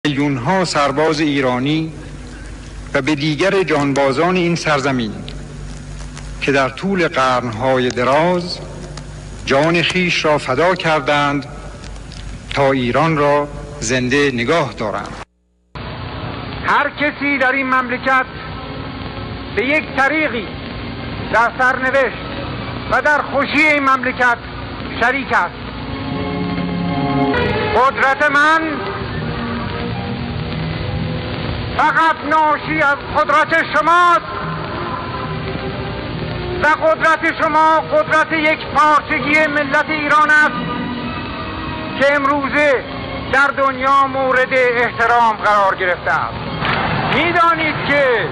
میلیون‌ها سرباز ایرانی و به دیگر جانبازان این سرزمین که در طول قرن‌های دراز جان خویش را فدا کردند تا ایران را زنده نگاه دارند. هر کسی در این مملکت به یک طریقی در سرنوشت و در خوشی این مملکت شریک است. قدرت من فقط ناشی از قدرت شماست و قدرت شما قدرت یک پارچگی ملت ایران است که امروزه در دنیا مورد احترام قرار گرفته است. می‌دانید که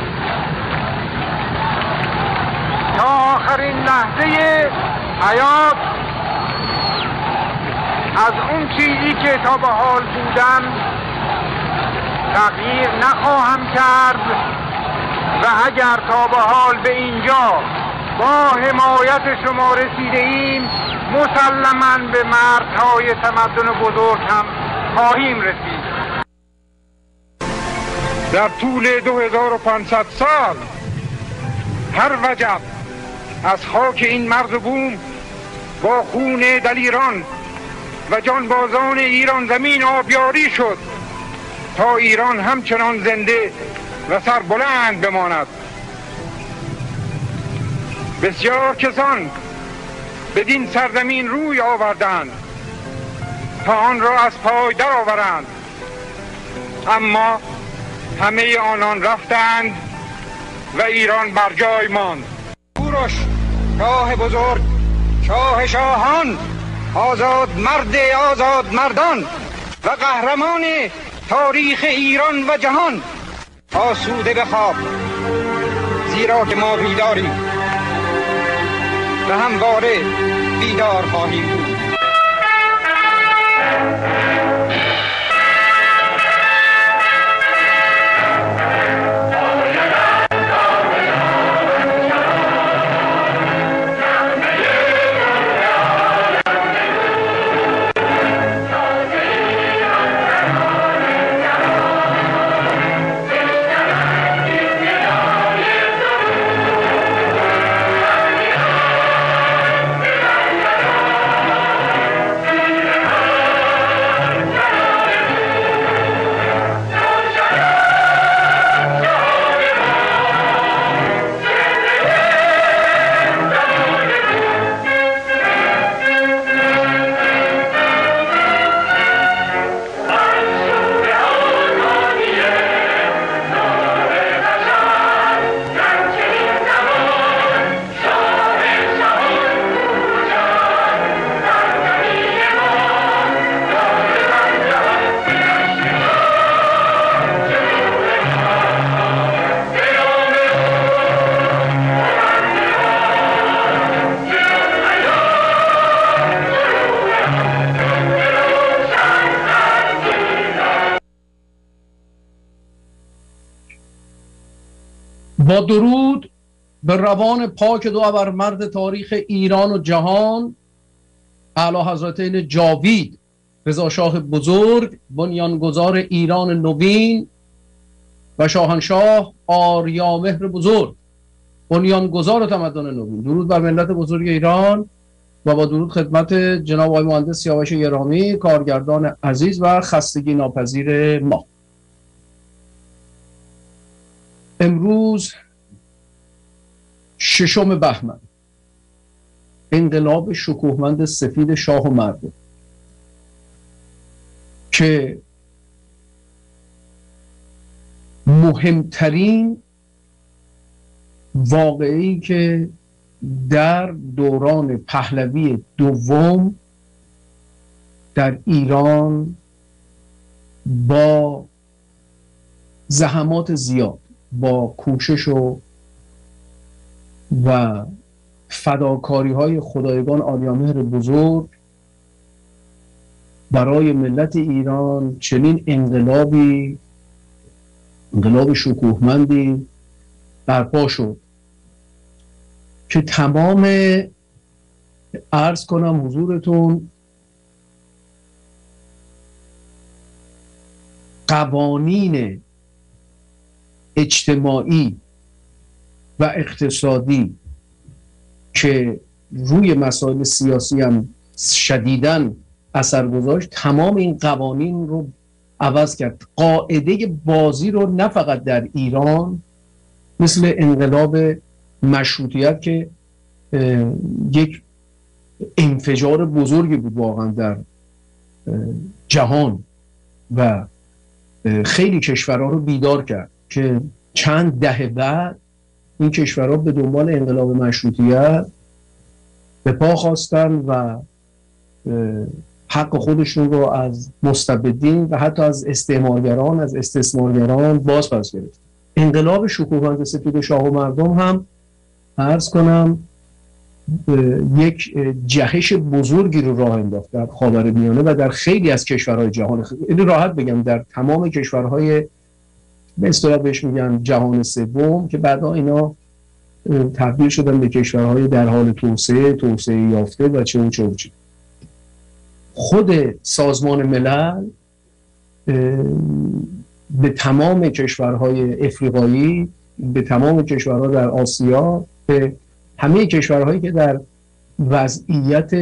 تا آخرین لحظه حیات از اون چیزی که تا به حال بودم تغییر نخواهم کرد و اگر تا به حال به اینجا با حمایت شما رسیده ایم مسلماً به مرزهای تمدن بزرگ هم خواهیم رسید. در طول 2500 سال هر وجب از خاک این مرز بوم با خون دلیران و جانبازان ایران زمین آبیاری شد تا ایران همچنان زنده و سربلند بماند. بسیار کسان بدین سرزمین روی آوردند تا آن را از پای درآورند، اما همه آنان رفتند و ایران بر جای ماند. کوروش شاه بزرگ، شاه شاهان، آزاد مرد آزاد مردان و قهرمان تاریخ ایران و جهان، آسوده بخواب زیرا که ما بیداریم و همواره بیدار خواهیم بود. با درود به روان پاک دو ابرمرد تاریخ ایران و جهان، اعلی حضرتین جاوید رضا شاه بزرگ بنیانگذار ایران نوین و شاهنشاه آریامهر بزرگ بنیانگذار تمدن نوین، درود بر ملت بزرگ ایران و با درود خدمت جناب آقای مهندس سیاوش گرامی، کارگردان عزیز و خستگی ناپذیر ما. امروز 6 بهمن، انقلاب شکوهمند سفید شاه و مردم که مهمترین واقعه‌ای که در دوران پهلوی دوم در ایران با زحمات زیاد، با کوشش و فداکاری های خدایگان آریامهر بزرگ برای ملت ایران چنین انقلاب شکوهمندی برپا شد که تمام عرض کنم حضورتون قوانین اجتماعی و اقتصادی که روی مسائل سیاسی هم شدیداً اثر گذاشت، تمام این قوانین رو عوض کرد. قاعده بازی رو نه فقط در ایران، مثل انقلاب مشروطیت که یک انفجار بزرگی بود واقعا در جهان و خیلی کشورها رو بیدار کرد که چند دهه بعد این کشورها به دنبال انقلاب مشروطیت به پا خواستن و حق خودشون رو از مستبدین و حتی از استعمارگران، از استثمارگران باز پس گرفت. انقلاب شکوهمند سفید شاه و مردم هم عرض کنم یک جهش بزرگی رو راه انداخت در خاورمیانه و در خیلی از کشورهای جهان. خیلی راحت بگم در تمام کشورهای به اصطلاح بهش میگن جهان سوم که بعدا اینا تبدیل شدن به کشورهای در حال توسعه یافته و چه. خود سازمان ملل به تمام کشورهای افریقایی، به تمام کشورها در آسیا، به همه کشورهایی که در وضعیت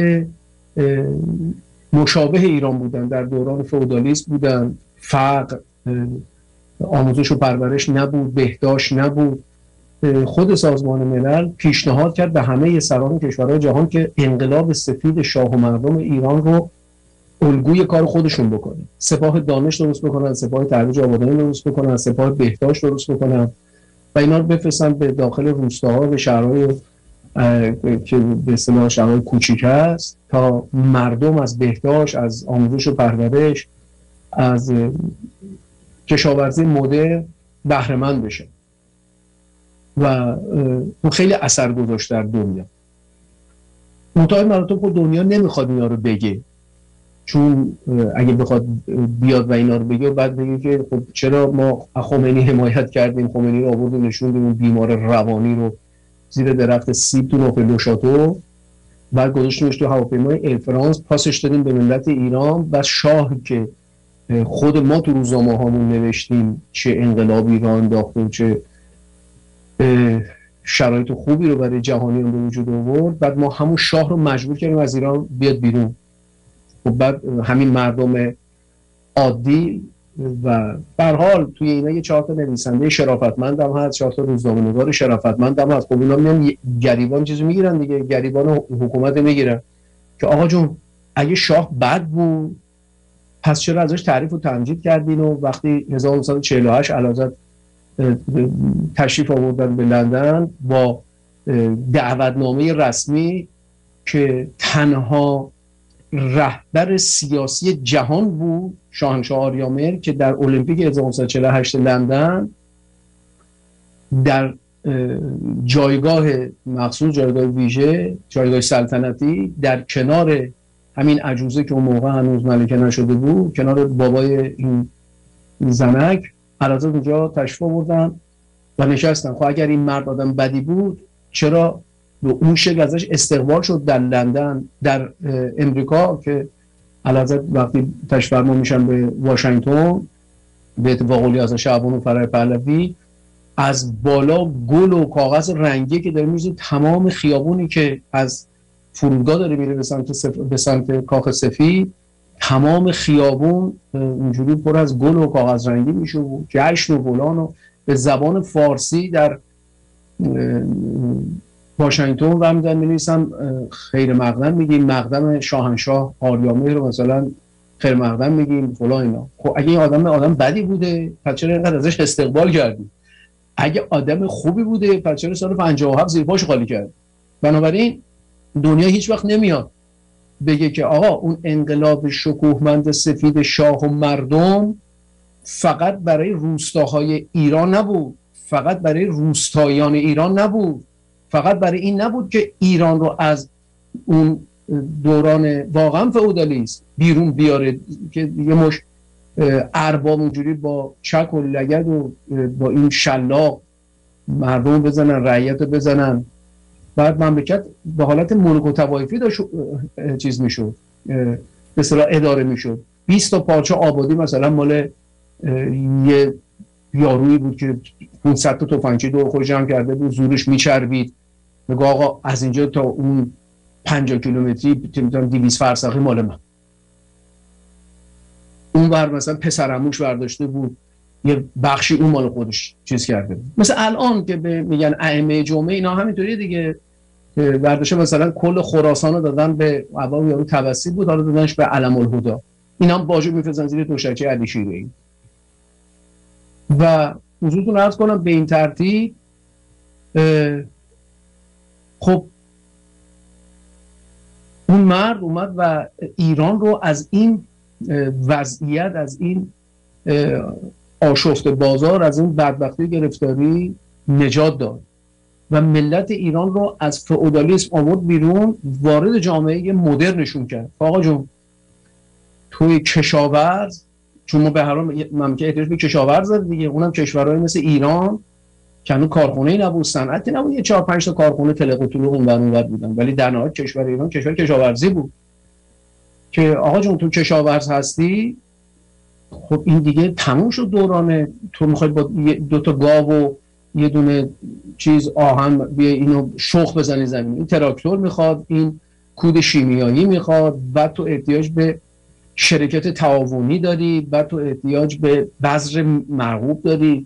مشابه ایران بودن، در دوران فئودالیسم بودن، فقر، آموزش و پرورش نبود، بهداشت نبود، خود سازمان ملل پیشنهاد کرد به همه سران کشورهای جهان که انقلاب سفید شاه و مردم ایران رو الگوی کار خودشون بکنن، سپاه دانش درست بکنن، سپاه ترویج آبادانی درست بکنن، سپاه بهداشت درست بکنن و اینا رو بفرستن به داخل روستاها و شهرهای که به اصطلاح شهرهای کوچیک است تا مردم از بهداشت، از آموزش و پرورش، از کشاورزی مدرن بهره مند بشن و خیلی اثر گذاشت در دنیا. منتهای مراتب خود دنیا نمیخواد اینا رو بگه، چون اگه بخواد بیاد و اینا رو بگه بعد بگه که خب چرا ما خمینی حمایت کردیم، خمینی رو آوردیم نشوندیم اون بیمار روانی رو زیر درخت سیب تو نوفل دوشاتو، بعد گذاشتیمش تو هواپیمای ایر فرانس، پاسش دادیم به ملت ایران. بس شاه که خود ما تو روزنامه هامون نوشتیم چه انقلابی راه انداخت و چه شرایط خوبی رو برای جهانیان به وجود آورد، بعد ما همون شاه رو مجبور کردیم از ایران بیاد بیرون. و بعد همین مردم عادی و به هر حال توی اینا یه 4 تا نویسنده شرافتمند هم هست، 4 تا روزنامه‌نگار شرافتمند هم هست. خب اونا میان گریبان چیزی میگیرن دیگه، گریبان حکومت میگیرن که آقا جون اگه شاه بد بود پس چرا ازش تعریف و تمجید کردین؟ و وقتی 1948 اعلیحضرت تشریف آوردن به لندن با دعوتنامه رسمی که تنها رهبر سیاسی جهان بود، شاهنشاه آریامر، که در المپیک 1948 لندن در جایگاه مخصوص، جایگاه ویژه، جایگاه سلطنتی در کنار همین عجوزه که اون موقع هنوز ملکه نشده بود، کنار بابای این زنک، اعلیحضرت اونجا تشریف آوردن و نشستن. خب اگر این مرد آدم بدی بود چرا به اون شکل ازش استقبال شد در لندن؟ در امریکا که اعلیحضرت وقتی تشریف فرما میشن به واشنگتن به اتفاق الیاس شعبان و فرح پهلوی، از بالا گل و کاغذ رنگی که داره می‌ریزه تمام خیابونی که از فرودگاه داره میره به سمت کاخ سفید، تمام خیابون اینجوری پر از گل و کاغذ رنگی میشه و جشن و فلان و به زبان فارسی در واشنگتن و میدن می‌نویسن خیر مقدم میگیم، مقدم شاهنشاه آریامهر رو مثلا خیر مقدم میگیم فلان اینا. خب اگه این آدم بدی بوده پس چرا اینقدر ازش استقبال کردیم؟ اگه آدم خوبی بوده پس چرا سال 57 زیر پاش خالی کرد؟ بنابراین دنیا هیچ وقت نمیاد بگه که آقا اون انقلاب شکوهمند سفید شاه و مردم فقط برای روستاهای ایران نبود، فقط برای روستاییان ایران نبود، فقط برای این نبود که ایران رو از اون دوران واقعا فئودالیسم بیرون بیاره که یه مش ارباب اونجوری با چک و لگد و با این شلاق مردم بزنن، رعیت بزنن، بعد مملکت به حالت ملوک و طوایفی داشت چیز میشد، به اصطلاح اداره میشد. 20 تا پارچه آبادی مثلا مال یه یارویی بود که 500 تا تفنگچی دور خودش جمع کرده بود، زورش میچربید، میگه آقا از اینجا تا اون 50 کیلومتری 200 فرسخی مال من. اون بر مثلا پسرعموش برداشته بود یه بخشی اون مال خودش چیز کرده بود. مثلا الان که میگن ائمه جمعه اینا همینطوریه دیگه، برداشته مثلا کل خراسان رو دادن به عوام، یارو توسط بود، حالا دادنش به علم الهدی، اینا هم باجو میفرستن زیر دوشکی علی شیره‌ای. و حضورتون عرض کنم به این ترتیب خب اون مرد اومد و ایران رو از این وضعیت، از این آشفت بازار، از این بدبختی گرفتاری نجات داد و ملت ایران رو از فئودالیسم آورد بیرون، وارد جامعه مدرنشون کرد. آقا جون توی کشاورز، چون ما به هر حال مملکت احتیاج به کشاورز داره دیگه، اونم کشورهای مثل ایران که هنوز کارخونه‌ای نبود، صنعتی نبود، یه 4-5 تا کارخونه تلق و طلوق اونور بودن، ولی در نهایت کشور ایران کشور کشاورزی بود که آقا جون تو کشاورز هستی، خب این دیگه تموم شد دورانه. تو میخوای با 2 تا گاو و یه دونه چیز آهن بیا اینو شخ بزنی زمین، این تراکتور میخواد، این کود شیمیایی میخواد، بعد تو احتیاج به شرکت تعاونی داری، بعد تو احتیاج به بذر مرغوب داری،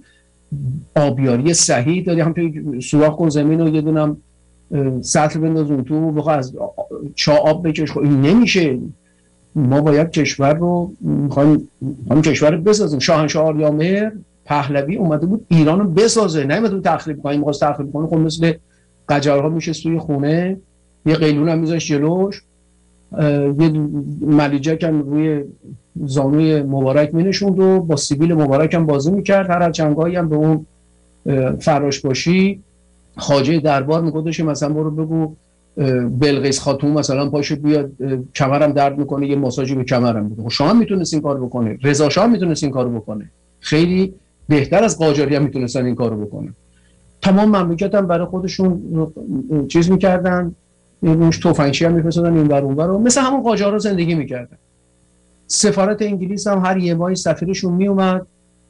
آبیاری صحیح داری، همونطوری سوراخ کن زمین و یه دونم سطل بنداز اون تو، بخواه از چا آب بکش. خب این نمیشه. ما باید کشور رو میخوایم کشور رو بسازیم. شاهنشاه آریامهر پهلوی اومده بود ایران رو بسازه، نه اومده بود تخریب کنه. می‌خواست تخریب کنه، خب مثل قجرها میشه توی خونه، یه قیلون هم میذاشت جلوش، یه ملیجک هم روی زانوی مبارک مینشوند و با سیبیل مبارک هم بازی میکرد. هر چنگایی هم به اون فراش باشی خواجه دربار میگفتش مثلا برو بگو بلقیس خاتون مثلا پاشو بیاد کمرم درد میکنه یه ماساژی به کمرم بده. شاه هم میتونست این کارو بکنه، رضا شاه هم میتونست این کارو بکنه، خیلی بهتر از قاجاری هم میتونستن این کارو بکنه. تمام مملکت هم برای خودشون چیز میکردن، روش تفنگچی هم میفرستادن این ور اون ور، مثل همون قاجارا زندگی میکردن. سفارت انگلیس هم هر یه ماه سفیرشون میومد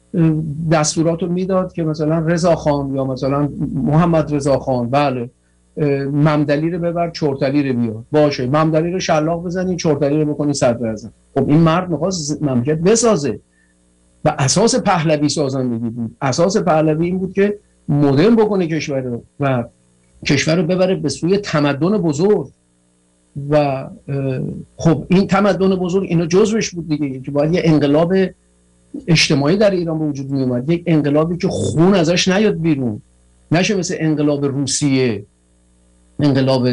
دستورات رو میداد که مثلا رضا خان یا مثلا محمد رضا خان، بله ممدلی رو ببر چورتلی رو بیار، باشه ممدلی رو شلاق بزنی چورتلی رو بکنی صدر اعظم. خب این مرد میخواست مملکت بسازه و اساس پهلوی سازندگی بود. اساس پهلوی این بود که مدرن بکنه کشور رو و کشور رو ببره به سوی تمدن بزرگ. و خب این تمدن بزرگ اینا جزوش بود دیگه، که باید یه انقلاب اجتماعی در ایران به وجود می اومد، یک انقلابی که خون ازش نیاد بیرون، نشه مثل انقلاب روسیه، انقلاب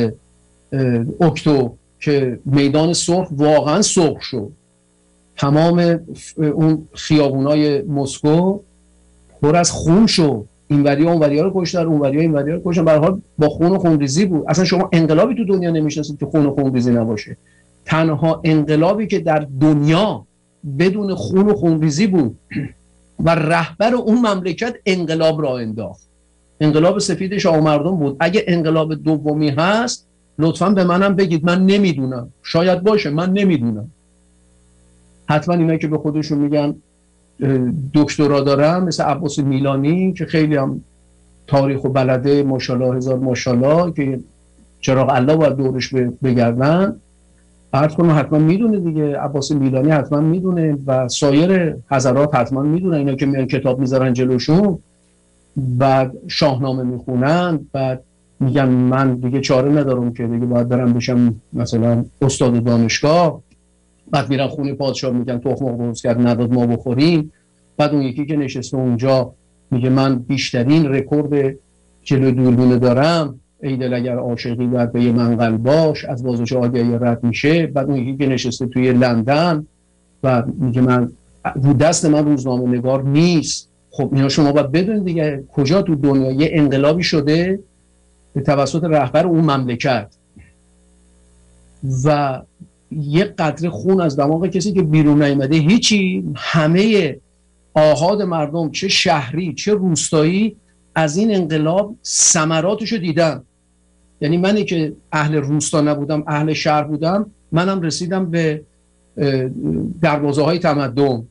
اکتبر که میدان سرخ واقعا سرخ شد، تمام اون خیابونای مسکو پر از خون شد، اینوریا اونوریا رو کشتن، اونوریا اینوریا رو کشتن، به هر حال با خون و خونریزی بود. اصلا شما انقلابی تو دنیا نمیشناسید که خون و خونریزی نباشه. تنها انقلابی که در دنیا بدون خون و خونریزی بود و رهبر اون مملکت انقلاب را انداخت، انقلاب سفید شاه مردم بود. اگه انقلاب دومی هست لطفاً به منم بگید، من نمیدونم، شاید باشه من نمیدونم. حتما اینا که به خودشون میگن دکترا دارن مثل عباس میلانی که خیلی هم تاریخ و بلده، ماشاءالله هزار ماشاءالله، که چراغ الله باید دورش بگردن، عرض کنم حتما میدونه دیگه. عباس میلانی حتما میدونه و سایر حضرات حتما میدونه. اینا که میان کتاب میذارن جلوشون، بعد شاهنامه میخونن، بعد میگن من دیگه چاره ندارم که دیگه باید برم بشم مثلا استاد دانشگاه، بعد میرن خونه پادشاه میگن تخم مرغ درست کرد نداد ما بخوریم. بعد اون یکی که نشسته اونجا میگه من بیشترین رکورد جلو دوربین دارم، ای دل اگر عاشقی باید به یه منقل باش، از بازوش آگهی رد میشه. بعد اون یکی که نشسته توی لندن و میگه من رو دست من روزنامه نگار نیست. خب اینا شما باید بدونید دیگه کجا تو دنیا یه انقلابی شده به توسط رهبر اون مملکت و یه قطره خون از دماغ کسی که بیرون نیامده هیچی. همه آحاد مردم چه شهری چه روستایی از این انقلاب ثمراتشو دیدن. یعنی منی که اهل روستا نبودم اهل شهر بودم، منم رسیدم به دروازه های تمدن.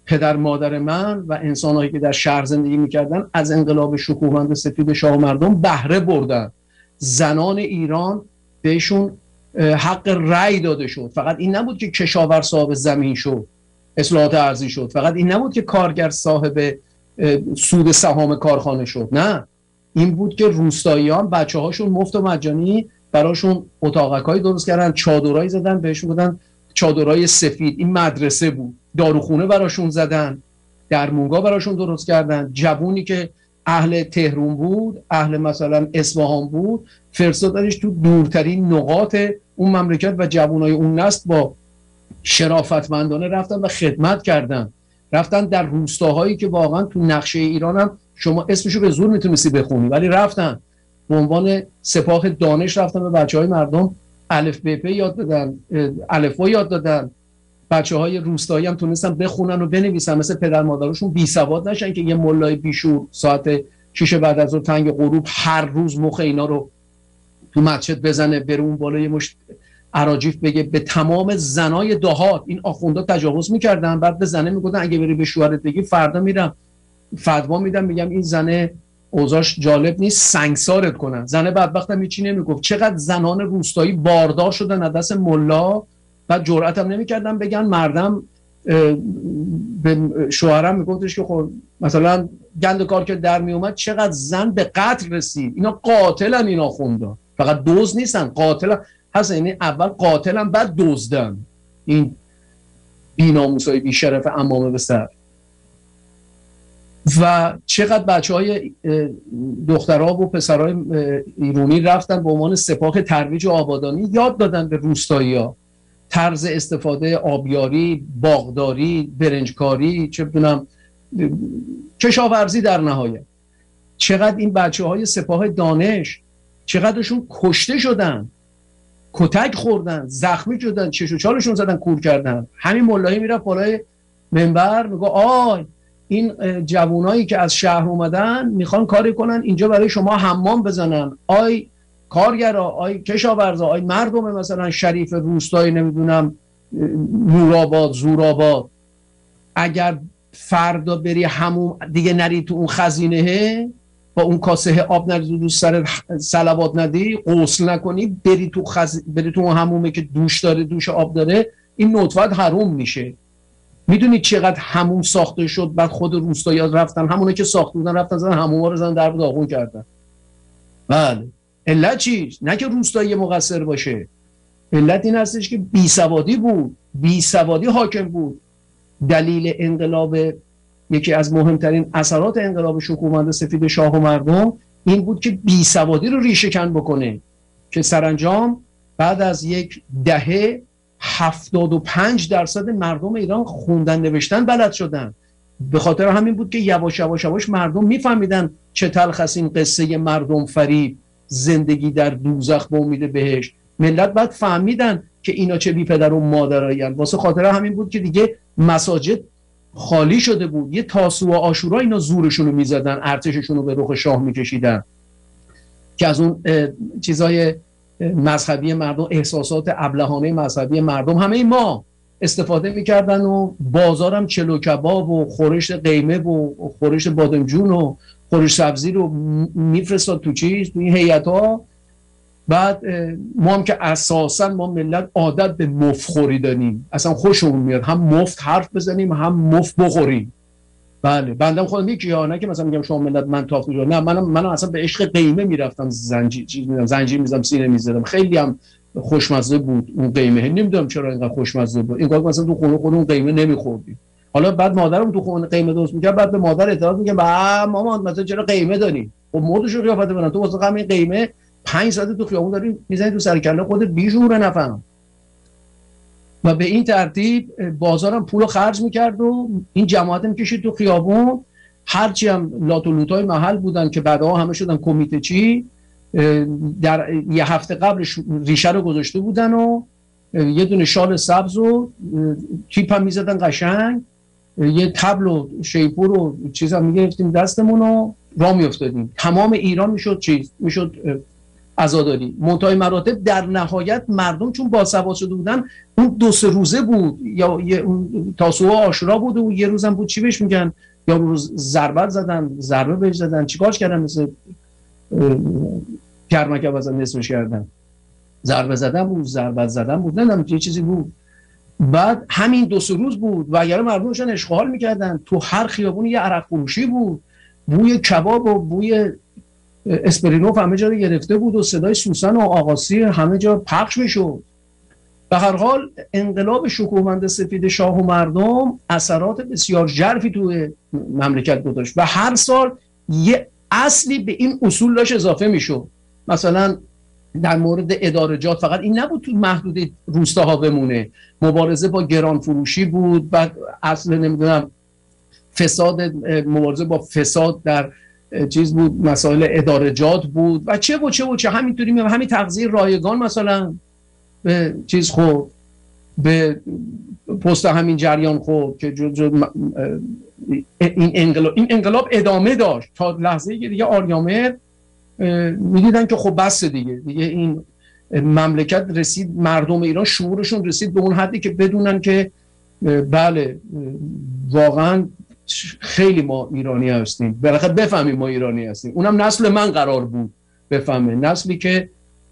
پدر مادر من و انسانهایی که در شهر زندگی میکردن از انقلاب شکوهمند سفید شاه و مردم بهره بردن. زنان ایران بهشون حق رأی داده شد. فقط این نبود که کشاورز صاحب زمین شد، اصلاحات ارضی شد. فقط این نبود که کارگر صاحب سود سهام کارخانه شد. نه، این بود که روستاییان بچه‌هاشون مفت و مجانی براشون اتاقک‌های درست کردن، چادرایی زدن، بهشون گفتن چادرای سفید. این مدرسه بود. داروخونه براشون زدن، درمونگاه براشون درست کردن. جوونی که اهل تهران بود، اهل مثلا اصفهان بود، فرستادنش تو دورترین نقاط اون مملکت و جوانای اون نسل با شرافتمندانه رفتن و خدمت کردن. رفتن در روستاهایی که واقعا تو نقشه ایران هم شما اسمشو به زور میتونستی بخونی، ولی رفتن به عنوان سپاه دانش، رفتن به بچهای مردم الف ب پ یاد دادن، الفبا یاد دادن. بچه‌های روستایی هم تونستن بخونن و بنویسن، مثل پدر مادرشون بی سواد نشن که یه ملای بیشور ساعت 6 بعد از ظهر تنگ غروب هر روز مخ اینا رو تو مسجد بزنه، بره اون بالای مشت اراجیف بگه. به تمام زنای دهات این آخوندا تجاوز میکردن. بعد به زنه میگفتن اگه بری به شوهرت بگی فردا میرم فتوا میدم، میگم این زنه اوضاعش جالب نیست، سنگسارت کنن. زنه بدبختم هیچی نمیگفت. چقدر زنان روستایی باردار شدن از دست ملا، بعد جرأت هم نمیکردن بگن. مردم به شوهرم میگفتش که خب مثلا گند کار که در میومد چقدر زن به قتل رسید. اینا قاتلن، اینا آخوندا فقط دزد نیستن، قاتلن هستن. یعنی اول قاتلن بعد دزدن. این بی‌ناموسای بی‌شرف عمامه به سر. و چقدر بچهای دخترها و پسرهای ایرانی رفتن به عنوان سپاه ترویج و آبادانی یاد دادن به روستایی‌ها طرز استفاده آبیاری، باغداری، برنجکاری، چه بدونم کشاورزی در نهایت. چقدر این بچه‌های سپاه دانش چقدرشون کشته شدن، کتک خوردن، زخمی شدن، چش و چالشون زدن، کور کردن. همین ملایی میرفت بالای منبر میگه آی این جوانایی که از شهر اومدن میخوان کاری کنن اینجا برای شما حمام بزنن. آی کارگرا، آی کشاورزا، آی مردم مثلا شریف روستایی نمیدونم نورآباد، زورآباد، اگر فردا بری همون دیگه نری تو اون خزینه با اون کاسه آب نری تو سر صلوات ندی، غسل نکنی، بری تو اون همومه که دوش داره، دوش آب داره، این نطفت حروم میشه. میدونید چقدر هموم ساخته شد؟ بعد خود روستایی‌ها رفتن همونه که ساخته بودن رفتن زدن هموم‌ها رو زدن درب داغون کردن. بله. علت چیست؟ نه که روستایی مقصر باشه. علت این هستش که بیسوادی بود، بیسوادی حاکم بود. دلیل انقلاب، یکی از مهمترین اثرات انقلاب شکوهمند سفید شاه و مردم این بود که بیسوادی رو ریشه کن بکنه، که سرانجام بعد از یک دهه 75% مردم ایران خوندن نوشتن بلد شدن. به خاطر همین بود که یواش یواش یواش مردم میفهمیدن چه تلخ است این قصه مردم فریب، زندگی در دوزخ به امید بهشت. ملت بعد فهمیدن که اینا چه بی پدر و مادرایین. واسه خاطر همین بود که دیگه مساجد خالی شده بود. یه تاسوعا عاشورا اینا زورشون رو میزدن، ارتششون رو به رخ شاه میکشیدن که از اون چیزای مذهبی مردم، احساسات ابلهانه مذهبی مردم همه ما استفاده میکردن و بازارم چلو کباب و خورش قیمه و خورش بادمجون و خورش سبزی رو میفرستاد تو چیز، تو این هیئت‌ها. بعد ما هم که اساسا ما ملت عادت به مفخوری داریم، اصلا خوشمون میاد هم مفت حرف بزنیم هم مفت بخوریم. بله بندم خودم یکی ها، نه که مثلا میگم شما ملت من تافتو جا، نه منم اصلا به عشق قیمه میرفتم، زنجیر میزدم سینه میزدم، خیلی هم خوشمزه بود اون قیمه. نمیدونم چرا اینقدر خوشمزه بود، اینقدر مثلا تو خونه خودمون قیمه نمیخوردیم. حالا بعد مادرم تو خونه قیمه درست میکرد، بعد به مادر اعتراض میگم مامان مثلا چرا قیمه داری؟ خب مردشو قیافت بدن، تو واسه همین قیمه 5 ساعت تو خیابون داری میزنی تو سر کله خودت، بیشوره نفهم. و به این ترتیب بازارم پولو خرج میکرد و این جماعت میکشید تو خیابون. هرچی هم لات و لوتای محل بودن که بعدها همه شدن کمیته چی، در یه هفته قبلش ریشه رو گذاشته بودن و یه دونه شال سبز و تیپ هم میزدن قشنگ، یه تبل و شیپور و چیز هم میگرفتیم دستمون و راه میافتادیم. تمام ایران میشد چیز، میشد عزاداری. منتهای مراتب در نهایت مردم چون باسواد شده بودن، اون 2-3 روزه بود، یا اون تاسوعا عاشورا بود و یه روزم بود چی بهش میگن، یا روز ضربه بهش زدن، چیکارش کردن، مثل کرمک واسه نصفش کردن، ضربه زدن بود، ضربت زدن بود، نمیدونم یه چیزی بود. بعد همین 2-3 روز بود و اگر مردمشون اشغال میکردن، تو هر خیابون یه عرق فروشی بود، بوی کباب و بوی اسپرینوف همه جا رو گرفته بود و صدای سوسن و آقاسی همه جا پخش میشد. به هر حال انقلاب شکوهمند سفید شاه و مردم اثرات بسیار ژرفی توی مملکت گذاشت و هر سال یه اصلی به این اصول داشت اضافه میشد. مثلا در مورد ادارجات فقط این نبود تو محدود روستاها بمونه، مبارزه با گران فروشی بود، بعد اصل نمیدونم فساد، مبارزه با فساد در چیز بود، مسائل ادارجات بود و چه همینطوری همین تغذیه رایگان مثلا به چیز خورد، به پست همین جریان خورد که این انقلاب ادامه داشت تا لحظه‌ای که دیگه آریامر میدیدن که خب بس دیگه این مملکت رسید، مردم ایران شعورشون رسید به اون حدی که بدونن که بله واقعا خیلی ما ایرانی هستیم، بالاخره بفهمیم ما ایرانی هستیم. اونم نسل من قرار بود بفهمه، نسلی که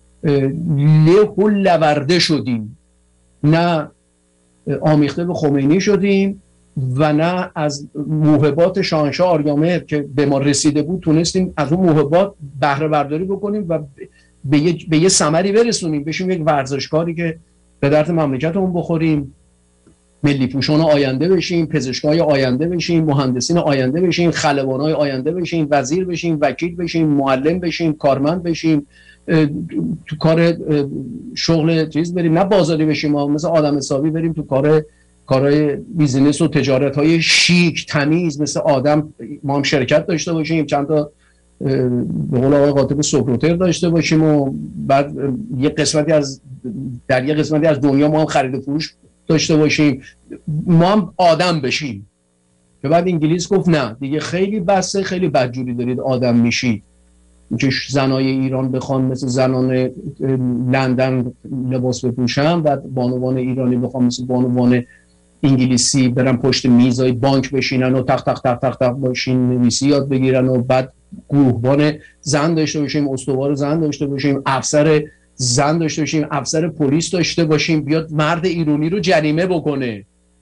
له و لورده شدیم، نه آمیخته به خمینی شدیم و نه از موهبات شاهنشاه آریامر که به ما رسیده بود تونستیم از اون موهبات بهره برداری بکنیم و به یه ثمری برسونیم، بشیم یک ورزشکاری که به درد مملکتمون بخوریم، ملی پوشان آینده بشیم، پزشکای آینده بشیم، مهندسین آینده بشیم، خلبانای آینده بشیم، وزیر بشیم، وکیل بشیم، معلم بشیم، کارمند بشیم، تو کار شغل چیز بریم، نه بازاری بشیم، مثل آدم حسابی بریم تو کارهای بیزینس و تجارت های شیک تمیز مثل آدم ما هم شرکت داشته باشیم، چند تا به قول آقای قاطب سکروتر داشته باشیم و بعد در یه قسمتی از دنیا ما هم خرید و فروش داشته باشیم، ما هم آدم بشیم. که بعد انگلیس گفت نه دیگه خیلی بسه، خیلی بدجوری دارید آدم میشید، که زنای ایران بخوان مثل زنان لندن لباس بپوشن و بانوان ایرانی بخوان مثل بانوان انگلیسی برن پشت میزای بانک بشینن و تق تق تق تق تق باشین نویسی یاد بگیرن و بعد گروهبان زن داشته باشیم، استوار زن داشته باشیم، افسر زن داشته باشیم، افسر پلیس داشته باشیم، بیاد مرد ایرانی رو جریمه بکنه،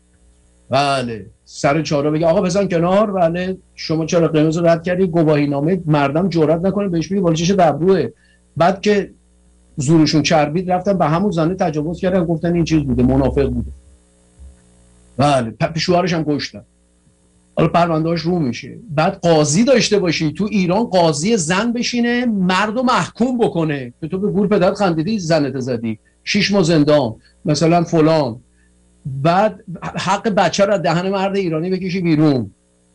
بله سر چهارراه بگه آقا بزن کنار، بله شما چرا قرمز رو رد کردی، گواهی نامه، مردم جرئت نکنه بهش بگه بالشش دبروه. بعد که زورشون چربید رفتن به همون زنه تجاوز کردن، گفتن این چیز بوده، منافق بوده، بله شوهرش هم کشتن. حالا پرونده‌اش رو میشه. بعد قاضی داشته باشی تو ایران، قاضی زن بشینه مردم محکوم بکنه که تو به گور پدرت خندیدی زنت زدی 6 ماه زندان مثلا فلان، بعد حق بچه رو دهن مرد ایرانی بکشی بیرون،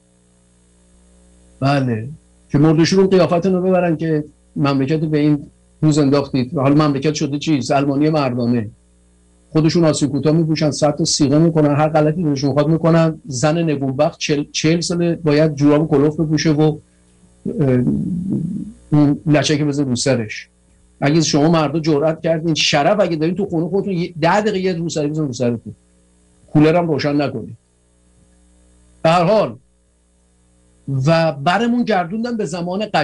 بله که مردشون قیافتون رو ببرن که مملکت به این روز انداختید. حالا مملکت شده چی؟ سلمانی مردانه، خودشون آسیکوتا میپوشن، سر تا سیغه میکنن، هر غلطی دلشون میخواد میکنن. زن نگونبخت 40 ساله باید جوراب کلوف بپوشه و لچک بزنه رو سرش. اگه شما مردا جرأت کردین شرف اگه دارین تو خونه خودتون 10 دقیقه یه روسری بزنید رو سرتون، کولر هم روشن نکنید. به هر حال و برمون گردوندن به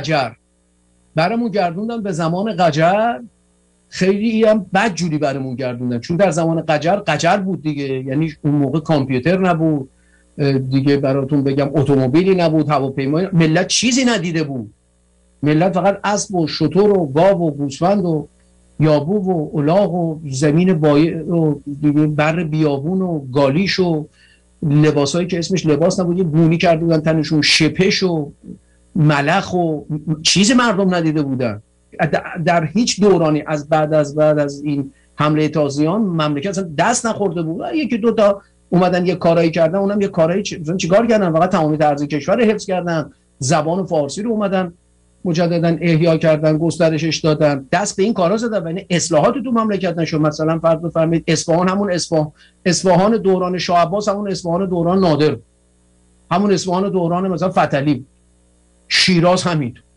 زمان قجر، خیلی هم بد جوری برمون گردوندن، چون در زمان قجر بود دیگه، یعنی اون موقع کامپیوتر نبود دیگه، براتون بگم اتومبیلی نبود، هواپیمایی، ملت چیزی ندیده بود، ملت فقط اسب و شتر و گاو و گوسفند و یابو و الاغ و زمین و دیگه بر بیابون و گالیش و لباسایی که اسمش لباس نبود، یه گونی کرده بودن تنشون، شپش و ملخ و چیز مردم ندیده بودن در هیچ دورانی از بعد از این حمله تازیان مملکت اصلا دست نخورده بود. یکی دو تا اومدن یه کارایی کردن، اونم یه کارایی چیکار کردن؟ فقط تمامی ارضی کشور حفظ کردن، زبان فارسی رو اومدن مجددا احیا کردن، گسترشش دادن، دست به این کارا زدن، یعنی اصلاحات تو مملکت نشد. مثلا فرض بفرمایید اصفهان، همون اصفهان دوران شاه عباس، همون اصفهان دوران نادر، همون اصفهان دوران مثلا فتحعلی، شیراز همین،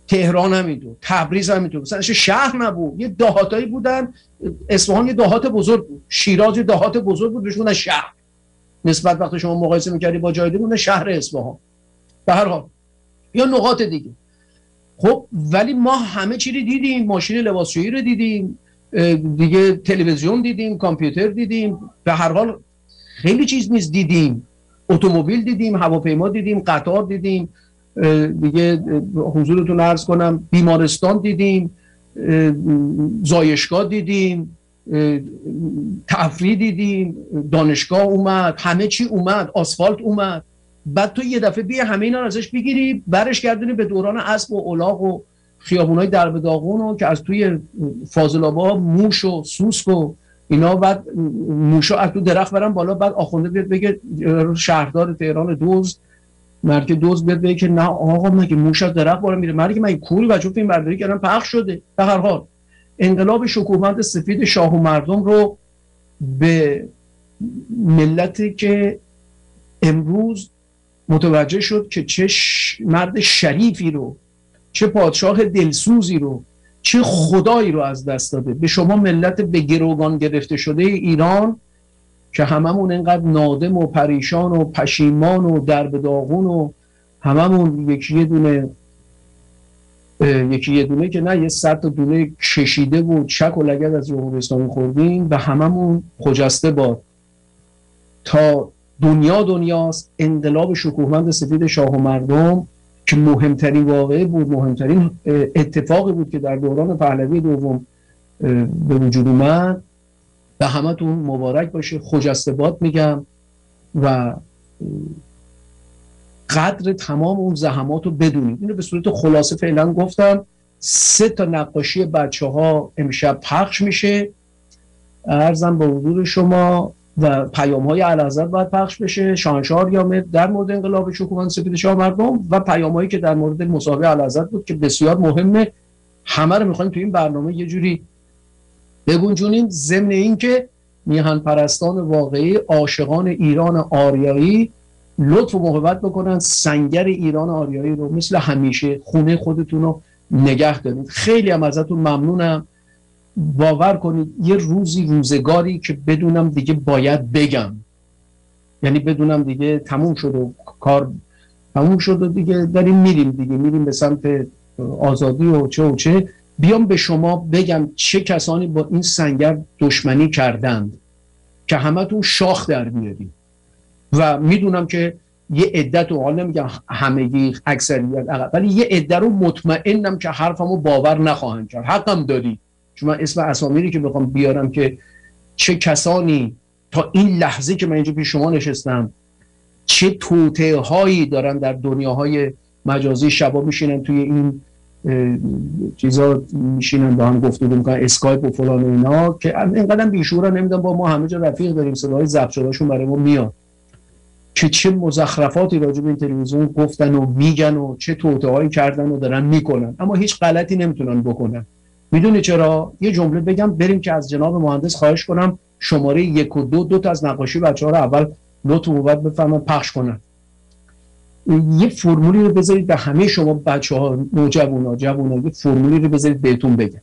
تهران همینطور، تبریز همینطور. مثلا شهر نبود، یه دهاتایی بودن. اصفهان یه دهات بزرگ بود، شیراز یه دهات بزرگ بود، بهشون شهر. نسبت وقتی شما مقایسه می‌کردی با جای دیگه، شهر اصفهان. به هر حال یا نقاط دیگه. خب ولی ما همه چی رو دیدیم، ماشین لباسشویی رو دیدیم دیگه، تلویزیون دیدیم، کامپیوتر دیدیم، به هر حال خیلی چیز نیست دیدیم. اتومبیل دیدیم، هواپیما دیدیم، قطار دیدیم، دیگه حضورتون عرض کنم بیمارستان دیدیم، زایشگاه دیدیم، تفریح دیدیم، دانشگاه اومد، همه چی اومد، آسفالت اومد. بعد تو یه دفعه بیا همه اینا رو ازش بگیری برش گردونی به دوران اسب و الاغ و خیابونای درب داغون و که از توی فاضلابا موش و سوسک و اینا، بعد موشا از تو درخت برن بالا، بعد آخونده بیاد بگه، شهردار تهران دزد، مرکه دزد بیاد بگه که نه آقا مگه موش از درخت بالا میره، مرکه من کوری بچه فیلم برداری کردن پخش شده. به هر حال انقلاب شکوهمند سفید شاه و مردم رو به ملتی که امروز متوجه شد که چه مرد شریفی رو، چه پادشاه دلسوزی رو، چه خدایی رو از دست داده. به شما ملت به گروگان گرفته شده ایران که هممون اینقدر نادم و پریشان و پشیمان و درب داغون و هممون یکی یه دونه که نه 100 تا دونه کشیده و چک و لگد از جمهوری اسلامی خوردیم و هممون خجسته باد تا دنیاست انقلاب شکوهمند سفید شاه و مردم که مهمترین واقعه بود، مهمترین اتفاقی بود که در دوران پهلوی دوم به وجود اومد. به همتون مبارک باشه، خجسته باد میگم و قدر تمام اون زحمات رو بدونید. اینو به صورت خلاصه فعلا گفتم. 3 تا نقاشی بچه‌ها امشب پخش میشه، عرضم به حضور شما، و پیام‌های اعلیحضرت باید پخش بشه، شاهنشاه یامه در مورد انقلاب شکوهمند سفید شاه مردم و پیام‌هایی که در مورد مصاحبه اعلیحضرت بود که بسیار مهمه. همه رو می‌خوایم تو این برنامه یه جوری بگنجونیم، ضمن این که میهن پرستان واقعی، عاشقان ایران آریایی لطف و محبت بکنن، سنگر ایران آریایی رو مثل همیشه خونه خودتون رو نگه دارید. خیلی هم ازتون ممنونم. باور کنید یه روزگاری که بدونم دیگه باید بگم، یعنی بدونم دیگه تموم شد و کار تموم شد و دیگه داریم میریم به سمت آزادی و چه بیام به شما بگم چه کسانی با این سنگر دشمنی کردند که همتون شاخ در بیارید. و میدونم که یه عدت، و حالا نمیگم همگی، اکثریت، ولی یه عده رو مطمئنم که حرفمو باور نخواهند کرد. حقم داری، چون من اسم اسامی که بخوام بیارم که چه کسانی تا این لحظه که من اینجا پیش شما نشستم چه توطئه هایی دارن در دنیاهای مجازی، شبا میشینن توی این چیزا میشینن با هم گفتگو میکنن، اسکایپ و فلان و اینا، که اینقدر بیشورا نمیدونم با ما همه جا رفیق داریم، صدای ضبط شدهشون برای ما میاد که چه مزخرفاتی راجع به این تلویزیون گفتن و میگن و چه توطئه‌هایی کردن و دارن میکنن، اما هیچ غلطی نمیتونن بکنن. میدونی چرا؟ یه جمله بگم بریم که از جناب مهندس خواهش کنم شماره 1 و 2 تا از نقاشی بچه‌ها رو اول لطف و موبت بفرمایید پخش کنن. یه فرمولی رو بذارید به همه شما بچه‌ها، نوجوانا، جوانا، یه فرمولی رو بذارید بهتون بگم.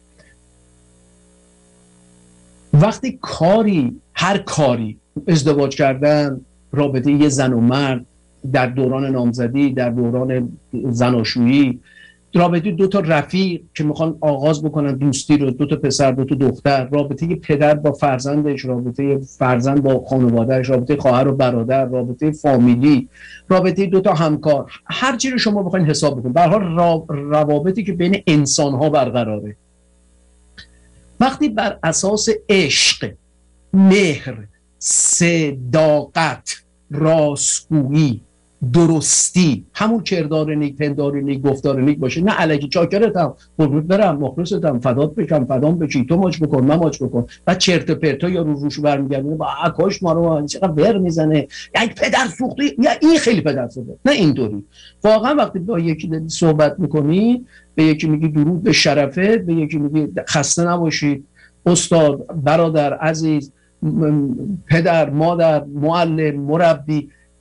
وقتی هر کاری، ازدواج کردن، رابطه یه زن و مرد، در دوران نامزدی، در دوران زناشویی، رابطه 2 تا رفیق که میخوان آغاز بکنن دوستی رو، 2 تا پسر 2 تا دختر، رابطه پدر با فرزندش، رابطه فرزند با خانوادهش، رابطه خواهر و برادر، رابطه فامیلی، رابطه 2 تا همکار، هر چی رو شما بخواید حساب بکنید، به هر حال روابطی که بین انسان ها برقراره، وقتی بر اساس عشق، مهر، صداقت، راستگویی، درستی، همون کردار نیک، پندار نیک، گفتار نیک باشه، نه الکی چاکرتم، قربونت برم، مخلصتم، فدات بشم، فدام بشی، تو ماچ بکن، من ماچ بکن، بعد چرت و پرتا یا روشو برمیگردونه با کاش ما رو چقدر ور میزنه، یک پدر سوخته، یا این خیلی پدر سوخته. نه اینطوری. واقعا وقتی با یکی صحبت میکنی، به یکی میگی درود به شرفه، به یکی میگی خسته نباشید استاد، برادر عزیز، پدر، مادر، معلم، مربی،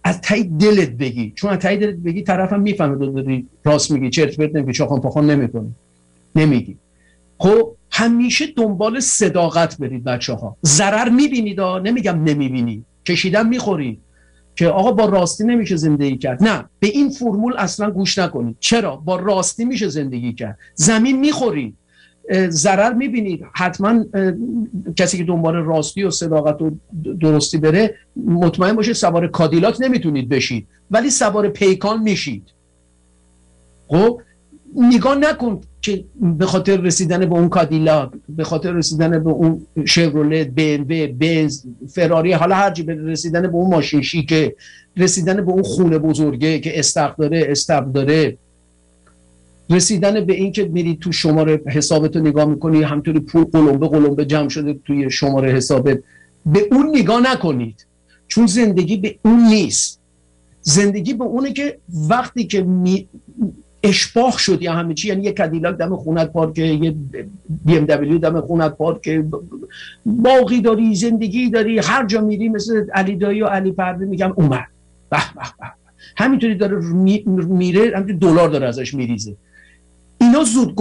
از ته دلت بگی، چون از ته دلت بگی طرفم میفهمه داری راست میگی، چرت پرت نمیگی، چاخان پاخان نمیکنی، نمیگی. خب همیشه دنبال صداقت برید بچه‌ها. ضرر میبینید، نمیگم نمیبینید، کشیدن میخورید که آقا با راستی نمیشه زندگی کرد. نه، به این فرمول اصلا گوش نکنید. چرا؟ با راستی میشه زندگی کرد. زمین میخورید، ضرر میبینید. حتما کسی که دنبال راستی و صداقت و درستی بره، مطمئن باشه سوار کادیلاک نمیتونید بشید، ولی سوار پیکان میشید. خب نگاه نکن که به خاطر رسیدن به اون کادیلاک، به خاطر رسیدن به اون شورولت، BMW، بنز، فراری، حالا هرچی، به رسیدن به اون ماشین شیکه، رسیدن به اون خونه بزرگه که استبل داره، رسیدن به این که میری تو شماره حسابتو نگاه میکنی همطوری پول قلمبه جمع شده توی شماره حسابت، به اون نگاه نکنید، چون زندگی به اون نیست. زندگی به اونه که وقتی که اشباح شد یا همه چی، یعنی یه کادیلاک دم خونت پارکه، یه BMW دم خونت پارکه، باقی داری، زندگی داری، هر جا میری مثل علی دایی و علی پرده میگم اومد، به به به، همینطوری داره میره، همینطوری دلار داره ازش میریزه. اینا زود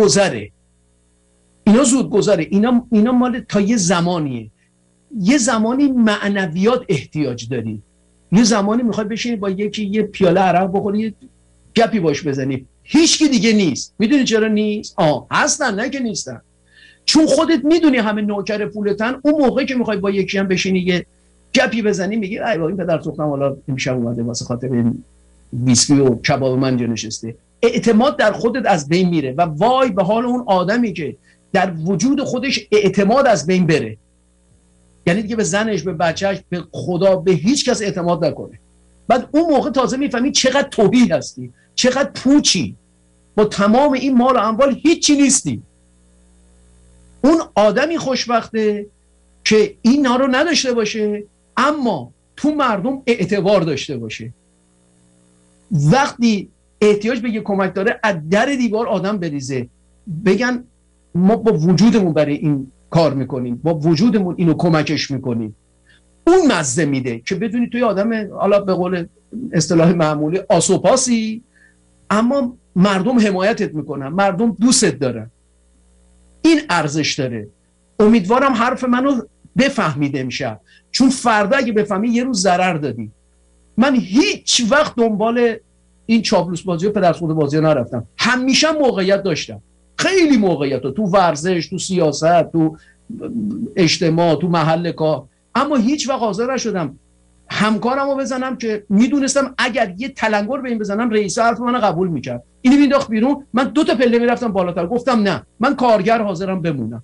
گذره. اینا مال تا یه زمانیه. یه زمانی معنویات احتیاج داری، یه زمانی میخوای بشینی با یکی یه پیاله عرق بخوری، گپی باش بزنی، هیچ کی دیگه نیست. میدونی چرا نیست؟ هستن، نه که نیستن. چون خودت میدونی همه نوکر پولتن. اون موقعی که میخوای با یکی هم بشینی یه گپی بزنی، میگی ای بابا این پدر سوختم حالا امشب اومده واسه خاطر این ویسکی و کباب من جا نشسته. اعتماد در خودت از بین میره و وای به حال اون آدمی که در وجود خودش اعتماد از بین بره. یعنی دیگه به زنش، به بچهش، به خدا، به هیچ کس اعتماد نکنه. بعد اون موقع تازه میفهمی چقدر توهی هستی، چقدر پوچی، با تمام این مال و اموال هیچی نیستی. اون آدمی خوشبخته که اینا رو نداشته باشه اما تو مردم اعتبار داشته باشه. وقتی احتیاج به یه کمک داره، از در دیوار آدم بریزه، بگن ما با وجودمون برای این کار میکنیم، با وجودمون اینو کمکش میکنیم. اون مزه میده که بدونی توی آدم، حالا به قول اصطلاح معمولی، آسوپاسی، اما مردم حمایتت میکنن، مردم دوستت دارن. این ارزش داره. امیدوارم حرف منو بفهمید امشب، چون فردا اگه بفهمی یه روز ضرر دادی. من هیچ وقت دنبال این چاپلوس بازی و پدرخورد بازی ها نرفتم. همیشه موقعیت داشتم، خیلی موقعیت ها، تو ورزش، تو سیاست، تو اجتماع، تو محل کار، اما هیچ وقت حاضر نشدم همکارمو بزنم که میدونستم اگر یه تلنگر به این بزنم رئیس حرف منو قبول میکرد. اینو مینداخت بیرون، من 2 تا پله میرفتم بالاتر. گفتم نه، من کارگر حاضرم بمونم.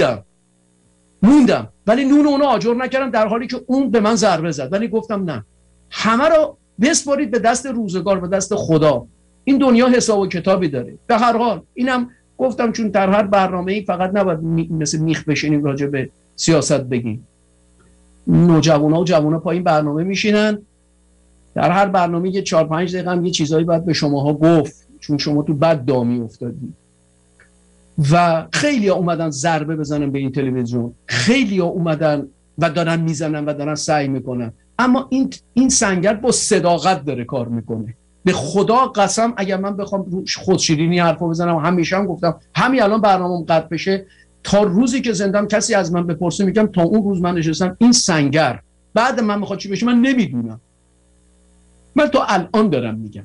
موندم ولی نون اونو آجر نکردم، در حالی که اون به من ضربه زد. ولی گفتم نه، همه رو بسپارید به دست روزگار، به دست خدا. این دنیا حساب و کتابی داره. به هر حال اینم گفتم، چون در هر برنامه‌ای فقط نباید مثل میخ بشینیم راجع به سیاست بگیم. نوجوانا و جوانا پایین برنامه میشینن، در هر برنامه یه 4-5 دقیقه هم یه چیزایی باید به شماها گفت، چون شما تو بد دامی افتادید. و خیلی ها اومدن ضربه بزنن به این تلویزیون، خیلی ها اومدن و دارن میزنن و دارن سعی میکنن، اما این سنگر با صداقت داره کار میکنه. به خدا قسم اگر من بخوام خودشیرینی حرفا بزنم، همیشه هم گفتم همین الان برنامه‌ام قطع بشه، تا روزی که زندم کسی از من بپرسه میگم تا اون روز من نشستم این سنگر بعد من میخواد چی بشه من نمیدونم. من تا الان دارم میگم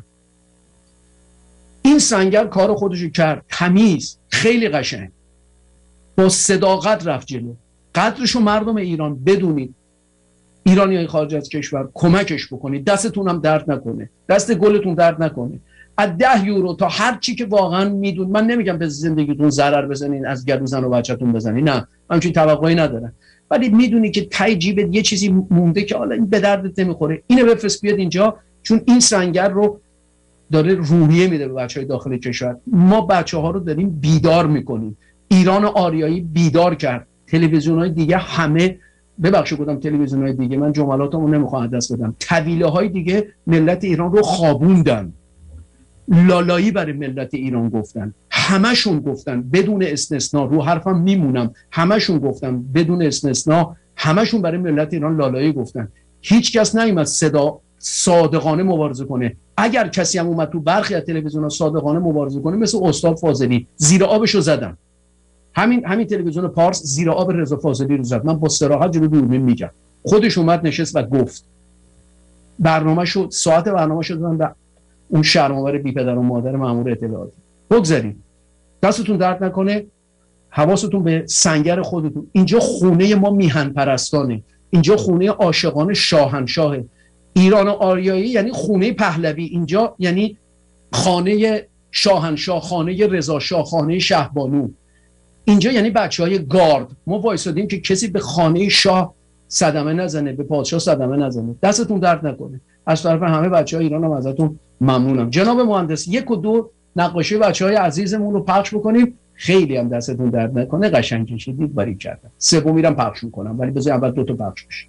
این سنگر کار خودشو کرد، تمیز، خیلی قشنگ، با صداقت رفت جلو. قدرشو مردم ایران بدونید، ایرانیای خارج از کشور کمکش بکنید، دستتون هم درد نکنه، دست گلتون درد نکنه. از 10 یورو تا هر چی که واقعا میدون، من نمیگم به زندگیتون ضرر بزنین، از گلو زن و بچه‌تون بزنین، نه، همچین توقعی ندارم، ولی میدونی که ته جیبت یه چیزی مونده که حالا این به دردت نمیخوره، اینو بفرست بیاد اینجا، چون این سنگر رو داره روحیه میده به بچهای داخل کشور. ما بچه‌ها رو داریم بیدار میکنیم. ایران آریایی بیدار کرد. تلویزیون‌های دیگه همه، ببخشید گفتم تلویزیون‌های دیگه، من جملاتمو نمیخوام دست بدم، طویله‌های دیگه ملت ایران رو خوابوندن، لالایی برای ملت ایران گفتن، همشون گفتن بدون استثنا، رو حرفم میمونم، همشون گفتن بدون استثنا، همشون برای ملت ایران لالایی گفتن. هیچ کس نیومد صادقانه مبارزه کنه. اگر کسی هم اومد تو برخی از تلویزیون‌ها صادقانه مبارزه کنه، مثل استاد فاضلی زیر آبشو زدم. همین تلویزیون پارس زیر آب رضا فاضلی رو زد. من با صراحت جلو دوربین میگم. خودش اومد نشست و گفت. ساعت برنامه‌شو دادن به اون شرم‌آور بی پدر و مادر مأمور اطلاعاتی. بگذاریم. دستتون درد نکنه. حواستون به سنگر خودتون. اینجا خونه ما میهن پرستانه. اینجا خونه عاشقان شاهنشاه. ایران آریایی یعنی خونه پهلوی. اینجا یعنی خانه شاهنشاه، خانه رضا شاه، خانه شهبانو. اینجا یعنی بچهای گارد. ما وایسادیم که کسی به خانه شاه صدمه نزنه، به پادشاه صدمه نزنه. دستتون درد نکنه. از طرف همه بچهای ایران هم ازتون ممنونم. جناب مهندس 1 و 2 نقاشی بچهای عزیزمون رو پخش بکنیم. خیلی هم دستتون درد نکنه، قشنگ کشیدید، باریک کردم. سومی رو پخش میکنم، ولی بذار اول 2 تا پخش بشه.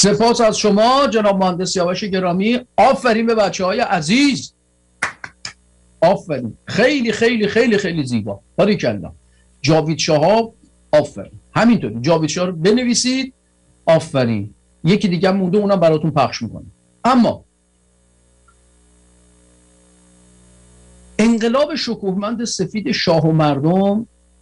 سپاس از شما جناب مهندس سیاوش گرامی. آفرین به بچه‌های عزیز، آفرین، خیلی خیلی خیلی خیلی زیبا، باریکلا. جاوید شهاب، آفرین. همینطوری جاوید شهاب رو بنویسید، آفرین. یکی دیگه مونده، اونم براتون پخش میکنه. اما انقلاب شکوهمند سفید شاه و مردم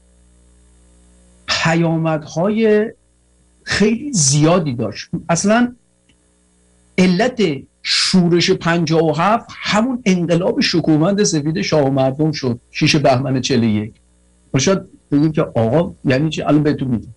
پیامدهای خیلی زیادی داشت. اصلا علت شورش 57 همون انقلاب شکوهمند سفید شاه و مردم شد، 6 بهمن 41. شاید بگیم که آقا یعنی چی؟ الان بهتون میگم.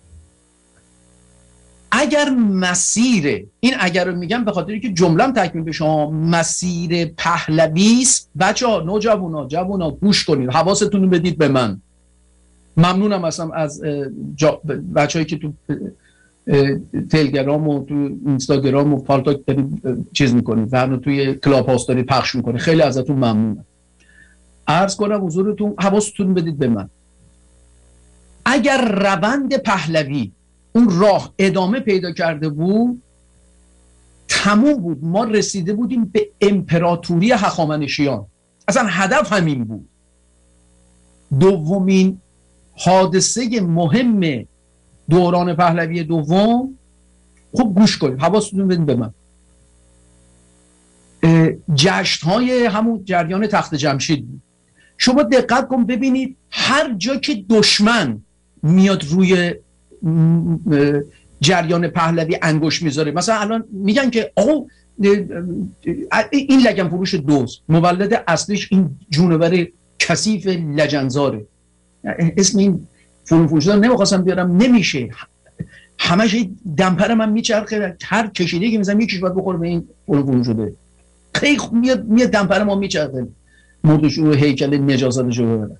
اگر مسیر، این اگر رو میگم به خاطری که جمله‌ام تکمیل بشه، مسیر پهلوی است. بچه‌ها، نوجوانا گوش کنید، حواستون رو بدید به من. ممنونم هستم از بچه‌هایی که تو تلگرام و تو اینستاگرام و پالتاک دارید چیز میکنید و توی کلاب هاوس دارید پخش میکنید. خیلی ازتون ممنونم. عرض کنم حضورتون، حواستون بدید به من. اگر روند پهلوی اون راه ادامه پیدا کرده بود، تموم بود. ما رسیده بودیم به امپراتوری هخامنشیان. اصلا هدف همین بود. دومین حادثه مهم دوران پهلوی دوم، خب گوش کنید، حواستون بدید به من، جشن‌های همون جریان تخت جمشید بود. شما دقت کن ببینید، هر جا که دشمن میاد روی جریان پهلوی انگشت میذاره، مثلا الان میگن که آقا این لگن فروش دوز مولد اصلیش این جونور کثیف لجنزاره. اسم این فروش نمیخواستم بیارم، نمیشه، همش دمپر من میچرخه، هر کشیده که میزنم یکیش باید بخوره به این فروش شده. خیلی میاد دمپر ما میچرخه، مردش رو هیکل نجازتش رو ببرن.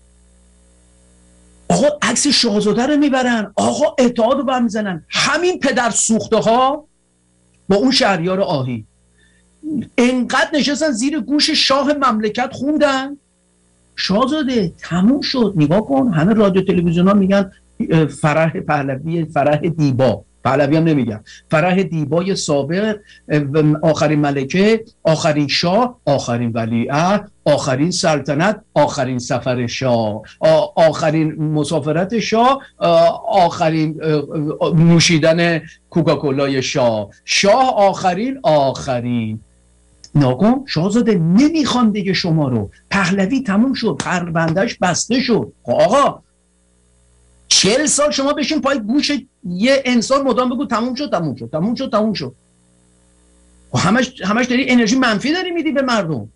آقا عکس شاهزاده رو میبرن، آقا اتحاد رو برمیزنن. همین پدر سوخته ها با اون شهریار آهی انقدر نشستن زیر گوش شاه مملکت خوندن، شاهزاده تموم شد. نگاه کن، همه رادیو تلویزیون ها میگن فرح پهلوی، فرح دیبا، پهلوی هم نمیگن، فرح دیبای سابق، آخرین ملکه، آخرین شاه، آخرین ولیعهد، آخرین سلطنت، آخرین سفر شاه، آخرین مسافرت شاه، آخرین نوشیدن کوکاکولای شاه، شاه آخرین. ناگم شاهزاده نمیخوان دیگه شما رو، پهلوی تموم شد، پروندهش بسته شد. آقا 40 سال شما بشین پای گوش یه انسان مدام بگو تموم شد. همش داری انرژی منفی داری میدی به مردم.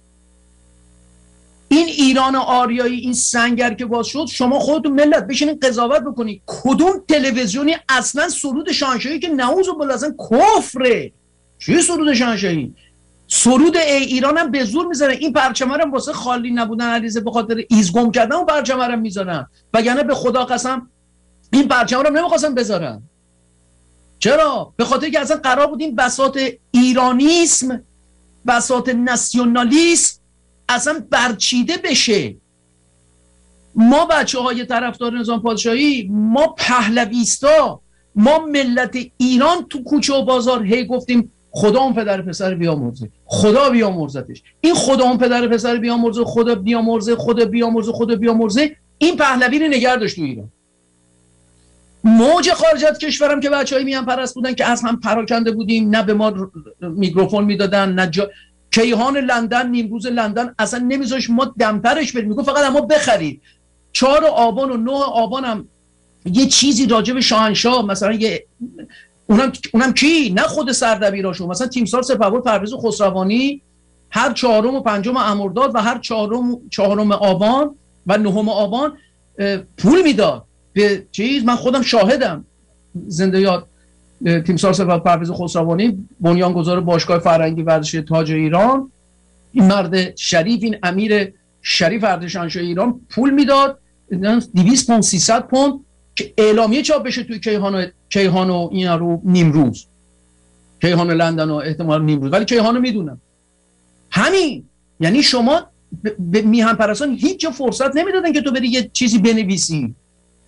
این ایران آریایی، این سنگر که باز شد، شما خودتون ملت بشینین قضاوت بکنید کدوم تلویزیونی اصلا سرود شاهنشاهی که نعوذ بالله اصلا کفره. چی سرود شاهنشاهی؟ سرود ای ایران هم به زور میذارن. این پرچمه رو واسه خالی نبودن علیزه به خاطر ایزگم کردن اون پرچمه رو میذارن، وگرنه به خدا قسم این پرچمه رو نمیخواستن بذارن. چرا؟ به خاطر که اصلا قرار بود این بساط ایرانیسم، بساط ناسیونالیسم اصلا برچیده بشه. ما بچه‌های طرفدار نظام پادشاهی، ما پهلویستا، ما ملت ایران تو کوچه و بازار هی گفتیم خدا اون پدر پسر بیامرزه، خدا بیامرزتش. این خدا اون پدر پسر بیامرزه، خدا بیامرزه، این پهلوی رو نگه داشت تو ایران. موج خارج از کشورم که بچه‌های میان پرست بودن که از هم پراکنده بودیم، نه به ما میکروفون میدادن، نه کیهان لندن، نیمروز لندن اصلا نمیذاش ما دمپرش بریم، میگفت فقط اما بخرید. 4 آبان و 9 آبان هم یه چیزی راجع به شاهنشاه، مثلا یه اونم کی؟ نه خود سردبیراشون، مثلا تیمسار سپهبد پرویز خسروانی هر 4 و 5 مرداد و هر 4 آبان و 9 آبان پول میداد به چیز. من خودم شاهدم، زنده یاد تیمسار سپهبد پرویز خسروانی، بنیانگذار باشگاه فرهنگی ورزشی تاج ایران، این مرد شریف، این امیر شریف ارتشنشاه ایران پول میداد 200 پوند 300 پوند که اعلامیه چاپ بشه توی کیهان و اینا رو نیمروز، کیهان لندن و احتمال نیمروز، ولی کیهان رو میدونم. همین یعنی شما به میهن پرستان هیچ جا فرصت نمیدادن که تو بری یه چیزی بنویسی.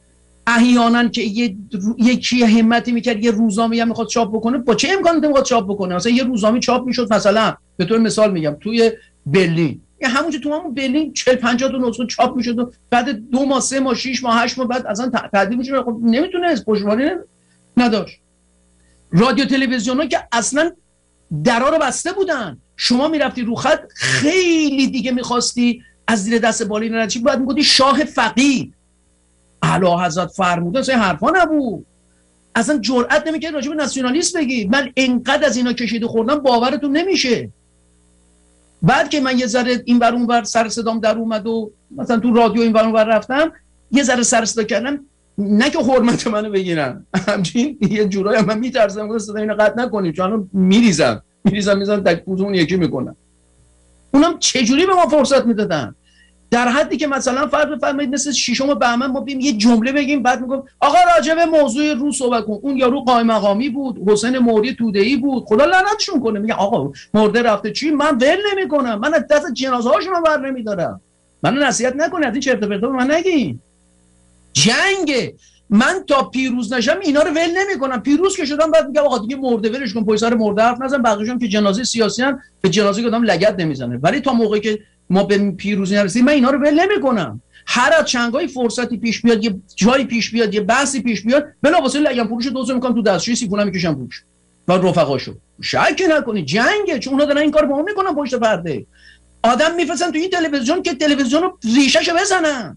احیانا که یکی همتی میکرد یه روزنامه هم میخواد چاپ بکنه، با چه امکاناتی میخواد چاپ بکنه؟ مثلا یه روزنامه چاپ میشد، مثلا به طور مثال میگم توی برلین، همونجا تو همون برلین 40-50 تا نسخه چاپ میشد و بعد 2 ماه 3 ماه 6 ماه 8 ماه بعد اصلا تعدیل میشد. خب نمیتونه، پشتوانه نداشت. رادیو تلویزیونا که اصلا درا رو بسته بودن، شما میرفتی رو خط خیلی دیگه میخواستی از زیر دست بالای نرچی باید میگفتی شاه فقید اعلی حضرت فرموده، اصلا حرفا نبود. اصلا جرئت نمیکرد راجع به ناسیونالیسم بگی. من انقدر از اینا کشیده خوردم باورتون نمیشه. بعد که من یه ذره این ور اون ور سر صدام در اومد و مثلا تو رادیو این ور اون ور رفتم یه ذره سر صدا کردم، نه که حرمت منو بگیرن، همچین یه جورایی من میترسم که صدا اینو قطع نکنیم چون میریزم تک پوزمون یکی میکنم. اونم چه جوری به ما فرصت میدادن؟ در حدی که مثلا فرض بفرمایید مثل 6 بهمن ما بیم یه جمله بگیم بعد میگم آقا راجع به موضوع رو صحبت کن. اون یارو قائم مقامی بود، حسین موری توده‌ای بود، خدا لعنتشون کنه، میگه آقا مرده رفته چی، من ول نمیکنم، من از دست جنازه هاشون بر نمیدارم، منو نصیحت نکنید، این چرت و پرتا به من نگین. جنگ من تا پیروز نشم اینا رو ول نمیکنم. پیروز که شدم بعد میگم آقا دیگه مرده ولش کن، پای سر مرده حرف نزن، بقیه‌شون که جنازه سیاسی ان به جنازه آدم لگد نمیزنه. ولی تا موقعی که ما به پیروزی نرسیم من اینا رو ول نمیکنم. هر از چنگای فرصتی پیش بیاد، یه جایی پیش بیاد، یه بحثی پیش بیاد، بلافاصله لگن فروش دوزو میکنم تو دستشویی، سیفونم میکشم روش و رفقاشو. شک نکنید جنگه، چون اونا دارن این کارو با ما میکنن پشت پرده. آدم میفرستن تو این تلویزیون که تلویزیون رو ریشه‌شو بزنن.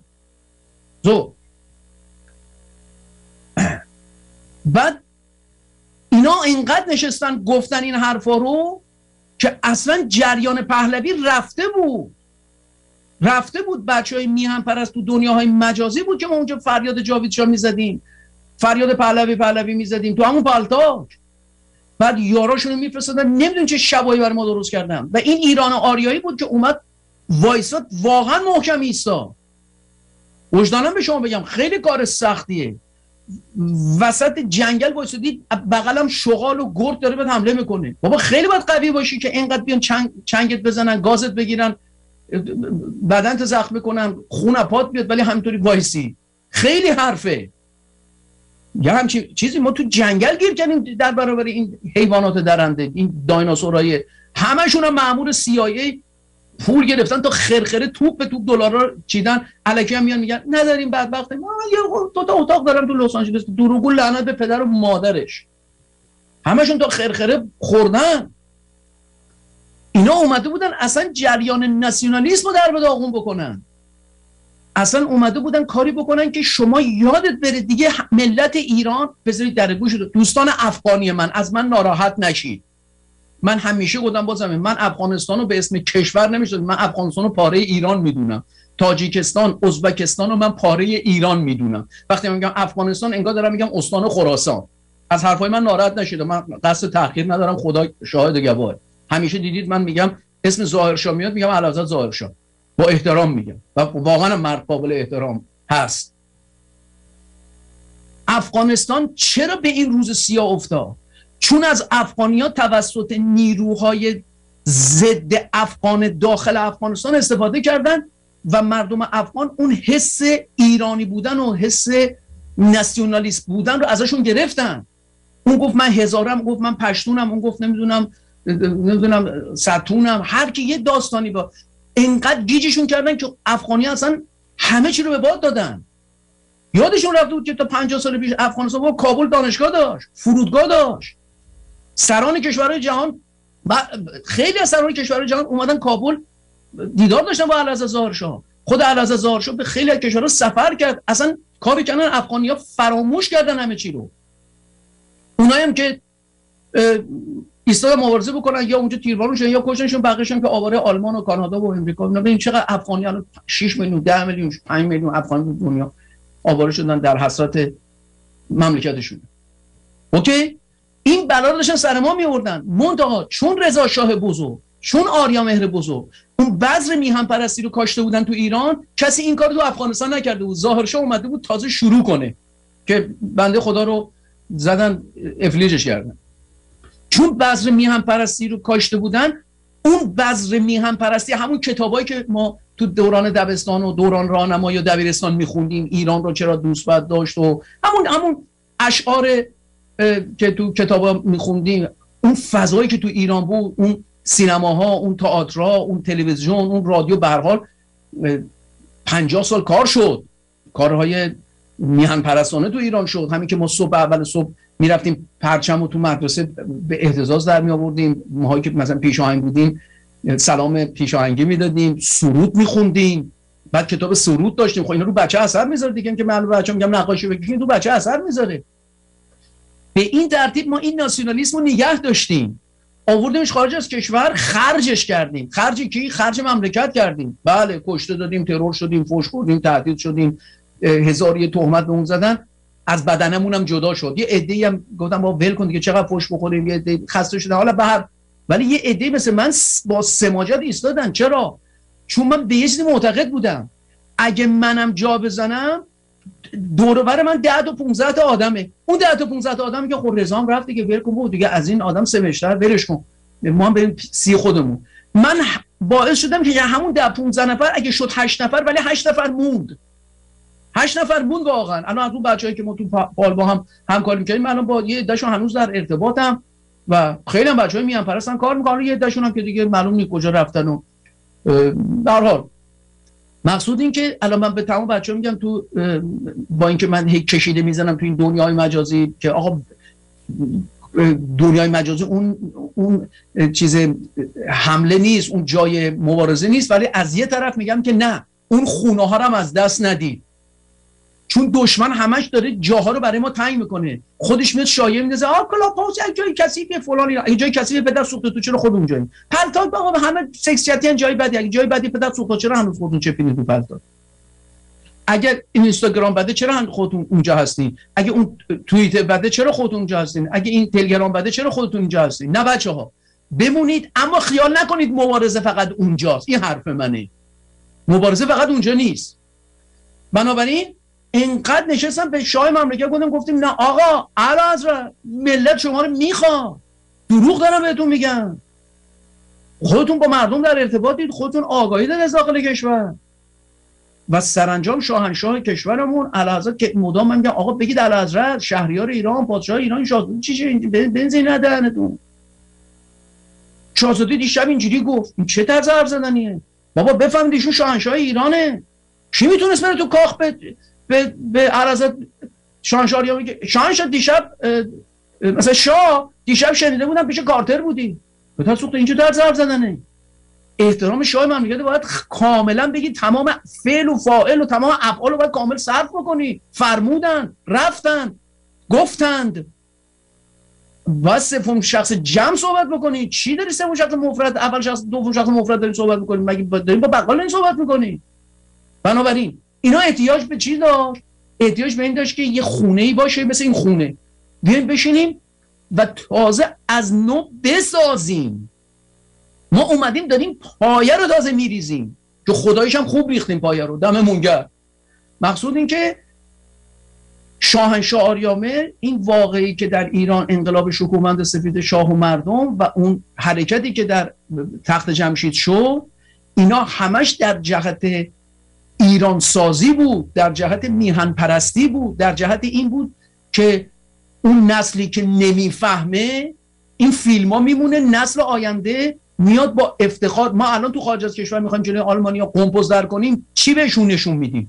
بعد اینا اینقدر نشستن گفتن این حرفا رو که اصلا جریان پهلوی رفته بود. بچهای میهن پرست تو دنیاهای مجازی بود که ما اونجا فریاد جاویدشاه میزدیم، فریاد پهلوی میزدیم تو همون پالتاک. بعد یاراشونو میفرستادن، نمیدون چه شبایی برای ما درست کردن. و این ایران آریایی بود که اومد وایساد، واقعا محکم ایستا. وجدانم به شما بگم خیلی کار سختیه. وسط جنگل وایسادی، بغلم شغال و گرد داره بهت حمله میکنه. بابا خیلی باید قوی باشی که اینقدر بیان چنگت بزنن، گازت بگیرن، بدنت زخم کنن، خون پات بیاد، ولی همینطوری وایسی. خیلی حرفه. یا همچین چیزی ما تو جنگل گیر کردیم در برابر این حیوانات درنده، این دایناسورای همشون هم مأمور CIA پول گرفتن تا خرخره توپ به توپ دلارا چیدن. الکی هم میان میگن نداریم بدبخت ما یه دو تا اتاق دارم تو لس آنجلس. دروغگو، لعنت به پدر و مادرش. همشون تا خرخره خوردن. اینا اومده بودن اصلا جریان ناسیونالیسم رو در به داغون بکنن. اصلا اومده بودن کاری بکنن که شما یادت بره دیگه ملت ایران، بذارید در گوش دوستان افغانی من، از من ناراحت نشید. من همیشه گفتم بازم من افغانستان رو به اسم کشور نمیشد، من افغانستان رو پاره ایران میدونم. تاجیکستان، ازبکستان رو من پاره ایران میدونم. وقتی من میگم افغانستان انگار دارم میگم استان خراسان. از حرفای من ناراحت نشید، من قصد تحقیر ندارم، خدا شاهد گواهه. همیشه دیدید من میگم اسم ظاهرشاه میاد میگم اعلیحضرت ظاهرشاه، با احترام میگم و واقعا مرد قابل احترام هست. افغانستان چرا به این روز سیاه افتاد؟ چون از افغانی‌ها توسط نیروهای ضد افغان داخل افغانستان استفاده کردن و مردم افغان اون حس ایرانی بودن و حس ناسیونالیست بودن رو ازشون گرفتن. اون گفت من هزارم، گفت من پشتونم، اون گفت نمیدونم ستونم، هر کی یه داستانی با. انقدر گیجشون کردن که افغانی اصلا همه چی رو به باد دادن. یادشون رفته بود که تا 50 سال پیش افغانستان با کابل دانشگاه داشت، فرودگاه داشت. سران کشورهای جهان، خیلی از سران کشورهای جهان اومدن کابل دیدار داشتن با اعلیحضرت ظاهرشاه. خود اعلیحضرت ظاهرشاه به خیلی از کشورها سفر کرد. اصلا کاری کردن افغانی‌ها فراموش کردن همه چی رو. اونایی هم که ایستادن مبارزه بکنن یا اونجا تیربارون شدن یا کشتنشون، بقیه‌شون که آواره آلمان و کانادا و امریکا. ببین چقدر افغانی الان 6 میلیون، 10 میلیون، 5 میلیون افغانی دنیا آواره شدن در حسرت مملکتشون. اوکی؟ این بلا رو داشتن سر ما میوردن. منتها چون رضا شاه بزرگ، چون آریا مهر بزرگ اون بذر میهن پرستی رو کاشته بودن تو ایران، کسی این کارو تو افغانستان نکرده بود. ظاهرشاه اومده بود تازه شروع کنه که بنده خدا رو زدن افلیجش کردن. چون بذر میهن پرستی رو کاشته بودن، اون بذر میهن پرستی همون کتابایی که ما تو دوران دبستان و دوران راهنمایی و دبیرستان میخوندیم ایران رو چرا دوست باید داشت و همون اشعار که تو کتابا میخوندیم، اون فضایی که تو ایران بود، اون سینماها، اون تئاترها، اون تلویزیون، اون رادیو، به هر حال 50 سال کار شد، کارهای میهن پرستانه تو ایران شد. همین که ما اول صبح میرفتیم پرچم رو تو مدرسه به اهتزاز در می آوردیم، ماهایی که مثلا پیش آهنگ بودیم سلام پیش آهنگی میدادیم، سرود میخوندیم، بعد کتاب سرود داشتیم. خب اینا رو بچه اثر میذاره دیگه، که معلومه بچه‌ها میگم نقاشی بکشین، تو بچه اثر میذاره. به این ترتیب ما این ناسیونالیسم رو نگه داشتیم، آوردیمش خارج از کشور، خرجش کردیم. خرج کی؟ خرج مملکت کردیم. بله، کشته دادیم، ترور شدیم، فحش خوردیم، تهدید شدیم، هزار یه تهمت به اون زدن، از بدنمون هم جدا شد. یه عده‌ای هم گفتم با ول کن دیگه، چقدر فحش بخوریم، یه عده خسته شدن، حالا به هر، ولی یه عده‌ای مثل من با سماجت ایستادن. چرا؟ چون من به یه چیزی معتقد بودم، اگه منم جا بزنم دور و بر من 10 تا 15 تا آدمه، اون 10 تا 15 تا آدمی که خب رضام رفت دیگه، ول کن دیگه، از این آدم سمشتر ولش کن، ما هم بریم سی خودمون. من باعث شدم که همون 10 15 نفر اگه شد 8 نفر، ولی 8 نفر موند. 8 نفر موند واقعا. الان از اون بچه‌ای که ما تو پال با هم همکاری می‌کردیم، من الان با یه عده‌شون هنوز در ارتباطم و خیلی هم بچه‌های میان پرستن کار می‌کنن، یه عده‌شون هم که دیگه معلوم نیست کجا رفتن. و در حال مقصود این که الان من به تمام بچه‌ها میگم، تو با اینکه من هیچ کشیده میزنم تو این دنیای مجازی که آقا دنیای مجازی اون چیز حمله نیست، اون جای مبارزه نیست، ولی از یه طرف میگم که نه، اون خونه ها رو هم از دست ندید، چون دشمن همش داره جاها رو برای ما تنگ میکنه. خودش میاد شایعه میندازه کلاپاس یک جای کثیفه فلان، یک جای کثیفه پدر سوخته، تو چرا خود اونجایی؟ پلتاک بابا همه سکسیتی جای بدی، اگه جای بدی پدر سوخته چرا هنوز خودتون چپینید تو پلتاک؟ اگه اینستاگرام بده چرا خودتون اونجا هستین؟ اگه اون توییتر بده چرا خودتون اونجا هستین؟ اگه این تلگرام بده چرا خودتون اینجا هستین؟ نه بچه‌ها بمونید، اما خیال نکنید مبارزه فقط اونجاست. این حرف منه، مبارزه فقط اونجا نیست. بنابراین اینقدر نشستم به شاه مملکت گفتیم نه آقا اعلیحضرت ملت شما رو میخواد، دروغ دارم بهتون میگم، خودتون با مردم در ارتباطید، خودتون آگاهی دارید از داخل کشور. و سرانجام شاهنشاه کشورمون اعلیحضرت که مدام من میگم آقا بگید اعلیحضرت شهریار ایران، پادشاه ایران، شاهزاده چیه بنزین ندهنتون. شاهزاده دیشب اینجوری گفت، این چه طرز حرف زدنیه؟ بابا بفهمید ایشون شاهنشاه ایرانه. کی میتونست بره تو کاخ به اعلیحضرت شاهنشاه میگه شاهنشاه دیشب مثلا شاه دیشب شنیده بودم پیش کارتر بودی. بتا سوخت اینجا طرز حرف زدنه. احترام شاه مملکت باید کاملا بگی، تمام فعل و فاعل و تمام افعال رو باید کامل صرف بکنی. فرمودن، رفتن، گفتند. باید سوم شخص جمع صحبت بکنی. چی داری سوم شخص مفرد، اول شخص، دوم شخص مفرد داری صحبت می‌کنی؟ مگه داریم با بقال این صحبت می‌کنی؟ بنابراین اینا احتیاج به چی داشت؟ احتیاج به این داشت که یه خونه‌ای باشه مثل این خونه، بیایم بشینیم و تازه از نو بسازیم. ما اومدیم داریم پایه رو تازه میریزیم که خدایش هم خوب ریختیم پایه رو، دممون گرم. مقصود این که شاهنشاه آریامر، این واقعی که در ایران انقلاب شکوهمند سفید شاه و مردم و اون حرکتی که در تخت جمشید شد، اینا همش در جهت ایران سازی بود، در جهت میهن پرستی بود، در جهت این بود که اون نسلی که نمیفهمه این فیلم ها میمونه، نسل آینده میاد با افتخار. ما الان تو خارج از کشور میخوایم جلوی آلمانیا قمپوز در کنیم، چی بهشون نشون میدیم؟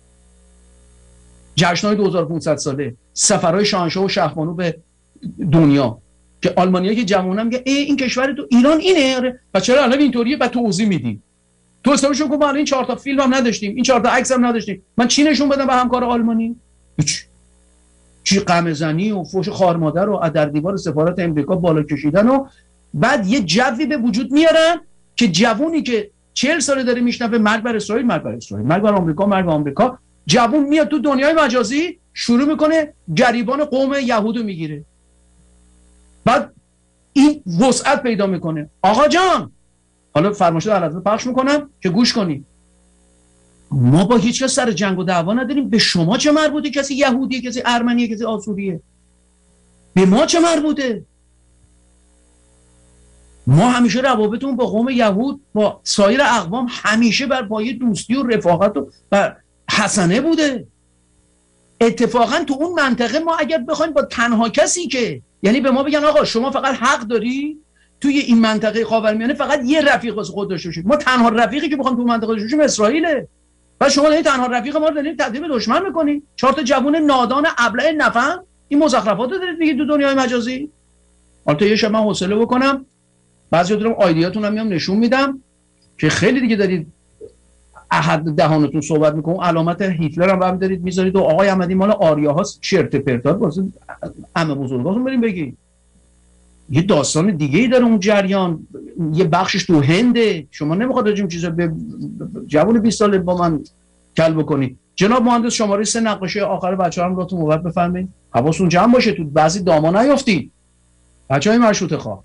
جشن‌های 2500 ساله، سفرهای شاهنشاه و شهبانو به دنیا، که آلمانیا که جوونا میگه این کشور تو ایران اینه، و چرا الان اینطوریه؟ و توضیح میدیم. تو استادشون گفت ما این 4 تا فیلم هم نداشتیم، این 4 تا عکس هم نداشتیم، من چی نشون بدم به همکار آلمانی؟ چی قمه‌زنی و فوش خار مادر و در دیوار سفارت امریکا بالا کشیدن، و بعد یه جوی به وجود میارن که جوونی که 40 ساله داره میشنوه مرگ بر اسرائیل، مرگ بر اسرائیل، مرگ بر آمریکا، مرگ بر آمریکا، جوون میاد تو دنیای مجازی شروع میکنه گریبان قوم یهودو میگیره. بعد این وسعت پیدا میکنه. آقا جان، حالا فرمایشات اعلیحضرت پخش میکنم که گوش کنید. ما با هیچ کس سر جنگ و دعوا نداریم. به شما چه مربوطه کسی یهودیه، کسی ارمنیه، کسی آسوریه؟ به ما چه مربوطه؟ ما همیشه روابطمون با قوم یهود با سایر اقوام همیشه بر پایه دوستی و رفاقت و حسنه بوده. اتفاقا تو اون منطقه ما اگر بخوایم با تنها کسی که یعنی به ما بگن آقا شما فقط حق داری توی این منطقه خاورمیانه فقط یه رفیق واسه خود داشته باشید، ما تنها رفیقی که بخوام تو منطقه داشته باشیم اسرائیله و شما دارید تنها رفیق ما رو دارید تبدیل به دشمن می‌کنید. 4 تا جوون نادان ابله نفهم این مزخرفات رو دارید میگید تو دنیای مجازی. البته یه شب من حوصله بکنم بعضی دارم آیدیاتون هم میام نشون میدم که خیلی دیگه دارید احد دهانتون صحبت میکنم، علامت هیتلر هم برمی دارید میذارید و آقای احمدی مال آریا هاست چرت پرتات واسه عمه بزرگاتون بریم بگید. یه داستان دیگه ای داره اون جریان، یه بخشش تو هنده. شما نمیخواد راجع به چیزا به جوون 20 ساله با من کل بکنی. جناب مهندس شماره 3 نقاشی آخر بچه‌ها هم لطفاً موبت بفرمایید. حواستون جمع باشه تو بعضی داما نیافتید. بچهای مشروطه خواه.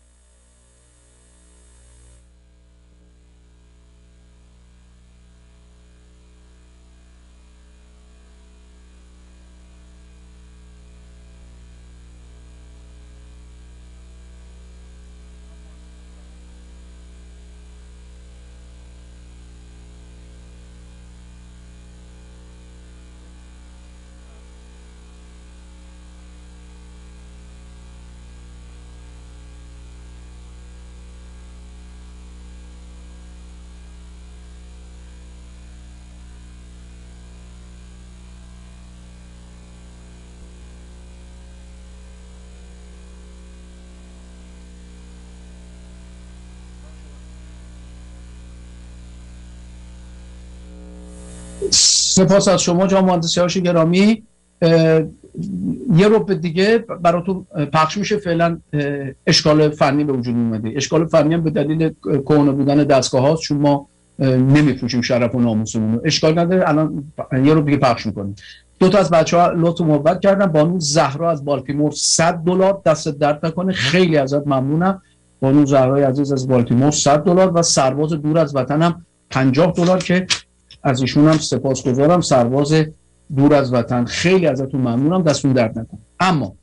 سپاس از شما جناب مهندس سیاوش گرامی. یه ربع دیگه براتون پخش میشه. فعلا اشکال فنی به وجود اومده. اشکال فنی هم به دلیل کهنه بودن دستگاه هاست چون ما نمیپوشیم شرف و ناموسمون. اشکال نداره، الان یه ربع دیگه پخش میکنیم. 2 تا از بچه‌ها لطف محبت کردن. بانو زهرا از بالتیمور $100 دست درد نکنه، خیلی ازت ممنونم. بانو زهرای عزیز از بالتیمور $100 و سرباز دور از وطنم $50 که از ایشون هم سپاسگزارم. سرباز دور از وطن خیلی ازتون ممنونم، دستون درد نکنه. اما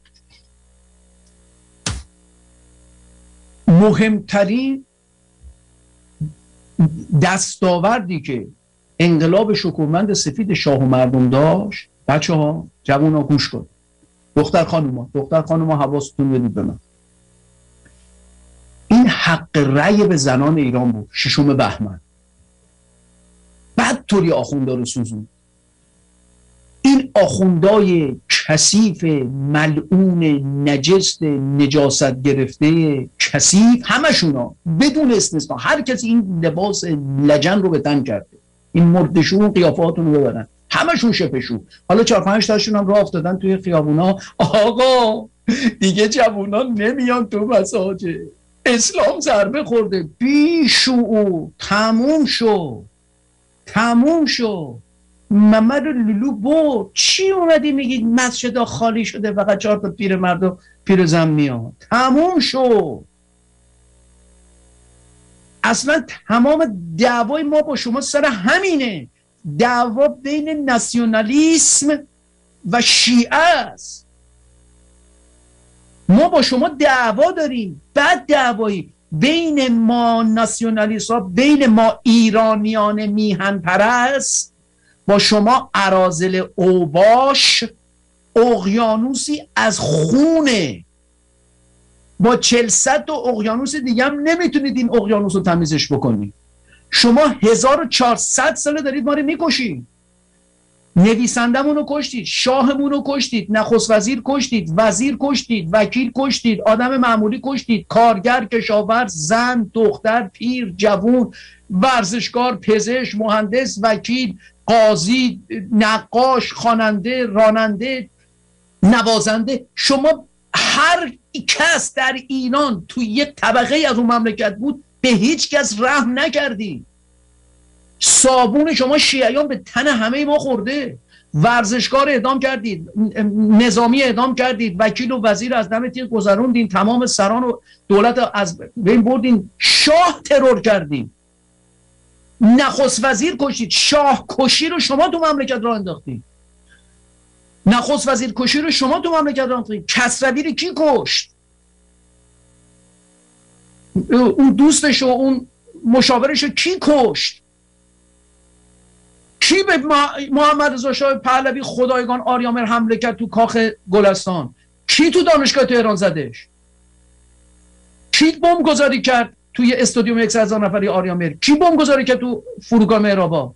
مهمترین دستاوردی که انقلاب شکوهمند سفید شاه و مردم داشت، بچه ها جوان ها گوش کن، دختر خانوما حواستون بدید به من، این حق رأی به زنان ایران بود. 6 بهمن بعد طوری آخوندا رو سوزون. این آخوندای کثیف ملعون نجس نجاست گرفته کثیف همشونا بدون استثنا هر کسی این لباس لجن رو به تن کرده، این مردشون قیافاتون رو ببرن، همشون شپشون. حالا 4-5 تاشون هم راه افتادن توی خیابونا. آقا دیگه جوونا نمیان تو مساجد، اسلام ضربه خورده، بیشعور، تموم شو. محمد لولو برد. چی اومدی میگی مسجد خالی شده فقط 4 تا پیرمرد و پیرزن میاد؟ تموم شو. اصلا تمام دعوای ما با شما سر همینه، دعوا بین ناسیونالیسم و شیعه است. ما با شما دعوا داریم، بعد دعوایی بین ما ناسیونالیست ها، بین ما ایرانیان میهن پرست با شما اراذل اوباش، اقیانوسی از خونه با 400 تا اقیانوس دیگه هم نمیتونید این اقیانوس رو تمیزش بکنید. شما 1400 ساله دارید ما رو میکشید. نویسندمون رو کشتید، شاهمون رو کشتید، نخست وزیر کشتید، وزیر کشتید، وکیل کشتید، آدم معمولی کشتید، کارگر، کشاورز، زن، دختر، پیر، جوون، ورزشکار، پزشک، مهندس، وکیل، قاضی، نقاش، خواننده، راننده، نوازنده. شما هر کس در ایران توی یک طبقه از اون مملکت بود به هیچ کس رحم نکردی. صابون شما شیعیان به تن همه ما خورده. ورزشکار اعدام کردید، نظامی اعدام کردید، وکیل و وزیر از دم تیغ گذروندین، تمام سران و دولت از بین بردین، شاه ترور کردین، نخست وزیر کشید، شاه کشی رو شما تو مملکت راه انداختید، نخست وزیر کشی رو شما تو مملکت راه انداختید. کسروی رو کی کشت؟ اون دوستش و اون مشاورش کی کشت؟ کی به محمد رضا شاه پهلوی خدایگان آریامر حمله کرد تو کاخ گلستان؟ کی تو دانشگاه تهران زدش؟ کی بمب گذاری کرد توی استادیوم 100,000 نفری آریامر؟ کی بمب گذاری کرد تو فرودگاه مهرآباد؟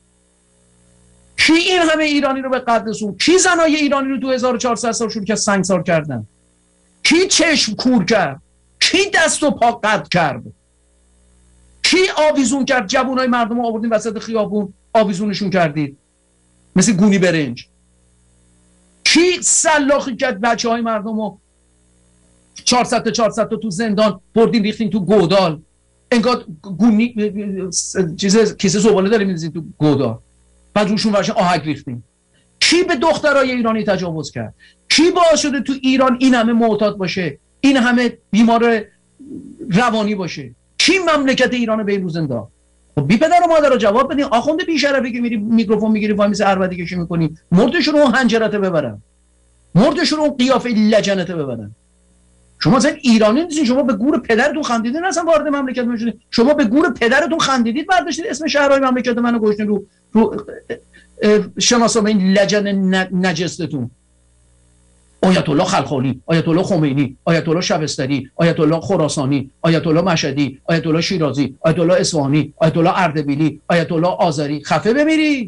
کی این همه ایرانی رو به قتل رسوند؟ کی زنای ایرانی رو تو 1400 سال شروع کرد سنگسار کردن؟ کی چشم کور کرد؟ کی دست و پا قطع کرد؟ کی آویزون کرد؟ جوانای مردم رو آوردین وسط خیابون آویزونشون کردید مثل گونی برنج. کی سلاخی کرد بچهای مردم رو 400 تا تو زندان بردین ریختین تو گودال، انگار گونی کیسه زباله داریم می‌ریزین تو گودال، بعد روشون ورش آهک ریختین. کی به دخترای ایرانی تجاوز کرد؟ کی باعث شده تو ایران این همه معتاد باشه، این همه بیمار روانی باشه؟ کی مملکت ایران به این روز انداخت؟ خب بی پدر و مادر رو جواب بدین. آخوند بی شرفی که میری میکروفون میگیری وای میز عربدی کشی میکنی، مردشون رو هنجرته ببرن، مردشون رو قیافه لجنته ببرن. شما اصلا ایرانی نیستین، شما به گور پدرتون خندیدین اصلا وارد مملکت میشدین. شما به گور پدرتون خندیدید برداشتید اسم شهرهای مملکت منو گذاشتین رو شناسنامه این لجن نجستتون. آیت الله خلخالی، آیت الله خمینی، آیت الله شبستری، آیت الله خراسانی، آیت الله مشهدی، آیت الله شیرازی، آیت الله اصفهانی، آیت الله اردبیلی، آیت الله آذری. خفه بمیری.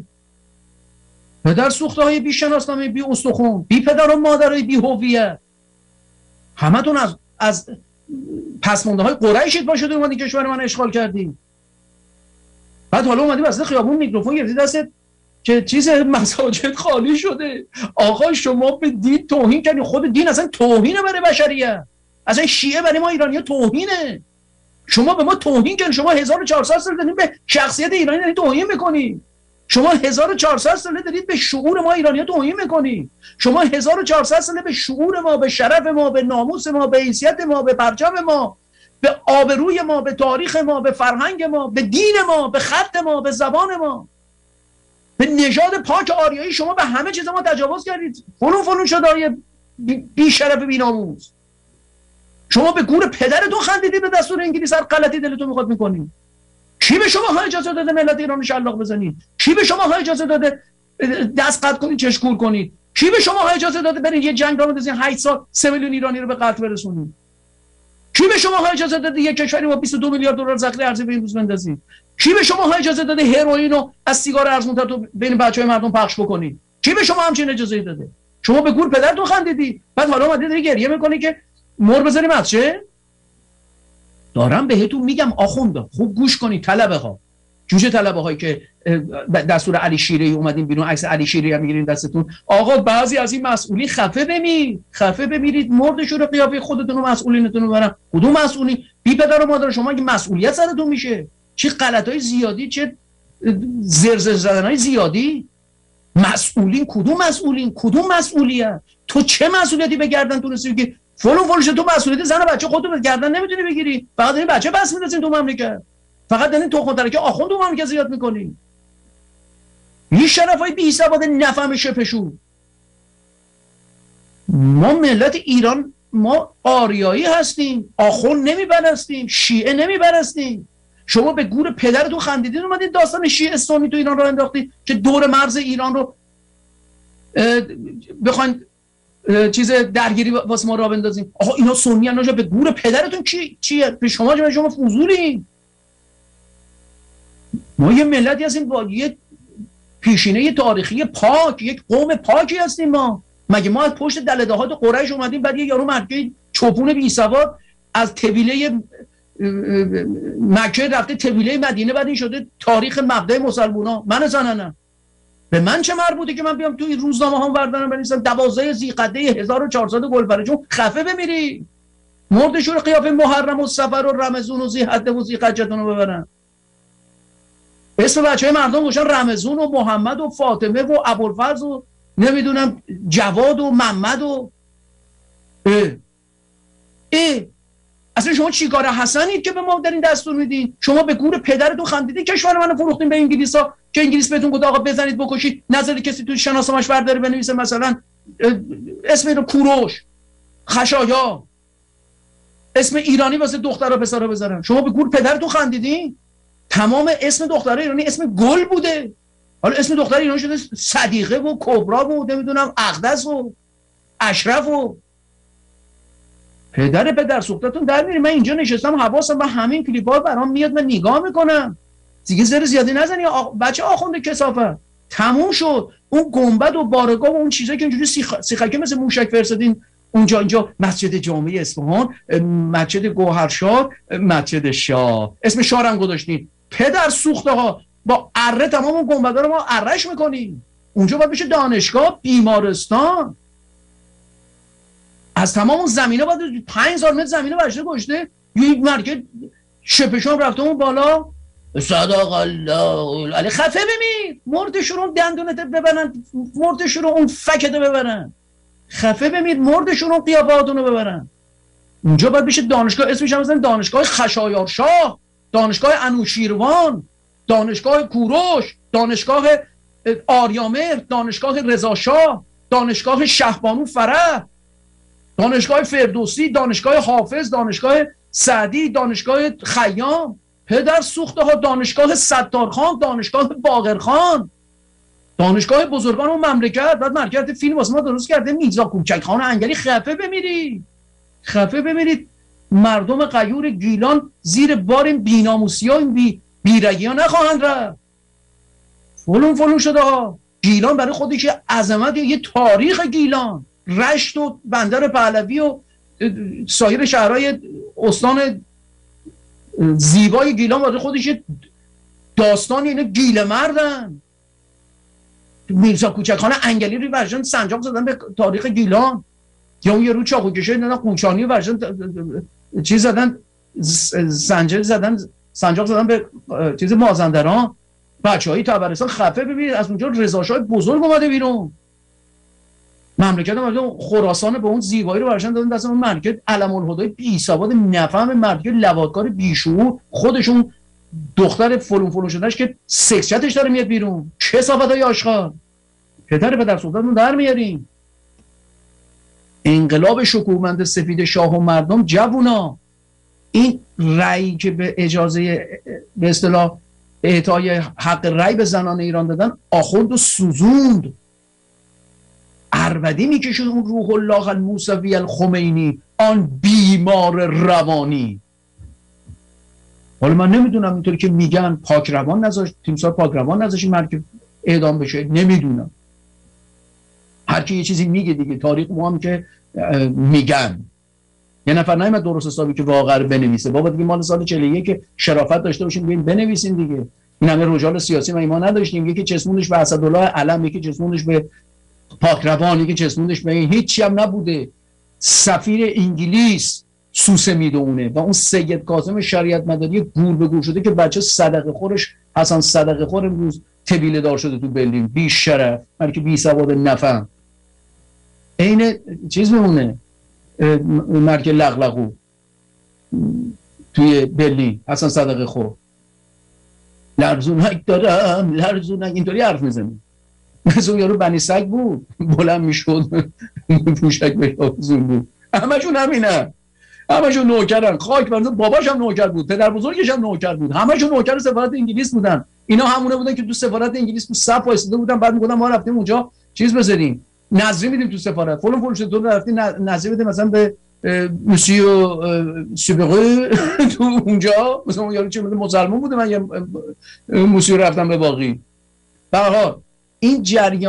پدر سوخته های بی شناسنامه، بی استخوان، بی پدر و مادرای بی هویت. همتون از پسمانده های قریشید باشید اومدین کشور من اشغال کردین. بعد حالا اومدی وسط خیابون میکروفون گرفتی دستت که چیز مساجد خالی شده. آقا شما به دین توهین کردین. خود دین اصلا توهینه برای بشریت. اصلا شیعه برای ما ایرانی‌ها توهینه. شما به ما توهین کردین. شما 1400 سال دارین به شخصیت ایرانی دارین توهین میکنین. شما 1400 سال دارید به شعور ما ایرانی‌ها توهین میکنین. شما 1400 سال به شعور ما، به شرف ما، به ناموس ما، به حیثیت ما، به پرچم ما، به آبروی ما، به تاریخ ما، به فرهنگ ما، به دین ما، به خط ما، به زبان ما، به نژاد پاک آریایی شما به همه چیز ما تجاوز کردید. فلون شدای بی شرف بی ناموس. شما به گور پدرتون خندیدید به دستور انگلیس هر غلطی دلتون میخواد میکنید. کی به شما اجازه داده ملت ایران رو شلاق بزنید؟ کی به شما اجازه داده دست قطع کنید، چشکور کنید؟ کی به شما اجازه داده برید یه جنگ را بندازین 8 سال 3 میلیون ایرانی رو به قتل برسونید؟ کی به شما اجازه داده یک کشوری با 22 میلیارد دلار ذخیره ارزی به این روز بندازید؟ کی به شما اجازه داده هروئین رو از سیگار ارزان‌تر تو بین بچهای مردم پخش بکنید؟ کی به شما همچین اجازه داده؟ شما به گور پدرتون خندیدی، بعد حالا اومدید داری گریه میکنی که مر بذاریم از چه؟ دارم بهتون میگم آخونده خوب گوش کنید طلبه ها، جوجه طلبه هایی که دستور علی شیری اومدین بیرون عکس علی شیری هم میگیرین دستتون. آقا بعضی از این مسئولی خفه بمیرید مردشون رو قیافه خودتون و مسئولینتون رو برن. کدوم مسئولی؟ بی پدر و مادر شما که مسئولیت سرتون میشه. چه غلطای زیادی، چه زرزر زدنای زیادی. مسئولین کدوم مسئولیت؟ تو چه مسئولیتی به گردن تونستی که فلان تو مسئولیت زن و بچه خودت به گردن نمیتونی بگیری؟ فقط این بچه بس میندازین تو مملکت، فقط دارین تخم ترکه آخوند تو مملکت زیاد میکنین. این شرفای بی حساب نفهم شپشون. ما ملت ایران ما آریایی هستیم، آخوند نمیبرستیم، شیعه نمیبرستیم. شما به گور پدرتون خندیدین اومدین داستان شیعه سنی تو ایران رو انداختید که دور مرز ایران رو بخواید چیز درگیری واسه ما را بندازین. آقا اینا سنی ان، به گور پدرتون چیه؟ به شما فضولین. ما یه ملتی هستیم با یه پیشینه تاریخی پاک، یک قوم پاکی هستیم. ما مگه ما از پشت دلدهات قریش اومدیم بعد یه یارو مرکه چوپون بی سواد از طویله مکه رفته طویله مدینه بعد این شده تاریخ مبدأ مسلمونا؟ من زننم، به من چه مربوطه که من بیام توی روزنامه ها بردارم بنویسم 12 ذی‌قعده 1400 گلپره؟ چون خفه بمیری مردشون قیافه محرم و صفر و رمضان و ذی‌حجه و ذی‌قعدتون رو ببرن. اسم بچهای مردم گوشن رمضان و محمد و فاطمه و ابوالفضل و نمیدونم جواد و محمد و اصلا شما چیکار حسنید که به ما دارین دستور میدین؟ شما به گور پدرتون خندیدین کشور منو فروختین به انگلیسا که انگلیس بهتون گفت آقا بزنید بکشید، نذارید کسی تو شناسنامه‌اش برداره بنویسه مثلا اسم رو کوروش، خشایا، اسم ایرانی واسه دخترها پسرها بذارن. شما به گور پدرتون خندیدین؟ تمام اسم دخترای ایرانی اسم گل بوده. حالا اسم دختر ایرانی شده صدیقه و کبرا و نمیدونم اقدس و اشرف و پدر سوختتون در میری. من اینجا نشستم حواسم به همین کلیپ‌ها برام میاد، من نگاه میکنم. دیگه زر زیادی نزنی بچه آخونده کثافت. تموم شد. اون گنبد و بارگاه و اون چیزایی که اینجوری سیخکه مثل موشک فرستادین اونجا، اینجا مسجد جامع اصفهان، مسجد گوهرشاد، مسجد شاه، اسم شاه هم گذاشتین. پدر سوخته ها با اره تمام اون گنبدا رو ما ارهش میکنیم. اونجا باید بشه دانشگاه، بیمارستان. از تمام اون زمینه باید 5000 متر زمینه برشته گشته. یک مرکز شپشام رفته اون بالا. صدق الله علی. خفه بمیر. مردشون رو دندونت ببرن، مردشون رو اون فکت ببرن. خفه بمیر. مردشون رو قیافه‌هاتون رو ببرن. اونجا باید بشه دانشگاه، اسمش هم مثلا دانشگاه خشایارشاه، دانشگاه انوشیروان، دانشگاه کوروش، دانشگاه آریامهر، دانشگاه رضاشاه، دانشگاه شهبانو فرح، دانشگاه فردوسی، دانشگاه حافظ، دانشگاه سعدی، دانشگاه خیام. پدر سوخته ها. دانشگاه ستارخان، دانشگاه باقرخان، دانشگاه بزرگان اون مملکت. بعد مرکز فیلم واسه ما درست کرده میرزا کوچک خان انگلی. خفه بمیرید. خفه بمیرید. مردم غیور گیلان زیر بار بیناموسی ها، این بیرگی ها نخواهند رفت. فلون شده ها. گیلان برای خودش یه عظمت، یه تاریخ گیلان، رشت و بندر پهلوی و سایر شهرهای استان زیبای گیلان برای خودش داستانی. اینه گیل مردن. میرزا کوچکخان انگلی رو ورژن سنجاق زدن به تاریخ گیلان، یا اون یه رو چاقو کشه نه قوچانی ورژن چیز زدن، سنجاق زدن به چیز مازندران. بچه‌های تبرستان خفه ببینید. از اونجا رضاشاه بزرگ اومده بیرون. مملکت اومده خراسان به اون زیبایی رو ورشن دادن دست اون مملکت علم الهدای بی سواد نفهم مملکت لواطکار بیشعور. خودشون دختر فلون شدهش که سکس چتش داره میاد بیرون. چه صافتای آشغال. پدر سلطانتون در میاریم. انقلاب شکوهمند سفید شاه و مردم. جوونا، این رأی که به اجازه به اصطلاح اعطای حق رأی به زنان ایران دادن، آخوند و سوزوند. عربدی میکشد اون روح الله الموسوی الخمینی، آن بیمار روانی. حالا من نمیدونم، اینطوری که میگن پاک روان نذاشت، تیمسار پاک روان نذاشت این مرد اعدام بشه. نمیدونم، هر کی یه چیزی میگه دیگه. تاریخ ما هم که میگن. یه نفر نمیاد درست حسابی که واقعا بنویسه. بابا دیگه مال سال 41 که شرافت داشته باشیم بیاین بنویسین دیگه. این همه رجال سیاسی ما نداشتیم. یکی چسمونش به اسدالله علم، یکی چسمونش به پاک روان، یکی چسمونش به این. هیچی هم نبوده. سفیر انگلیس سوسه میدونه و اون سید کاظم شریعت مداری گور به گور شده که بچه صدقه خورش حسن صدقه خور امروز طبیله دار شده تو برلین. بی شرف، بلکه بی سواد نفهم. عین چیز میمونه مرگ لغلقو توی برلین، حسن صدقه خور. لرزونک دارم لرزونک، اینطوری حرف میزنه. مثل اون یارو بنی سگ بود، بلند میشد پوشک به آویزون بود. همشون همینه، همشون نوکرن. خاک بر باباش هم نوکر بود، پدر بزرگش هم نوکر بود، همشون نوکر سفارت انگلیس بودن. اینا همونه بودن که تو سفارت انگلیس تو صف وایساده بودن. بعد میگفتن ما رفتیم اونجا چیز بزنیم، نظری میدیم تو سفارت. فلان شد تو رفتی نظری بده مثلا به مسیو سوبرو تو اونجا. مثلا اون یارو چه مسلمان بوده، من یه مسیو رفتم به باقی. به هر حال این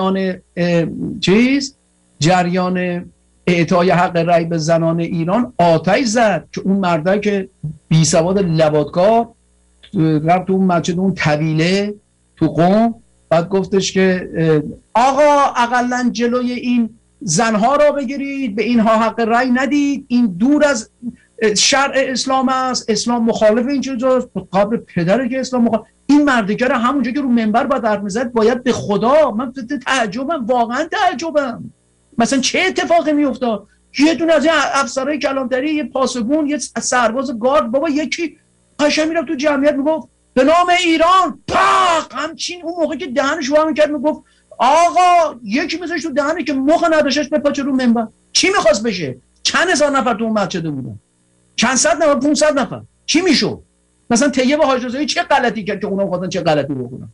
جریان اعطای حق رأی به زنان ایران آتش زد که اون مرده که بی سواد لواطکار رفت تو اون مسجد اون طویله تو قم. بعد گفتش که آقا اقلن جلوی این زنها را بگیرید، به اینها حق رأی ندید، این دور از شرع اسلام است، اسلام مخالف این چیزاست. قبل پدره که اسلام مخالف. این مردکر همونجا که رو منبر باید حرف میزد باید به خدا. من تعجبم، واقعا تعجبم. مثلا چه اتفاقی میافتاد؟ یه دونه از این افسرهای کلانتری، یه پاسبون، یه سرباز گارد، بابا یکی قشنگ میرفت تو جمعیت میگفت به نام ایران پاک. همچین اون موقع که دهنش وا میکرد میگفت آقا، یکی میذاشت تو دهنش که مخ نداشتش بپاچه رو منبر. چی میخواست بشه؟ چند هزار نفر تو اون مسجد بودن. چند صد نفر 500 نفر چی میشد؟ مثلا طیب حاج رضایی چه غلطی کرد که اونا می‌خواستن چه غلطی بکنن؟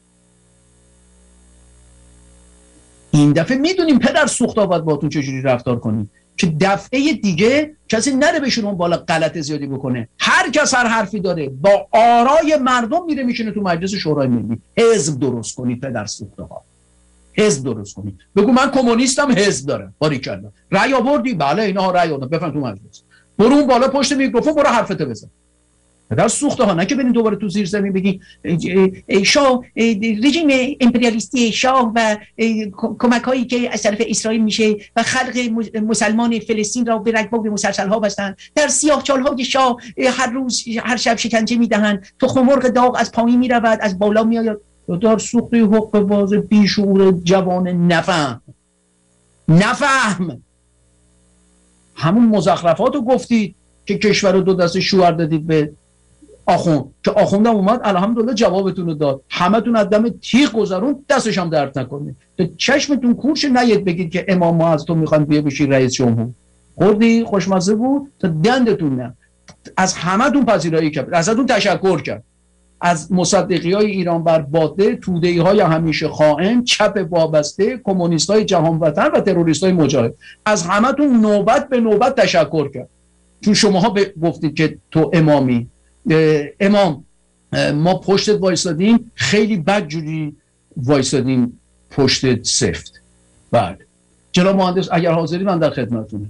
این دفعه میدونیم پدر سوخت آباد باهاتون چجوری رفتار کنیم که دفعه دیگه کسی نره بشون اون بالا غلط زیادی بکنه. هر کس هر حرفی داره با آرای مردم میره میشینه تو مجلس شورای ملی. حزب درست کنید پدر سوخته ها، حزب درست کنید. بگو من کمونیستم، حزب دارم، باریکلا. رأی آوردی؟ بله اینها رأی آوردن، بفهم تو مجلس. برو اون بالا پشت میکروفون برو حرفتو بزن. پدر سوخته ها، نه که برین دوباره تو زیر زمین بگین شاه رژیم امپریالیستی شاه و کمک هایی که از طرف اسرائیل میشه و خلق مسلمان فلسطین را به رگبار مسلسل ها بستن، در سیاهچال های شاه هر روز هر شب شکنجه میدهن، تخم مرغ داغ از پایین میرود از بالا میآید. پدر سوخته حق باز بیشعور جوان نفهم همون مزخرفات رو گفتید که کشور رو دو دست شوهر دادید به آخوند که آخوندم اومد الحمدلله جوابتون رو داد، همتون از دم تیغ گذرون، دستش هم درد نکنید. تو چشمتون کورش نید بگید که امام ما از تو میخوان بیا بشی رئیس جمهور. خوردی خوشمزه بود تا دندتون نه. از همتون پذیرایی کرد، ازتون تشکر کرد، از مصدقی‌های ایران بر باده، توده‌ای‌های همیشه خائن، چپ وابسته، کمونیست‌های جهان وطن و تروریست‌های مجاهد، از همتون نوبت به نوبت تشکر کرد. چون شماها گفتید که تو امامی. امام ما پشتت وایسادیم، خیلی بدجوری وایسادیم پشتت سفت. بله جناب مهندس اگر حاضری من در خدمتتونم.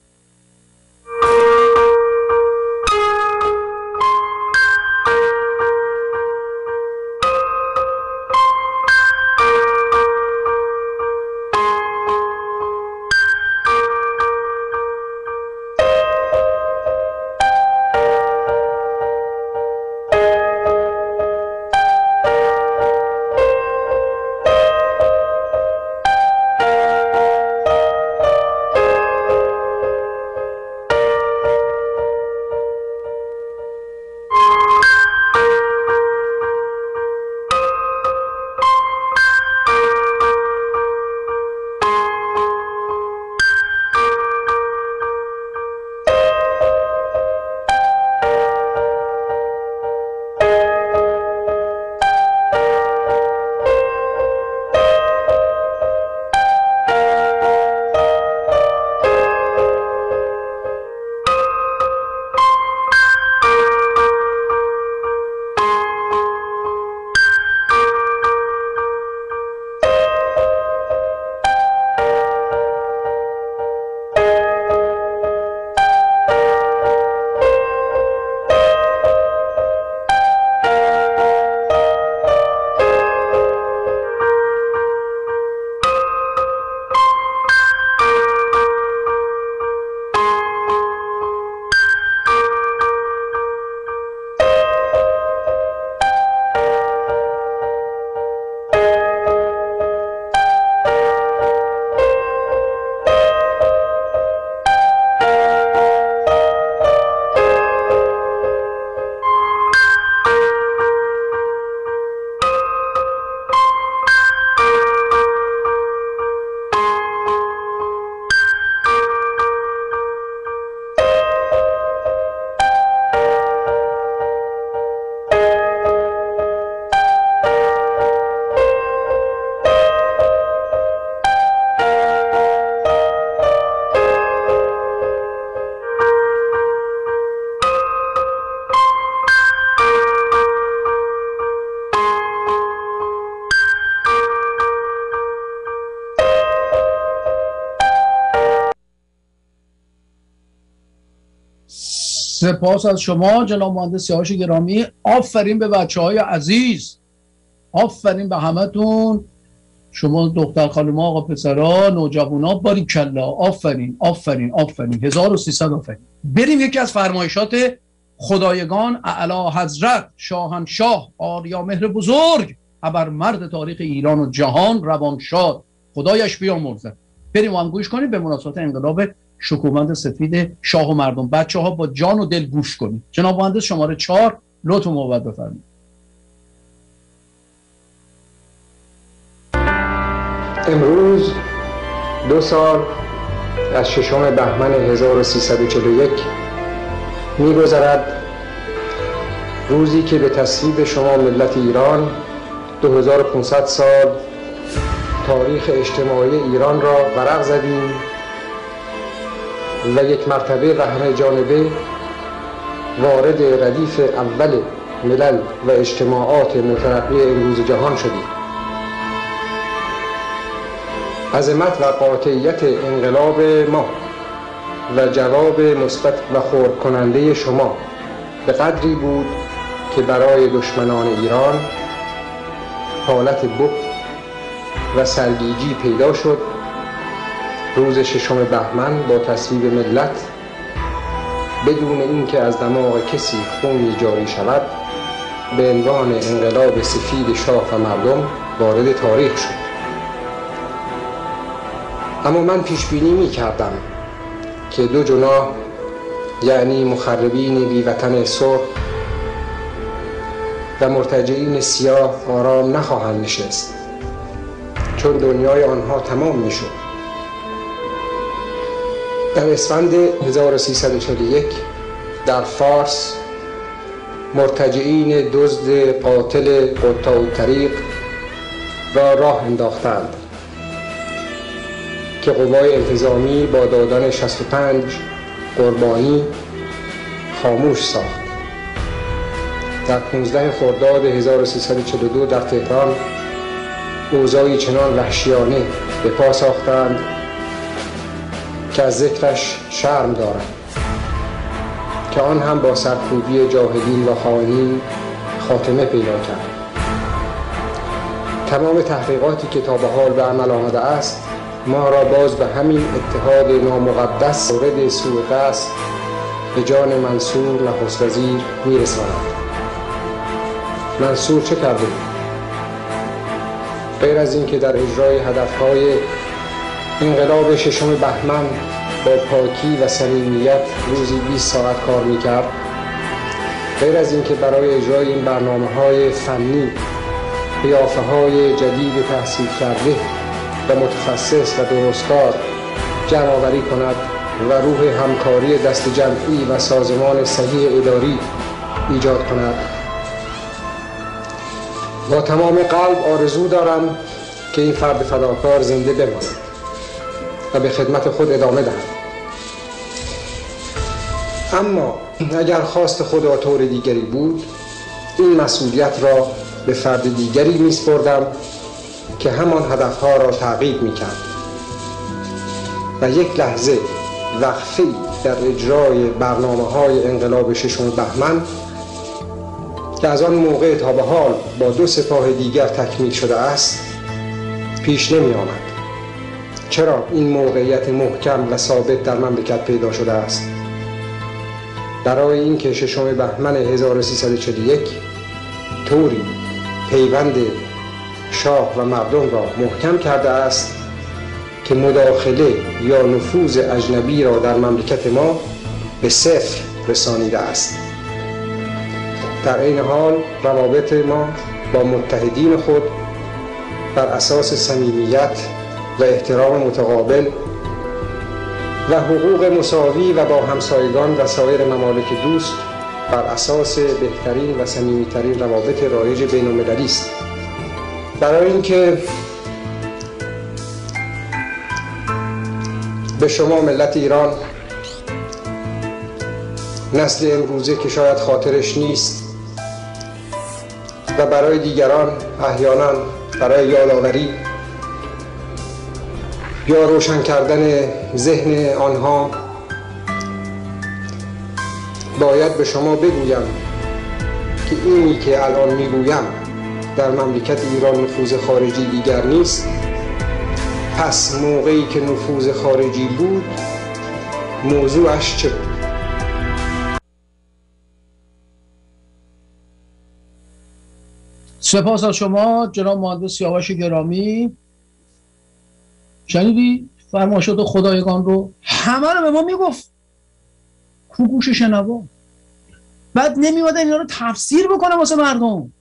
سپاس از شما جناب مهندس سیاوش گرامی. آفرین به بچه‌های عزیز، آفرین به همتون، شما دختر خانم‌ها، آقا پسرها، نوجوانا، باریکلا، آفرین آفرین آفرین، 1300 آفرین. بریم یکی از فرمایشات خدایگان اعلی حضرت شاهنشاه آریامهر بزرگ ابرمرد تاریخ ایران و جهان روانشاد خدایش بیامرزد، بریم و هم گوش کنیم به مناسبت انقلاب شکومند سفید شاه و مردم. بچه‌ها با جان و دل گوش کنید. جناب مهندس شماره 4 لطف موبت بفرمایید. امروز 2 سال از 6 بهمن 1341 می‌گذرد روزی که به تصویب شما ملت ایران 2500 سال تاریخ اجتماعی ایران را ورق زدیم و یک مرتبه و همه جانبه وارد ردیف اول ملل و اجتماعات مترقی امروز جهان شدیم. عظمت و قاطعیت انقلاب ما و جواب مثبت و خرد کننده شما به قدری بود که برای دشمنان ایران حالت بغض و سرگیجی پیدا شد. روز 6 بهمن با تصویب ملت بدون اینکه از دماغ کسی خونی جاری شود به عنوان انقلاب سفید شاه و مردم وارد تاریخ شد. اما من پیش بینی می کردم که دو جناح یعنی مخربین بیوطن سرخ و مرتجعین سیاه آرام نخواهند نشست، چون دنیای آنها تمام می شد. در اسفند 1341 در فارس مرتجعین دزد قاتل قطاع الطریق را راه انداختند که قوای انتظامی با دادن 65 قربانی خاموش ساخت. در 15 خرداد 1342 در تهران اوضاعی چنان وحشیانه به پا ساختند که از ذکرش شرم دارند، که آن هم با سرکوبی جاهلین و خائنین خاتمه پیدا کرد. تمام تحقیقاتی که تا به حال به عمل آمده است ما را باز به همین اتحاد نامقدس مورد سوء قصد به جان منصور نخست وزیر میرساند. منصور چه کرده بود؟ غیر از این که در اجرای هدفهای انقلاب 6 بهمن با پاکی و صمیمیت روزی 20 ساعت کار میکرد، غیر از این که برای اجرای این برنامه‌های فنی قیافه‌های جدید تحصیل کرده و متخصص و درستکار جمع‌آوری کند و روح همکاری دست جمعی و سازمان صحیح اداری ایجاد کند، با تمام قلب آرزو دارم که این فرد فداکار زنده بماند و به خدمت خود ادامه دهد. اما اگر خواست خدا طور دیگری بود، این مسئولیت را به فرد دیگری میسپردم که همان هدفها را تعقیب میکرد و یک لحظه وقفه‌ای در اجرای برنامه‌های انقلاب 6 بهمن که از آن موقع تا به حال با 2 سپاه دیگر تکمیل شده است پیش نمی آمد. چرا این موقعیت محکم و ثابت در مملکت پیدا شده است؟ برای این که 6 بهمن 1341 طوری پیوند شاه و مردم را محکم کرده است که مداخله یا نفوذ اجنبی را در مملکت ما به صفر رسانیده است. در این حال روابط ما با متحدین خود بر اساس صمیمیت و احترام متقابل و حقوق مساوی و با همسایگان و سایر ممالک دوست بر اساس بهترین و صمیمیترین روابط رایج بین‌المللی است. برای اینکه به شما ملت ایران، نسل امروزه که شاید خاطرش نیست و برای دیگران احیانا برای یادآوری یا روشن کردن ذهن آنها باید به شما بگویم که اینی که الان میگویم در مملکت ایران نفوذ خارجی دیگر نیست. پس موقعی که نفوذ خارجی بود موضوعش چه بود؟ سپاس از شما جناب مهندس سیاوش گرامی. شنیدی فرمایشات خدایگان رو؟ همه رو به ما میگفت. کو گوش شنوا؟ بعد نمیومدن اینا رو تفسیر بکنه واسه مردم.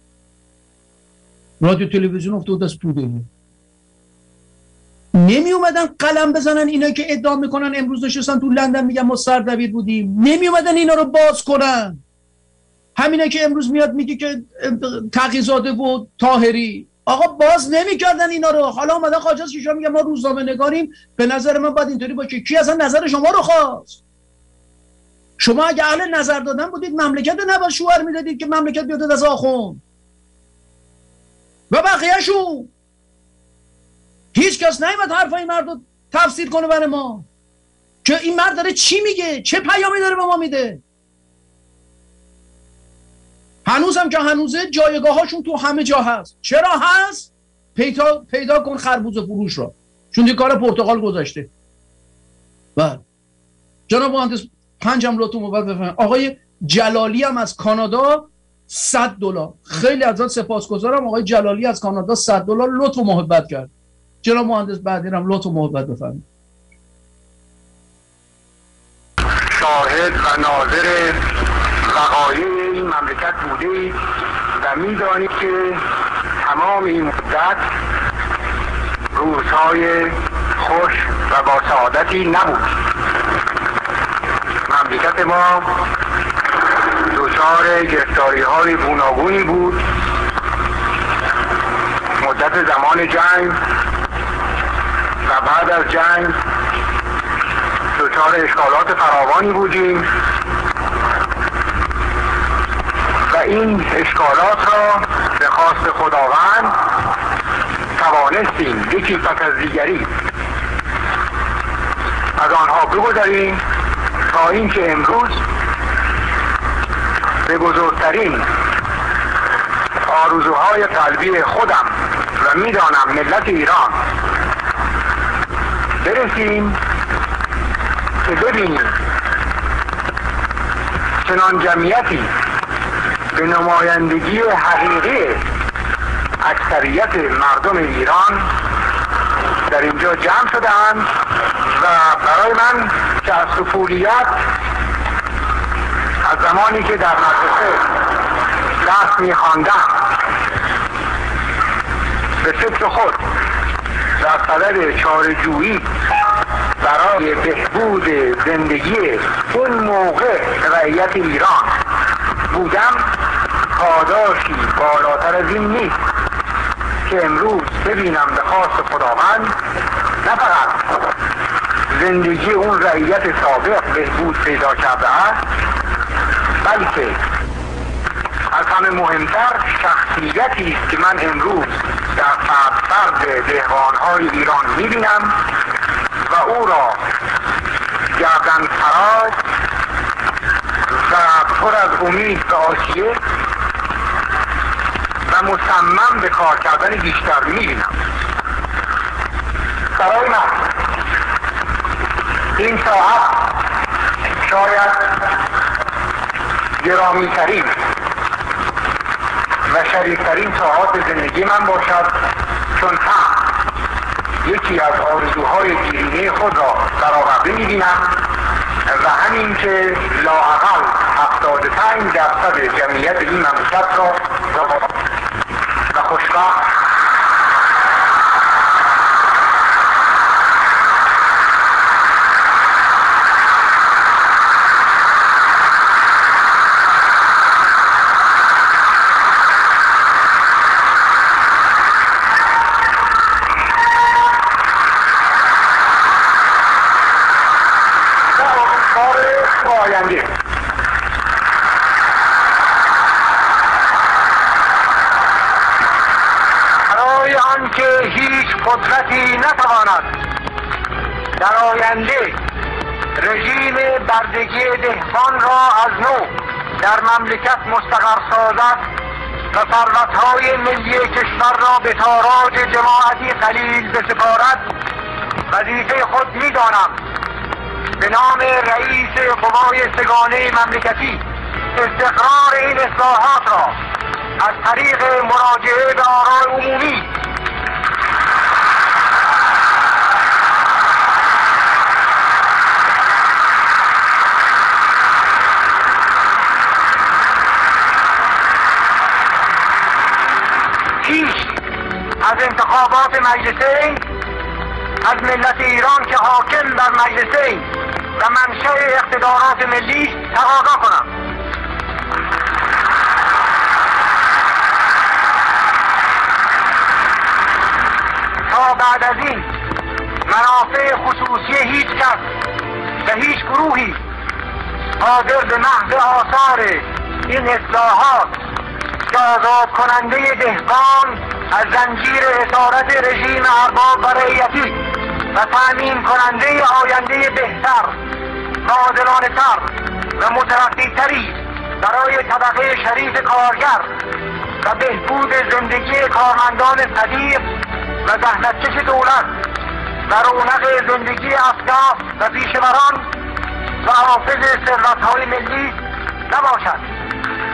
رادیو تلویزیون افتاد از پوده. نمی اومدن اومدن قلم بزنن اینا که ادعا میکنن امروز نشستن تو لندن میگن ما سردبیر بودیم، نمی اومدن اینا رو باز کنن. همینا که امروز میاد میگه که تقی‌زاده و طاهری، آقا باز نمیکردن اینا رو. حالا اومدن خارج از کشور میگن ما روزنامه نگاریم. به نظر من باید اینطوری باشه. کی اصلا نظر شما رو خواست؟ شما اگه اهل نظر دادن بودید مملکت رو نباید شوهر میدادید که مملکت بیاد از آخوند و بقیه‌شون. هیچ کس نیومد حرفای این مرد رو تفسیر کنه برای ما که این مرد داره چی میگه، چه پیامی داره به ما میده. هنوزم که هنوزه جایگاهاشون تو همه جا هست. چرا هست؟ پیدا کن خربوزه فروش را، چون دیگه کار پرتغال گذاشته. بله جناب مهندس 5 لاتون موبایل بفرمایید. آقای جلالی هم از کانادا $100. خیلی ازت سپاسگزارم آقای جلالی از کانادا $100 لطف و محبت کرد. جناب مهندس بعدی هم لطف و محبت بفرمایید. شاهد و ناظر وقایع این مملکت بوده و می‌دانید که تمام این مدت روزهای خوش و با سعادتی نبود. مملکت ما دچار گرفتاری‌های گوناگونی بود. مدت زمان جنگ و بعد از جنگ دچار اشکالات فراوانی بودیم و این اشکالات را به خواست خداوند توانستیم یکی پس از دیگری از آنها بگذریم تا اینکه امروز به بزرگترین آرزوهای قلبی خودم و میدانم ملت ایران برسیم که ببینیم چنان جمعیتی به نمایندگی حقیقی اکثریت مردم ایران در اینجا جمع شدند و برای من که از طفولیت از زمانی که در مدرسه درس می‌خواندم به فکر خود در صدد چاره‌جویی برای بهبود زندگی اون موقع رعیت ایران بودم، پاداشی بالاتر از این نیست که امروز ببینم به خواست خداوند نه فقط زندگی اون رعیت سابق بهبود پیدا کرده است، بلکه از همه مهمتر شخصیتی است که من امروز در فرد دهقان‌های ایران می‌بینم و او را گردن فراز و پر از امید به آسیه و مصمم به کار کردن بیشتر می‌بینم. برای من این ساعت شاید گرامی‌ترین و شریفترین ساعات زندگی من باشد، چون هم یکی از آرزوهای دیرینه خود را برآورده می‌بینم و همین که لااقل 75% جمعیت این مملکت را و خوشبخت آینده برای آنکه هیچ قدرتی نتواند در آینده رژیم بردگی دهقان را از نو در مملکت مستقر سازد و ثروت‌های ملی کشور را به تاراج جماعتی قلیل بسپارد، وظیفه خود می‌دانم به نام رئیس قوای سگانه مملکتی استقرار این اصلاحات را از طریق مراجعه به آرای عمومی پیش از انتخابات مجلسین از ملت ایران که حاکم بر مجلسه و منشأ اقتدارات ملی تقاضا کنم. تا بعد از این منافع خصوصی هیچ کس و هیچ گروهی قادر به محو آثار این اصلاحات که آزاد کننده دهقان از زنجیر اسارت رژیم ارباب و رعیتی و تأمین کننده آینده بهتر و عادلانه‌تر و مترقی‌تری برای طبقه شریف کارگر و بهبود زندگی کارمندان صدیق و زحمتکش دولت و رونق زندگی افکار و پیشوران و حافظ ثروت‌های ملی نباشد.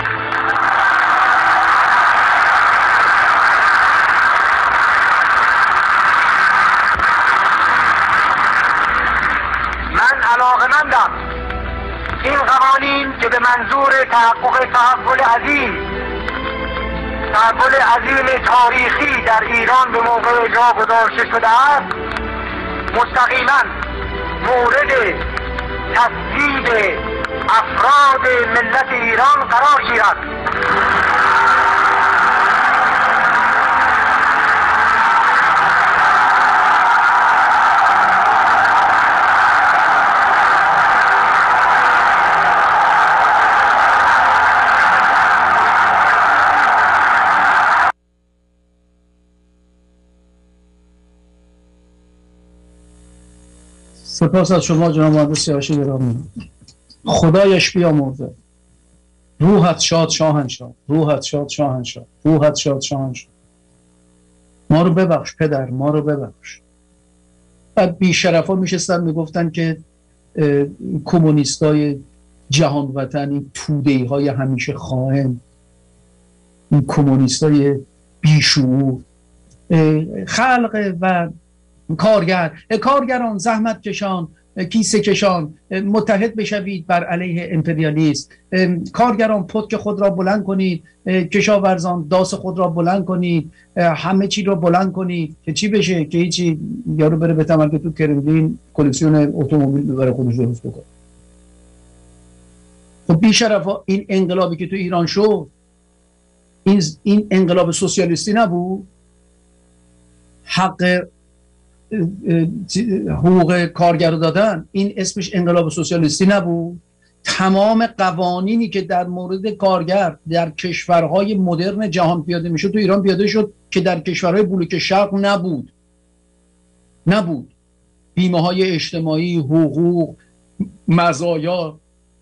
من علاقه‌مندم این قوانین که به منظور تحقق تحول عظیم تاریخی در ایران به موقع جا گذاشته شده است مستقیما مورد تصویب افراد ملت ایران قرار گیرد. سپاس از شما جناب مهندس سیاوش گرامی. خدایش بیامرزه. روحت شاد شاهنشاه، روحت شاد شاهنشاه، روحت شاد شاهنشاه. ما رو ببخش پدر، ما رو ببخش. بعد بیشرفا میشستن میگفتن که کمونیستای جهان وطن، این توده‌ای های همیشه خائن، این کمونیستای بیشعور، خلق و کارگران، زحمت کشان، کیسه کشان، متحد بشوید بر علیه امپریالیسم. کارگران پتک خود را بلند کنید، کشاورزان داس خود را بلند کنید، همه چی را بلند کنید که چی بشه؟ که هیچی، یارو بره به تمرکز تو کرملین کلکسیون اتومبیل برای خودش درست بکنه. خب بی‌شرفا، این انقلابی که تو ایران شد، این انقلاب سوسیالیستی نبود؟ حقوق کارگر دادن، این اسمش انقلاب سوسیالیستی نبود؟ تمام قوانینی که در مورد کارگر در کشورهای مدرن جهان پیاده میشد تو ایران پیاده شد که در کشورهای بلوک شرق نبود. بیمه های اجتماعی، حقوق، مزایا،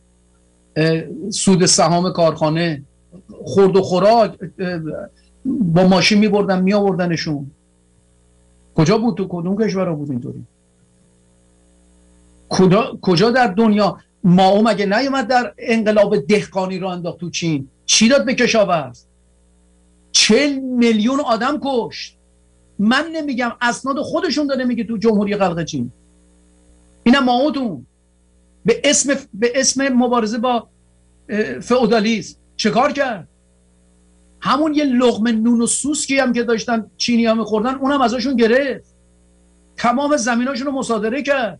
سود سهام کارخانه، خورد و خوراک، با ماشین میبردن میآوردنشون. کجا بود؟ تو کدوم کشورها بود اینطوری؟ کجا در دنیا؟ مائو مگه نیومد در انقلاب دهقانی رو انداخت تو چین؟ چی داد به کشاورز؟ 40 میلیون آدم کشت. من نمیگم، اسناد خودشون داره میگه تو جمهوری خلق چین. اینم مائوتون به اسم مبارزه با فئودالیسم چه کار کرد؟ همون یه لقمه نون و سوسکی هم که داشتن چینی ها میخوردن اونم ازشون گرفت، تمام زمیناشون رو مصادره کرد.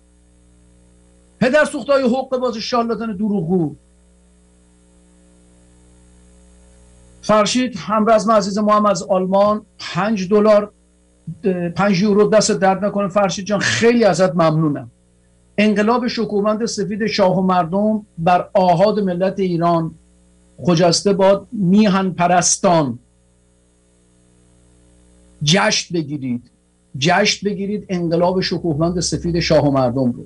پدر سوختای حقوق باز شارلاتان دروغگو. فرشید همرزم عزیز ما هم از آلمان 5 یورو دست درد نکنه. فرشید جان خیلی ازت ممنونم. انقلاب شکوهمند سفید شاه و مردم بر آحاد ملت ایران خجسته باد. میهن پرستان جشن بگیرید انقلاب شکوهمند سفید شاه و مردم رو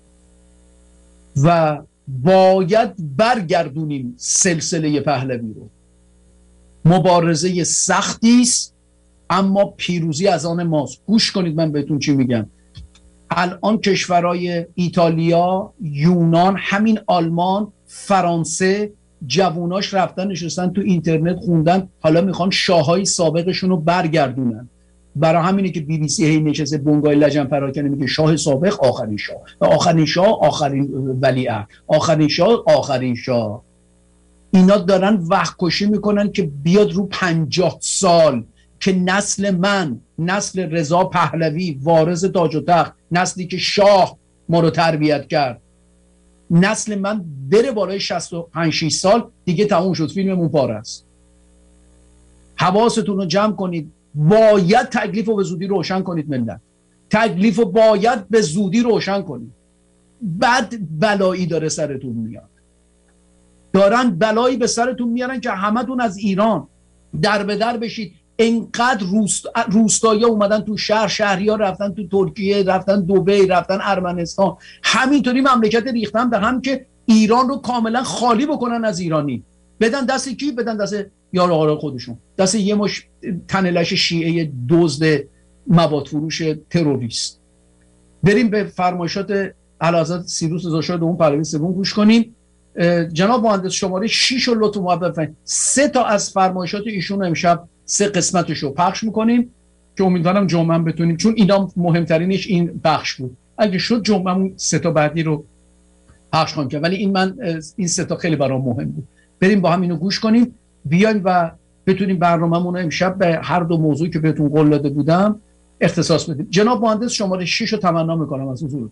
و باید برگردونیم سلسله پهلوی رو. مبارزه سختی است اما پیروزی از آن ماست. گوش کنید من بهتون چی میگم. الان کشورهای ایتالیا، یونان، همین آلمان، فرانسه، جووناش رفتن نشستن تو اینترنت خوندن حالا میخوان شاههای سابقشون رو برگردونن. برای همینه که بی بی سی هی نشسته بنگاه لجن پراکنه میگه شاه سابق آخرین شاه، آخرین شاه آخرین ولیعهد، آخرین شاه آخرین شاه. اینا دارن وقت کشی میکنن که بیاد رو 50 سال که نسل من، نسل رضا پهلوی وارث تاج و تخت، نسلی که شاه ما رو تربیت کرد، نسل من بره بالای 65-6 سال دیگه تموم شد، فیلممون پاره است. حواستون رو جمع کنید، باید تکلیف رو به زودی روشن کنید. ملت تکلیف رو باید به زودی روشن کنید. بد بلایی داره سرتون میاد، دارن بلایی به سرتون میارن که همتون از ایران در به در بشید. انقدر روستایی اومدن تو شهر، شهری ها رفتن تو ترکیه، رفتن دبی، رفتن ارمنستان، همینطوری مملکت ریختن به هم که ایران رو کاملا خالی بکنن از ایرانی، بدن دست کی؟ بدن دست یار خودشون، دست یه مش تنلش شیعه دزد مواد فروش تروریست. بریم به فرمایشات اعلیحضرت سیروس رضا شاه دوم پهلوی سوم گوش کنیم. جناب مهندس شماره 6 رو لطف محبت بفرمایید. 3 تا از فرمایشات ایشون رو امشب 3 قسمتش رو پخش میکنیم که امیدوارم جمعه بتونیم، چون اینا مهمترینش این بخش بود، اگه شد جمعه 3 تا بعدی رو پخش خواهم کرد، ولی این 3 تا خیلی برام مهم بود. بریم با هم اینو گوش کنیم، بیایم و بتونیم برنامه‌مون رو امشب به هر دو موضوعی که بهتون قول داده بودم اختصاص بدیم. جناب مهندس شماره 6 رو تمنا میکنم از حضورتون.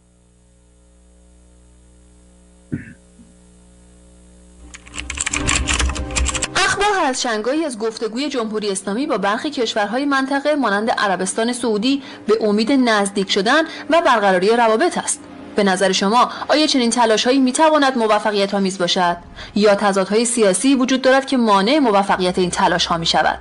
از شنگایی از گفتگوی جمهوری اسلامی با برخی کشورهای منطقه مانند عربستان سعودی به امید نزدیک شدن و برقراری روابط است. به نظر شما آیا چنین تلاش‌هایی می‌تواند موفقیت‌آمیز باشد یا تضادهای سیاسی وجود دارد که مانع موفقیت این تلاش‌ها می‌شود؟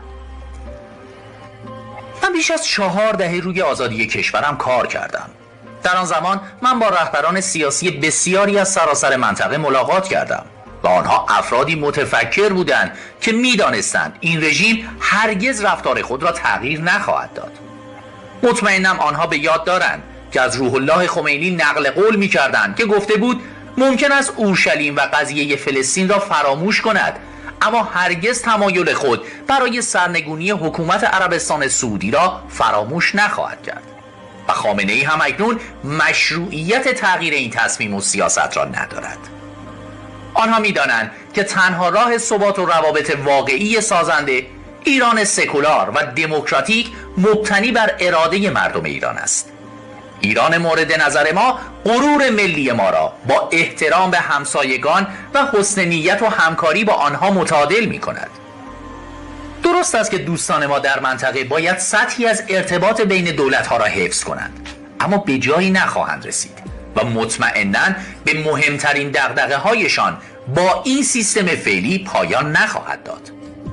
من بیش از 4 دهه روی آزادی کشورم کار کردم. در آن زمان من با رهبران سیاسی بسیاری از سراسر منطقه ملاقات کردم و آنها افرادی متفکر بودند که می‌دانستند این رژیم هرگز رفتار خود را تغییر نخواهد داد. مطمئنم آنها به یاد دارند که از روح الله خمینی نقل قول می‌کردند که گفته بود ممکن است اورشلیم و قضیه فلسطین را فراموش کند، اما هرگز تمایل خود برای سرنگونی حکومت عربستان سعودی را فراموش نخواهد کرد. و خامنه‌ای هم اکنون مشروعیت تغییر این تصمیم و سیاست را ندارد. آنها می‌دانند که تنها راه ثبات و روابط واقعی سازنده ایران سکولار و دموکراتیک مبتنی بر اراده مردم ایران است. ایران مورد نظر ما غرور ملی ما را با احترام به همسایگان و حسن نیت و همکاری با آنها متعادل می‌کند. درست است که دوستان ما در منطقه باید سطحی از ارتباط بین دولت‌ها را حفظ کنند، اما به جایی نخواهند رسید و مطمئناً به مهمترین دغدغه‌هایشان با این سیستم فعلی پایان نخواهد داد.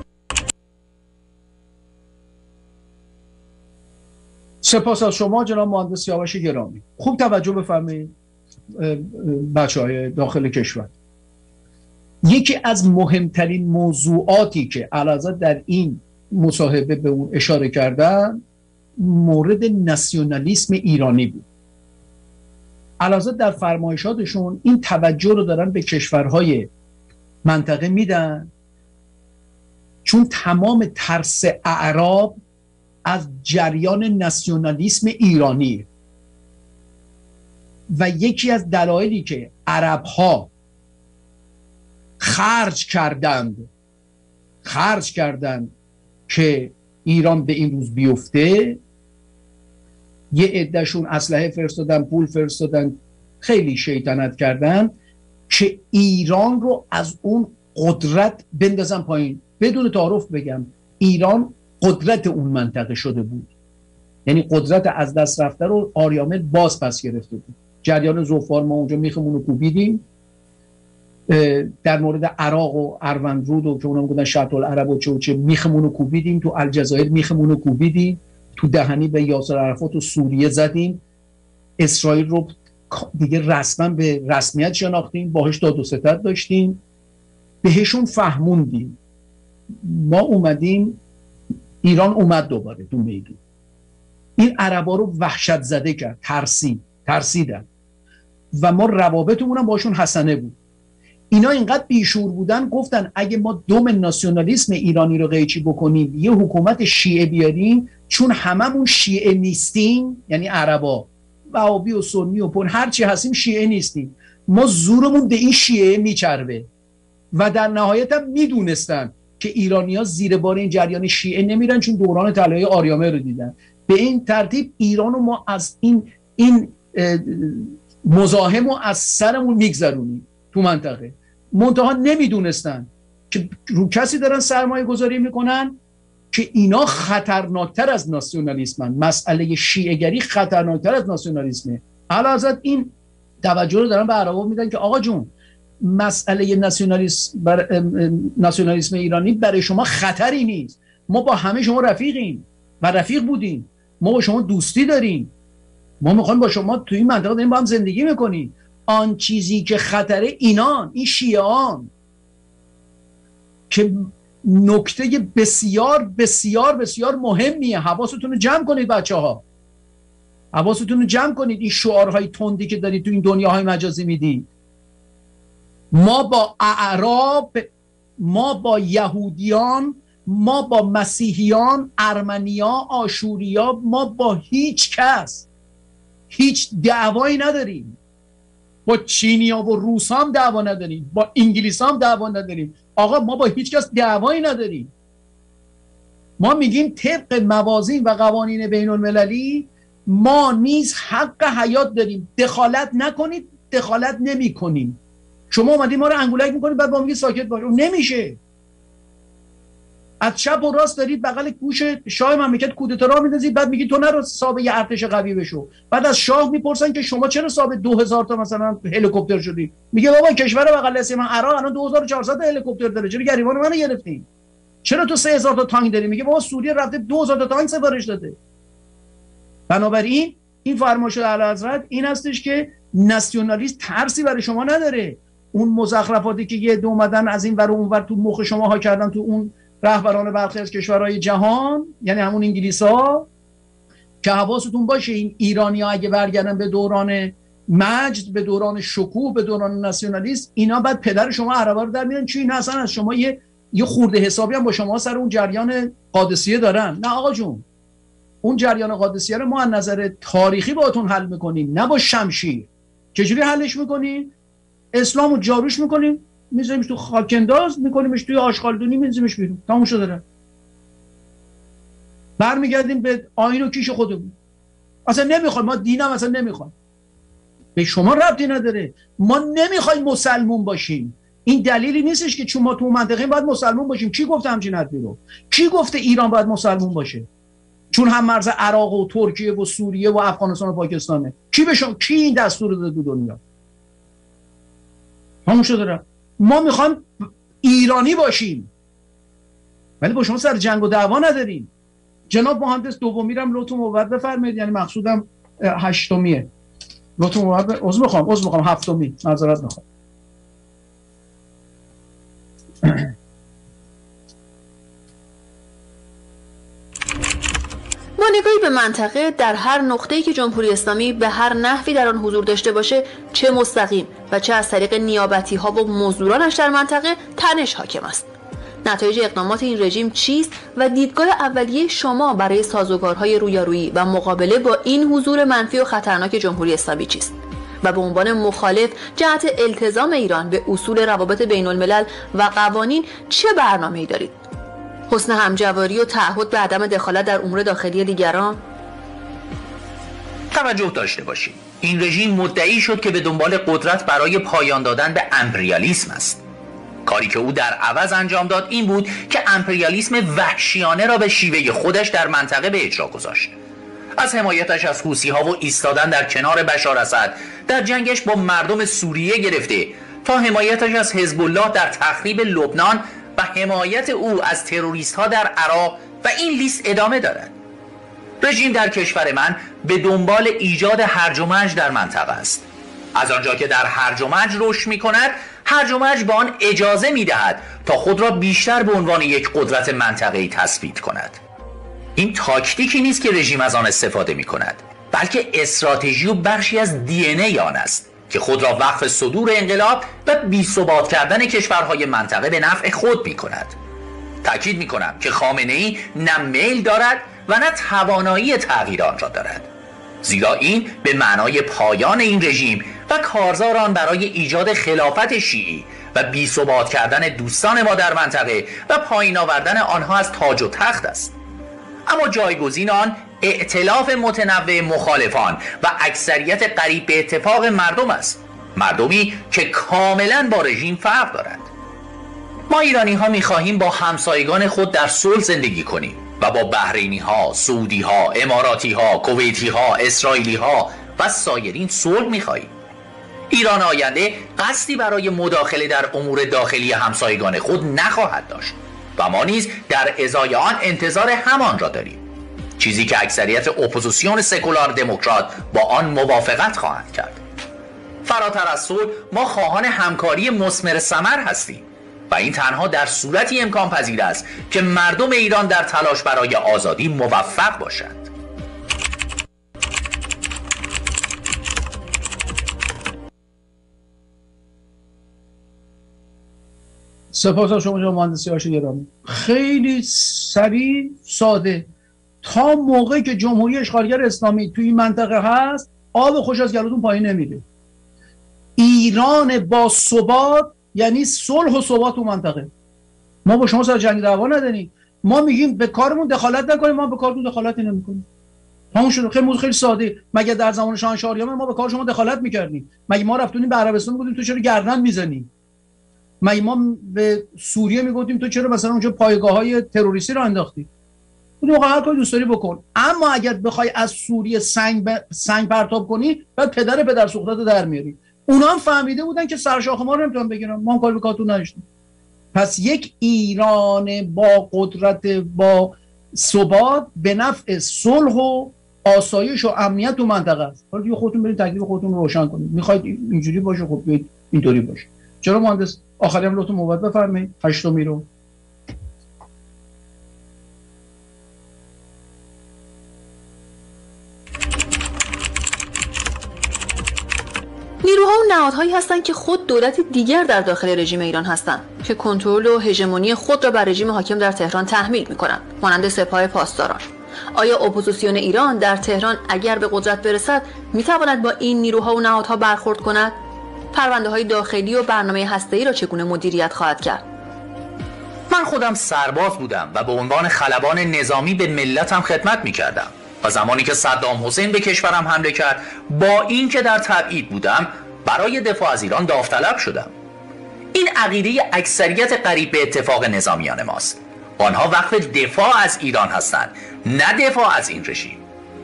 سپاس از شما جناب مهندس سیاوش گرامی. خوب توجه بفرمایید بچه‌های داخل کشور. یکی از مهمترین موضوعاتی که اعلیحضرت در این مصاحبه به اون اشاره کردن مورد ناسیونالیسم ایرانی بود. اعلیحضرت در فرمایشاتشون این توجه رو دارن به کشورهای منطقه میدن، چون تمام ترس اعراب از جریان ناسیونالیسم ایرانی و یکی از دلایلی که عرب‌ها خرج کردند که ایران به این روز بیفته، یه عده‌شون اسلحه فرستادن، پول فرستادن، خیلی شیطنت کردن که ایران رو از اون قدرت بندازن پایین. بدون تعارف بگم ایران قدرت اون منطقه شده بود، یعنی قدرت از دست رفته رو آریامل باز پس گرفته بود. جریان ذوالفقار ما اونجا میخمون رو کوبیدیم، در مورد عراق و اروندرود و که اونم گفتن شط العرب و چه میخمون رو کوبیدیم، تو الجزایر میخمون رو کوبیدیم، تو دهنی به یاسر عرفات و سوریه زدیم، اسرائیل رو دیگه رسما به رسمیت شناختیم، باهاش داد و ستد داشتیم، بهشون فهموندیم. ما اومدیم، ایران اومد دوباره تو میدون، این عربا رو وحشت زده کرد، ترسیدن و ما روابطمون هم باشون حسنه بود. اینا اینقدر بیشور بودن گفتن اگه ما دوم ناسیونالیسم ایرانی رو قیچی بکنیم، یه حکومت شیعه بیاریم، چون هممون شیعه نیستیم، یعنی عربا وهابی و سنی و پون هرچی هستیم شیعه نیستیم، ما زورمون به این شیعه میچربه. و در نهایت هم میدونستن که ایرانی‌ها زیر بار این جریان شیعه نمیرن، چون دوران طلایی آریامه رو دیدن. به این ترتیب ایران رو ما از این مزاحم رو از سرمون میگذرونیم تو منطقه. منتها نمیدونستن که رو کسی دارن سرمایه گذاری میکنن که اینا خطرناکتر از ناسیونالیسمن. مسئله شیعه‌گری خطرناکتر از ناسیونالیسمه. علاوه این توجه رو دارن به عربا میدن که آقا جون، مسئله ناسیونالیسم ایرانی برای شما خطری نیست. ما با همه شما رفیقیم و رفیق بودیم. ما با شما دوستی داریم. ما میخوایم با شما توی این منطقه داریم با هم زندگی میکنیم. آن چیزی که خطره اینان، این شیعان، که نکته بسیار بسیار بسیار مهمیه. حواستون رو جمع کنید بچه ها، حواستون رو جمع کنید. این شعارهای تندی که دارید تو این دنیاهای مجازی میدید، ما با اعراب، ما با یهودیان، ما با مسیحیان، ارمنیا، آشوریا، ما با هیچ کس هیچ دعوایی نداریم. با چینیا و روس هم دعوا نداریم، با انگلیس هم دعوا نداریم. آقا ما با هیچ کس دعوایی نداریم. ما میگیم طبق موازین و قوانین بین المللی ما نیز حق حیات داریم. دخالت نکنید، دخالت نمی کنیم. شما اومدید ما رو انگولک میکنید بعد با میگید ساکت باش. نمیشه. از چپ و راست دارید بغل گوش شاه مملکت کودتا را میندازید، بعد میگید تو نرو صاحب یه ارتش قوی بشو. بعد از شاه میپرسن که شما چرا صاحب 2000 تا مثلا هلیکوپتر شدید؟ میگه بابا کشور بغل دست من عراق الان 2400 تا هلیکوپتر داره، چرا گریبان منو گرفتین؟ چرا تو 3000 تا تانک داری؟ میگه بابا سوریه رفته 2000 تا تانک سفارش داده. بنابراین این فرمایش اعلیحضرت این هستش که ناسیونالیسم ترسی برای شما نداره. اون مزخرفاتی که یه دو اومدن از این ور و اون ور تو مخ شما ها کردن، تو اون رهبران برخی از کشورهای جهان، یعنی همون انگلیس‌ها، که حواستون باشه این ایرانی‌ها اگه برگردن به دوران مجد، به دوران شکوه، به دوران ناسیونالیسم، اینا بعد پدر شما عربا رو در میارن. چون اینا اصلا از شما یه خورده حسابی هم با شما سر اون جریان قادسیه دارن. نه آقا جون، اون جریان قادسیه رو ما از نظر تاریخی باهاتون حل میکنیم، نه با شمشیر. چجوری حلش میکنیم؟ اسلامو جاروش میکنیم، میذاریمش تو خاکنداز، میکنیمش توی آشغالدونی، میذاریمش بیرون، تموم شده. برمیگردیم به آیین و کیش خودمون. اصلا نمیخوایم، ما دینم اصلا نمیخوایم. به شما ربطی نداره. ما نمیخوایم مسلمون باشیم. این دلیلی نیستش که چون ما تو منطقه باید مسلمون باشیم. کی گفته همچین حرفی رو؟ کی گفته ایران باید مسلمون باشه؟ چون هم مرز عراق و ترکیه و سوریه و افغانستان و پاکستانه. کی این دستور رو داده تو دنیا؟ همون شده. ما میخوایم ایرانی باشیم ولی با شما سر جنگ و دعوا نداریم. جناب مهندس دومیرم لطف موبت بفرمایید، یعنی مقصودم هشتمیه. لطف موبت عذر میخوام هفتمی، معذرت میخوام. با نگاهی به منطقه، در هر نقطه‌ای که جمهوری اسلامی به هر نحوی در آن حضور داشته باشه، چه مستقیم و چه از طریق نیابتی‌ها و مزدورانش در منطقه، تنش حاکم است. نتایج اقدامات این رژیم چیست و دیدگاه اولیه شما برای سازوکارهای رویارویی و مقابله با این حضور منفی و خطرناک جمهوری اسلامی چیست؟ و به عنوان مخالف جهت التزام ایران به اصول روابط بین الملل و قوانین چه برنامه‌ای دارید؟ حسن همجواری و تعهد به عدم دخالت در امور داخلی دیگران؟ توجه داشته باشید، این رژیم مدعی شد که به دنبال قدرت برای پایان دادن به امپریالیسم است. کاری که او در عوض انجام داد این بود که امپریالیسم وحشیانه را به شیوه خودش در منطقه به اجرا گذاشت. از حمایتش از حوثی‌ها و ایستادن در کنار بشار اسد در جنگش با مردم سوریه گرفته تا حمایتش از حزب الله در تخریب لبنان و حمایت او از تروریست‌ها در عراق و این لیست ادامه دارد. رژیم در کشور من به دنبال ایجاد هرج و مرج در منطقه است. از آنجا که در هرج و مرج رشد می‌کند، هرج و مرج به آن اجازه می‌دهد تا خود را بیشتر به عنوان یک قدرت منطقه‌ای تثبیت کند. این تاکتیکی نیست که رژیم از آن استفاده می‌کند، بلکه استراتژی و بخشی از دی ان ای آن است که خود را وقف صدور انقلاب و بی‌ثبات کردن کشورهای منطقه به نفع خود می‌کند. تأکید می‌کنم که خامنه‌ای نه میل دارد و نه توانایی تغییر آن را دارد، زیرا این به معنای پایان این رژیم و کارزار آن برای ایجاد خلافت شیعی و بی‌ثبات کردن دوستان ما در منطقه و پایین آوردن آنها از تاج و تخت است. اما جایگزین آن ائتلاف متنوع مخالفان و اکثریت قریب به اتفاق مردم است، مردمی که کاملا با رژیم فرق دارند. ما ایرانی ها می‌خواهیم با همسایگان خود در صلح زندگی کنیم و با بحرینی ها، سعودی ها، اماراتی ها، کویتی ها، اسرائیلی ها و سایرین صلح می‌خواهیم. ایران آینده قصدی برای مداخله در امور داخلی همسایگان خود نخواهد داشت و ما نیز در ازای آن انتظار همان را داریم، چیزی که اکثریت اپوزیسیون سکولار دموکرات با آن موافقت خواهند کرد. فراتر از صلح ما خواهان همکاری مثمر ثمر هستیم و این تنها در صورتی امکان پذیر است که مردم ایران در تلاش برای آزادی موفق باشند. سپاس از شما جناب مهندس یاشر گرامی. خیلی سریع، ساده. تا موقعی که جمهوری اشغالگر اسلامی توی این منطقه هست آب خوش از گلوتون پایین نمیره. ایران با ثبات یعنی صلح و ثبات تو منطقه. ما با شما سر جنگ دعوا نداریم، ما میگیم به کارمون دخالت نکنیم، ما به کارتون دخالتی نمیکنیم. همون شده. خیلی ساده. مگه در زمان شاه شاهریان ما به کار شما دخالت میکردیم؟ مگه ما رفتونیم به عربستان میگفتیم تو چرا گردن میزنی؟ مگه ما به سوریه میگفتیم تو چرا مثلا اونجا پایگاه‌های تروریستی رو انداختی؟ اون موقع هر کاری دوست داری بکن. اما اگر بخوای از سوریه سنگ پرتاب کنی، بعد پدر سوختت در میاری. اونا هم فهمیده بودن که سرشاخ ما رو نمیتونن بگیرن. ما هم کاری به کارتون نداشتیم. پس یک ایران با قدرت، با ثبات به نفع صلح و آسایش و امنیت تو منطقه است. حالا دیگه خودتون برید تکلیف خودتون رو روشن کنید. میخواید اینجوری باشه، خب بیاید اینطوری باشه. چرا مهندس آخری هم لطفا موبت بفرمایید. هشتمی رو نیروها و نهادهایی هستند که خود دولت دیگر در داخل رژیم ایران هستند که کنترل و هژمونی خود را بر رژیم حاکم در تهران تحمیل می‌کنند، مانند سپاه پاسداران. آیا اپوزیسیون ایران در تهران اگر به قدرت برسد می‌تواند با این نیروها و نهادها برخورد کند؟ پرونده‌های داخلی و برنامه هسته‌ای را چگونه مدیریت خواهد کرد؟ من خودم سرباز بودم و به عنوان خلبان نظامی به ملتم خدمت می‌کردم و زمانی که صدام حسین به کشورم حمله کرد، با اینکه در تبعید بودم، برای دفاع از ایران داوطلب شدم. این عقیده اکثریت قریب به اتفاق نظامیان ماست. آنها وقف دفاع از ایران هستند، نه دفاع از این رژیم.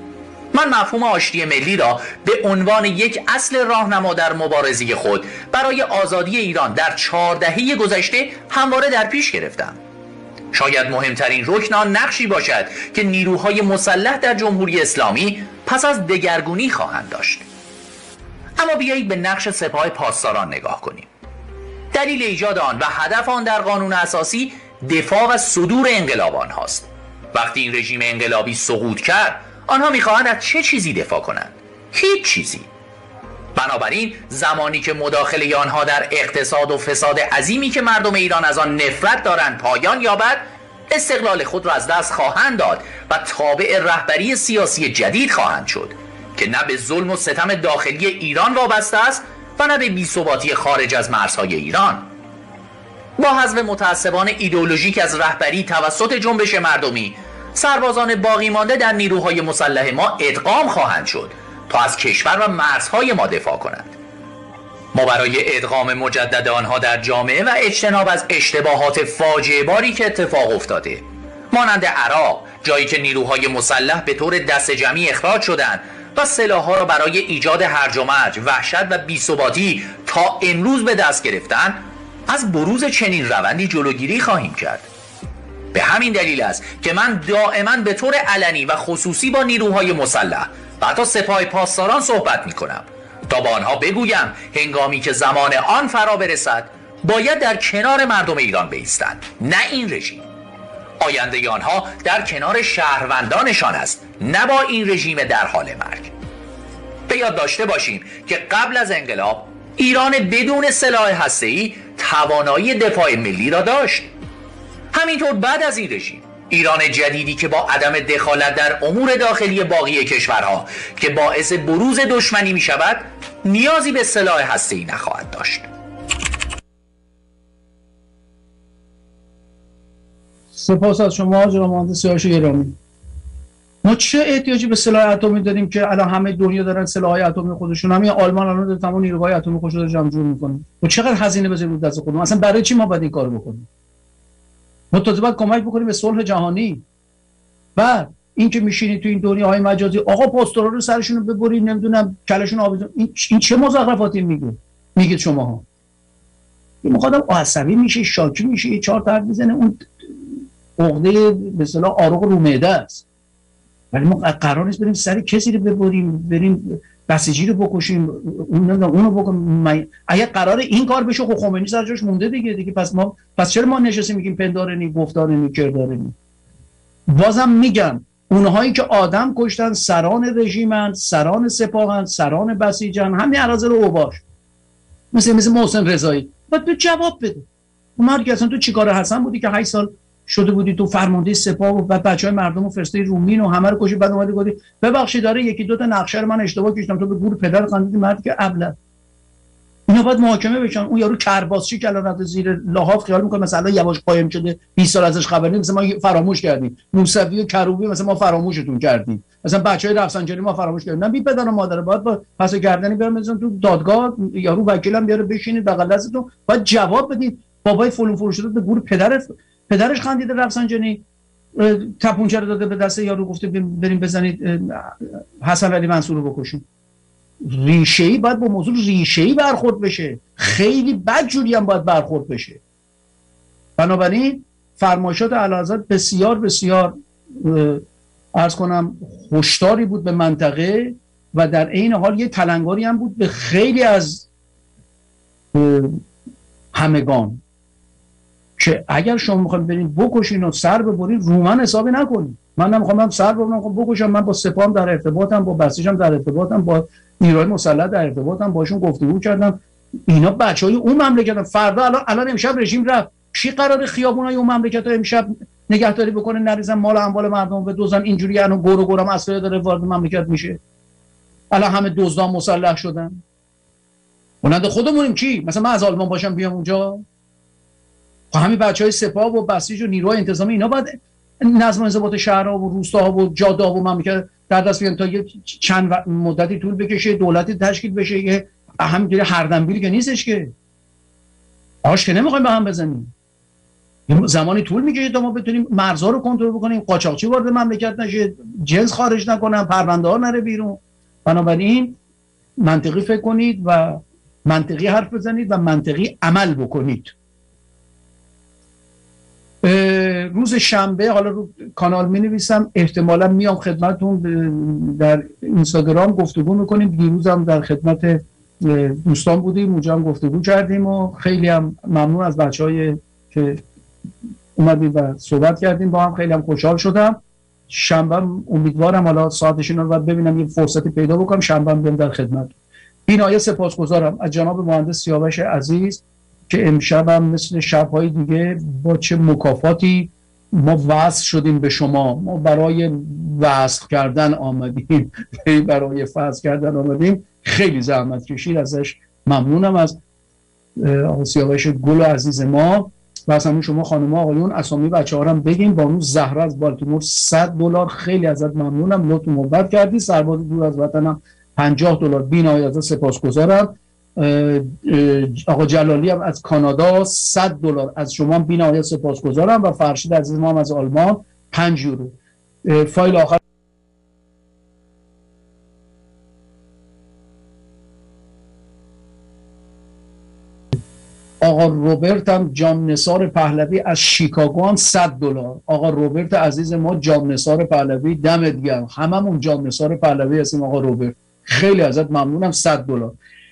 من مفهوم آشتی ملی را به عنوان یک اصل راهنما در مبارزه خود برای آزادی ایران در 4 دهه گذشته همواره در پیش گرفتم. شاید مهمترین رکن آن نقشی باشد که نیروهای مسلح در جمهوری اسلامی پس از دگرگونی خواهند داشت. اما بیایید به نقش سپاه پاسداران نگاه کنیم. دلیل ایجاد آن و هدف آن در قانون اساسی دفاع و صدور انقلاب آنهاست. وقتی این رژیم انقلابی سقوط کرد، آنها می‌خواهند از چه چیزی دفاع کنند؟ هیچ چیزی. بنابراین زمانی که مداخله آنها در اقتصاد و فساد عظیمی که مردم ایران از آن نفرت دارند پایان یابد، استقلال خود را از دست خواهند داد و تابع رهبری سیاسی جدید خواهند شد که نه به ظلم و ستم داخلی ایران وابسته است و نه به بی‌ثباتی خارج از مرزهای ایران. با حذف متعصبان ایدئولوژیک از رهبری توسط جنبش مردمی، سربازان باقی مانده در نیروهای مسلح ما ادغام خواهند شد تا از کشور و مرزهای ما دفاع کنند. ما برای ادغام مجدد آنها در جامعه و اجتناب از اشتباهات فاجعه باری که اتفاق افتاده، مانند عراق، جایی که نیروهای مسلح به طور دست جمعی اخراج شدند و سلاح‌ها را برای ایجاد هرج و مرج، وحشت و بی‌ثباتی تا امروز به دست گرفتند، از بروز چنین روندی جلوگیری خواهیم کرد. به همین دلیل است که من دائما به طور علنی و خصوصی با نیروهای مسلح و حتی سپاه پاسداران صحبت می‌کنم تا با آنها بگویم هنگامی که زمان آن فرا برسد باید در کنار مردم ایران بایستند، نه این رژیم. آینده آنها در کنار شهروندانشان است، نه با این رژیم در حال مرگ. به یاد داشته باشیم که قبل از انقلاب ایران بدون سلاح هسته‌ای توانایی دفاع ملی را داشت. همینطور بعد از این رژیم ایران جدیدی که با عدم دخالت در امور داخلی باقی کشورها که باعث بروز دشمنی می شود نیازی به سلاح هسته‌ای نخواهد داشت. سپاس از شما جناب مهندس سیاوش گرامی. ما چه احتیاجی به سلاح اتمی داریم که الان همه دنیا دارن سلاح اتمی خودشون، همین آلمان الان داره تمام نیروهای اتمی خودش رو جمع جور میکنه. و چقدر هزینه بذاریم رو دست خودمون؟ اصلا برای چی ما باید این کارو بکنیم؟ ما تازه باید کمک بکنیم به صلح جهانی. بعد این که میشینید تو این دنیاهای مجازی آقا پاستورا رو سرشون رو ببرید، نمیدونم کلشون آویزون، این چه مزخرفاتی میگید شماها؟ این مقدم عصبی میشه، شاکی میشه، یه چهار تا حرف میزنه، اون عقده به اصطلاح آروغ رو معده است. ولی ما قرار نیست بریم سر کسی رو ببریم، بریم بسیجی رو بکشیم، اونو بکنیم. اگه قرار این کار بشه خب خمینی سر جاش مونده دیگه. پس چرا ما نشستیم میگیم پندارنی، گفتارنی، کردارنی؟ بازم میگم اونهایی که آدم کشتن سران رژیمن، سران سپاهن، سران بسیجن، همین اراذل اوباش، مثل محسن رضایی. باید تو جواب بده. مرگ اصلا تو چیکار حسن بودی که 8 سال شده بودی تو فرمانده سپاه و بعد بچهای مردم رو فرستادی رومین و همه رو کشی، بعد اومدی گفتی ببخشید داره یکی دو تا نقشه رو من اشتباه کشیدم، تو به گور پدر خندیدی. مرد که ابله اینا باید محاکمه بشن. اون یارو کرباسچی که الان رفته زیر لحاف خیال میکنه مثلا یواش قایم شده 20 سال ازش خبر نیست، مثلا ما فراموش کردیم. موسوی و کروبی مثلا ما فراموشتون کردیم، مثلا بچهای رفسنجانی ما فراموش کردیم. نه بی پدر و مادر باید با پس گردنی برم مثلا تو دادگاه، یارو وکیلم بیاره بشینید بغل دستتون باید جواب بدید. بابای فلان فروشده به گور پدرش خندیده رفسنجانی، تپونچه رو داده به دست یارو گفته بریم بزنید حسن علی منصور رو بکشید. ریشه‌ای باید با موضوع ریشه‌ای برخورد بشه، خیلی بدجوری هم باید برخورد بشه. بنابراین فرمایشات اعلیحضرت بسیار بسیار عرض کنم هشداری بود به منطقه و در عین حال یه تلنگاری هم بود به خیلی از همگان که اگر شما میخواید برید بکشین و سر ببرید رو من حسابی نکنید. من نمیخوام سر ببرم بکشم، من با سپاهم در ارتباطم، با بسیجم در ارتباطم، با نیروهای مسلح در ارتباطم، باشون گفتگو کردم. اینا بچهای اون مملکتن. فردا الان امشب رژیم رفت، کی قراره خیابونای اون مملکت‌ها امشب نگهداری بکنه، نریزن مال و اموال مردم به دوزن؟ اینجوری الان گور و گورم اسلحه داره وارد مملکت میشه. الان همه دزدان مسلح شدن. اونند خودمونیم کی؟ مثلا من از آلمان باشم بیام اونجا؟ همین بچهای سپاه و بسیج و نیروهای انتظامی اینا باید نظم و انضباط شهرها و روستاها و جاده‌ها و مملکت در دست بیارن تا یه چند مدتی طول بکشه، دولتی تشکیل بشه. یه همینجوری هردنبیلی که نیستش که آش که نمیخوایم به هم بزنیم. زمانی طول میکشه تا ما بتونیم مرزها رو کنترل بکنیم، قاچاقچی وارد مملکت نشه، جنس خارج نکنن، پرونده ها نره بیرون. بنابراین منطقی فکر کنید و منطقی حرف بزنید و منطقی عمل بکنید. روز شنبه حالا رو کانال می نویسم، احتمالا میام خدمتون در اینستاگرام گفتگو میکنیم. دیروزم در خدمت دوستان بودیم، اونجا هم گفتگو کردیم و خیلی هم ممنون از بچهای که اومدیم و صحبت کردیم با هم، خیلی هم خوشحال شدم. شنبه امیدوارم حالا ساعتشون رو ببینم یه فرصتی پیدا بکنم، شنبه بیام در خدمت. بینایه سپاسگزارم از جناب مهندس سیاوش عزیز که امشب هم مثل شب‌های دیگه با چه مکافاتی ما وصل شدیم به شما. ما برای وصل کردن آمدیم، برای فصل کردن آمدیم. خیلی زحمت کشید، ازش ممنونم از آقای سیاوش گل عزیز ما. و از همون شما خانم‌ها آقایون اسامی بچه‌ها رو هم بگیم. بانو زهرا از بالتیمور $100 خیلی ازت ممنونم، لطف محبت کردی. سرباز دور از وطنم $50 بی‌نهایت ازت سپاسگزارم. آقا جلالی هم از کانادا $100 از شما بی‌نهایت سپاسگزارم و فرشید عزیز ما هم از آلمان €5. فایل آخر آقا روبرت هم جان نثار پهلوی از شیکاگو هم $100. آقا روبرت عزیز ما جان نثار پهلوی دمت گرم، هممون جان نثار پهلوی هستیم. آقا روبرت خیلی ازت ممنونم، $100.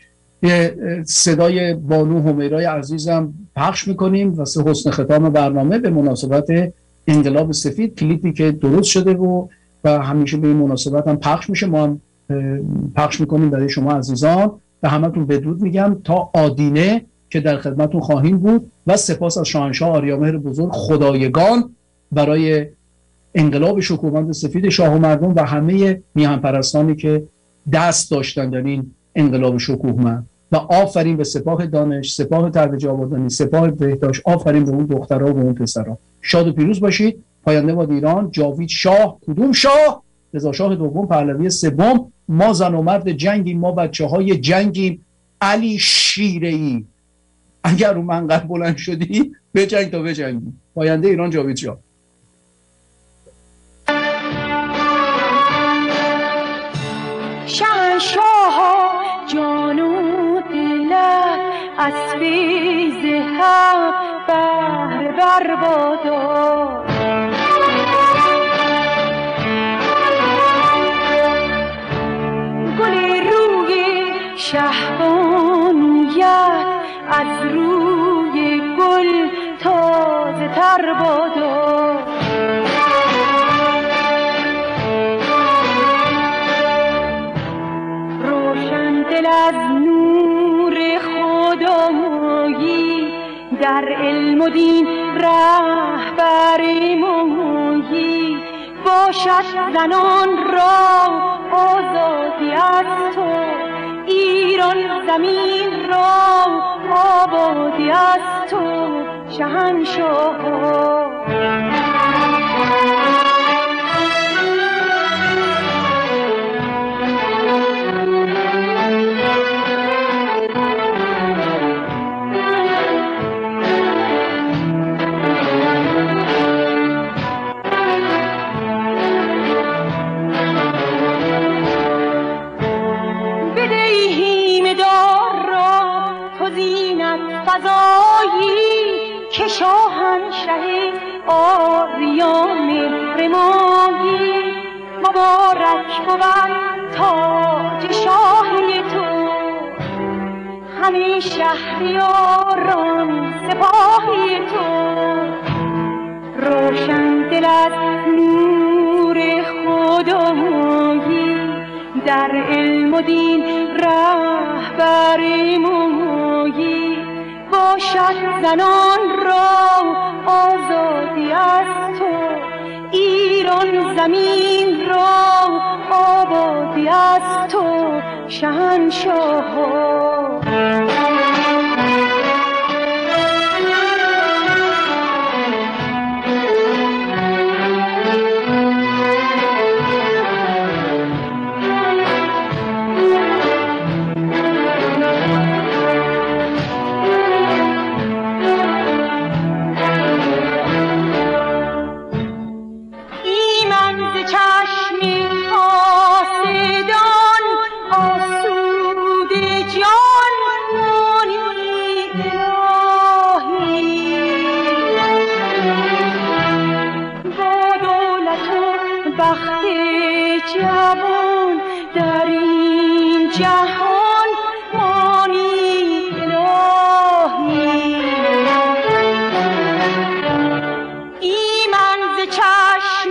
صدای بانو همیرای عزیزم پخش میکنیم واسه حسن ختام برنامه به مناسبت انقلاب سفید، کلیپی که درست شده و همیشه به این مناسبت هم پخش میشه. ما هم پخش میکنیم برای شما عزیزان. به همتون بدرود میگم تا آدینه که در خدمتون خواهیم بود و سپاس از شاهنشاه آریامهر بزرگ خدایگان برای انقلاب شکوهمند سفید شاه و مردم و همه میهن پرستانی که دست داشتن در این انقلاب شکوهمند. و آفرین به سپاه دانش، سپاه ترویج آبادانی، سپاه بهداشت، آفرین به اون دخترها و اون پسرها. شاد و پیروز باشید. پاینده باد ایران. جاوید شاه. کدوم شاه؟ رضا شاه دوم پهلوی سوم. ما زن و مرد جنگیم، ما بچه‌های جنگیم. علی شیره‌ای اگر رو منقل بلند شدی بجنگ تا بجنگی. پاینده ایران جاوید شاه. شهنشاه جان و دلت از فیض حق بهره بر بادا، گل روی شهبانیت از روی گل تازه تر بادا، روشن دل از نور خدایی در علم و دین رهبر مایی، باشد زنان را آزادی از تو، ایران زمین را آبادی از تو شهنشاه. که شاهنشه آریان مهرمایی، مبارک بود تاج شاهی تو، همه شهریاران سپاهی تو، روشن دل از نور خدایی در علم و دین رهبر مایی، باشد زنان را آزادی از تو، ایران زمین را آبادی از تو شهنشاه. جوان در این جهان مانی الهی، ایمن ز چشم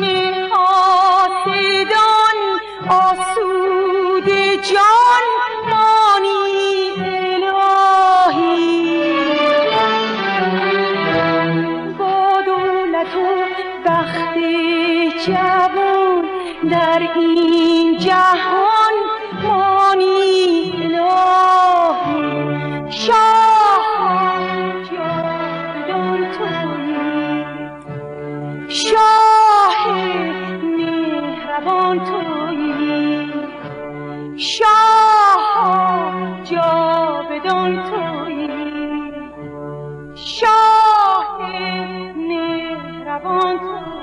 حاسدان آسود جان مانی الهی، با دولت و بخت جوان در این جهان مانی الهی، شاه جاودان تویی، شاه مهربان تویی، شاه جاودان تویی، شاه مهربان تویی.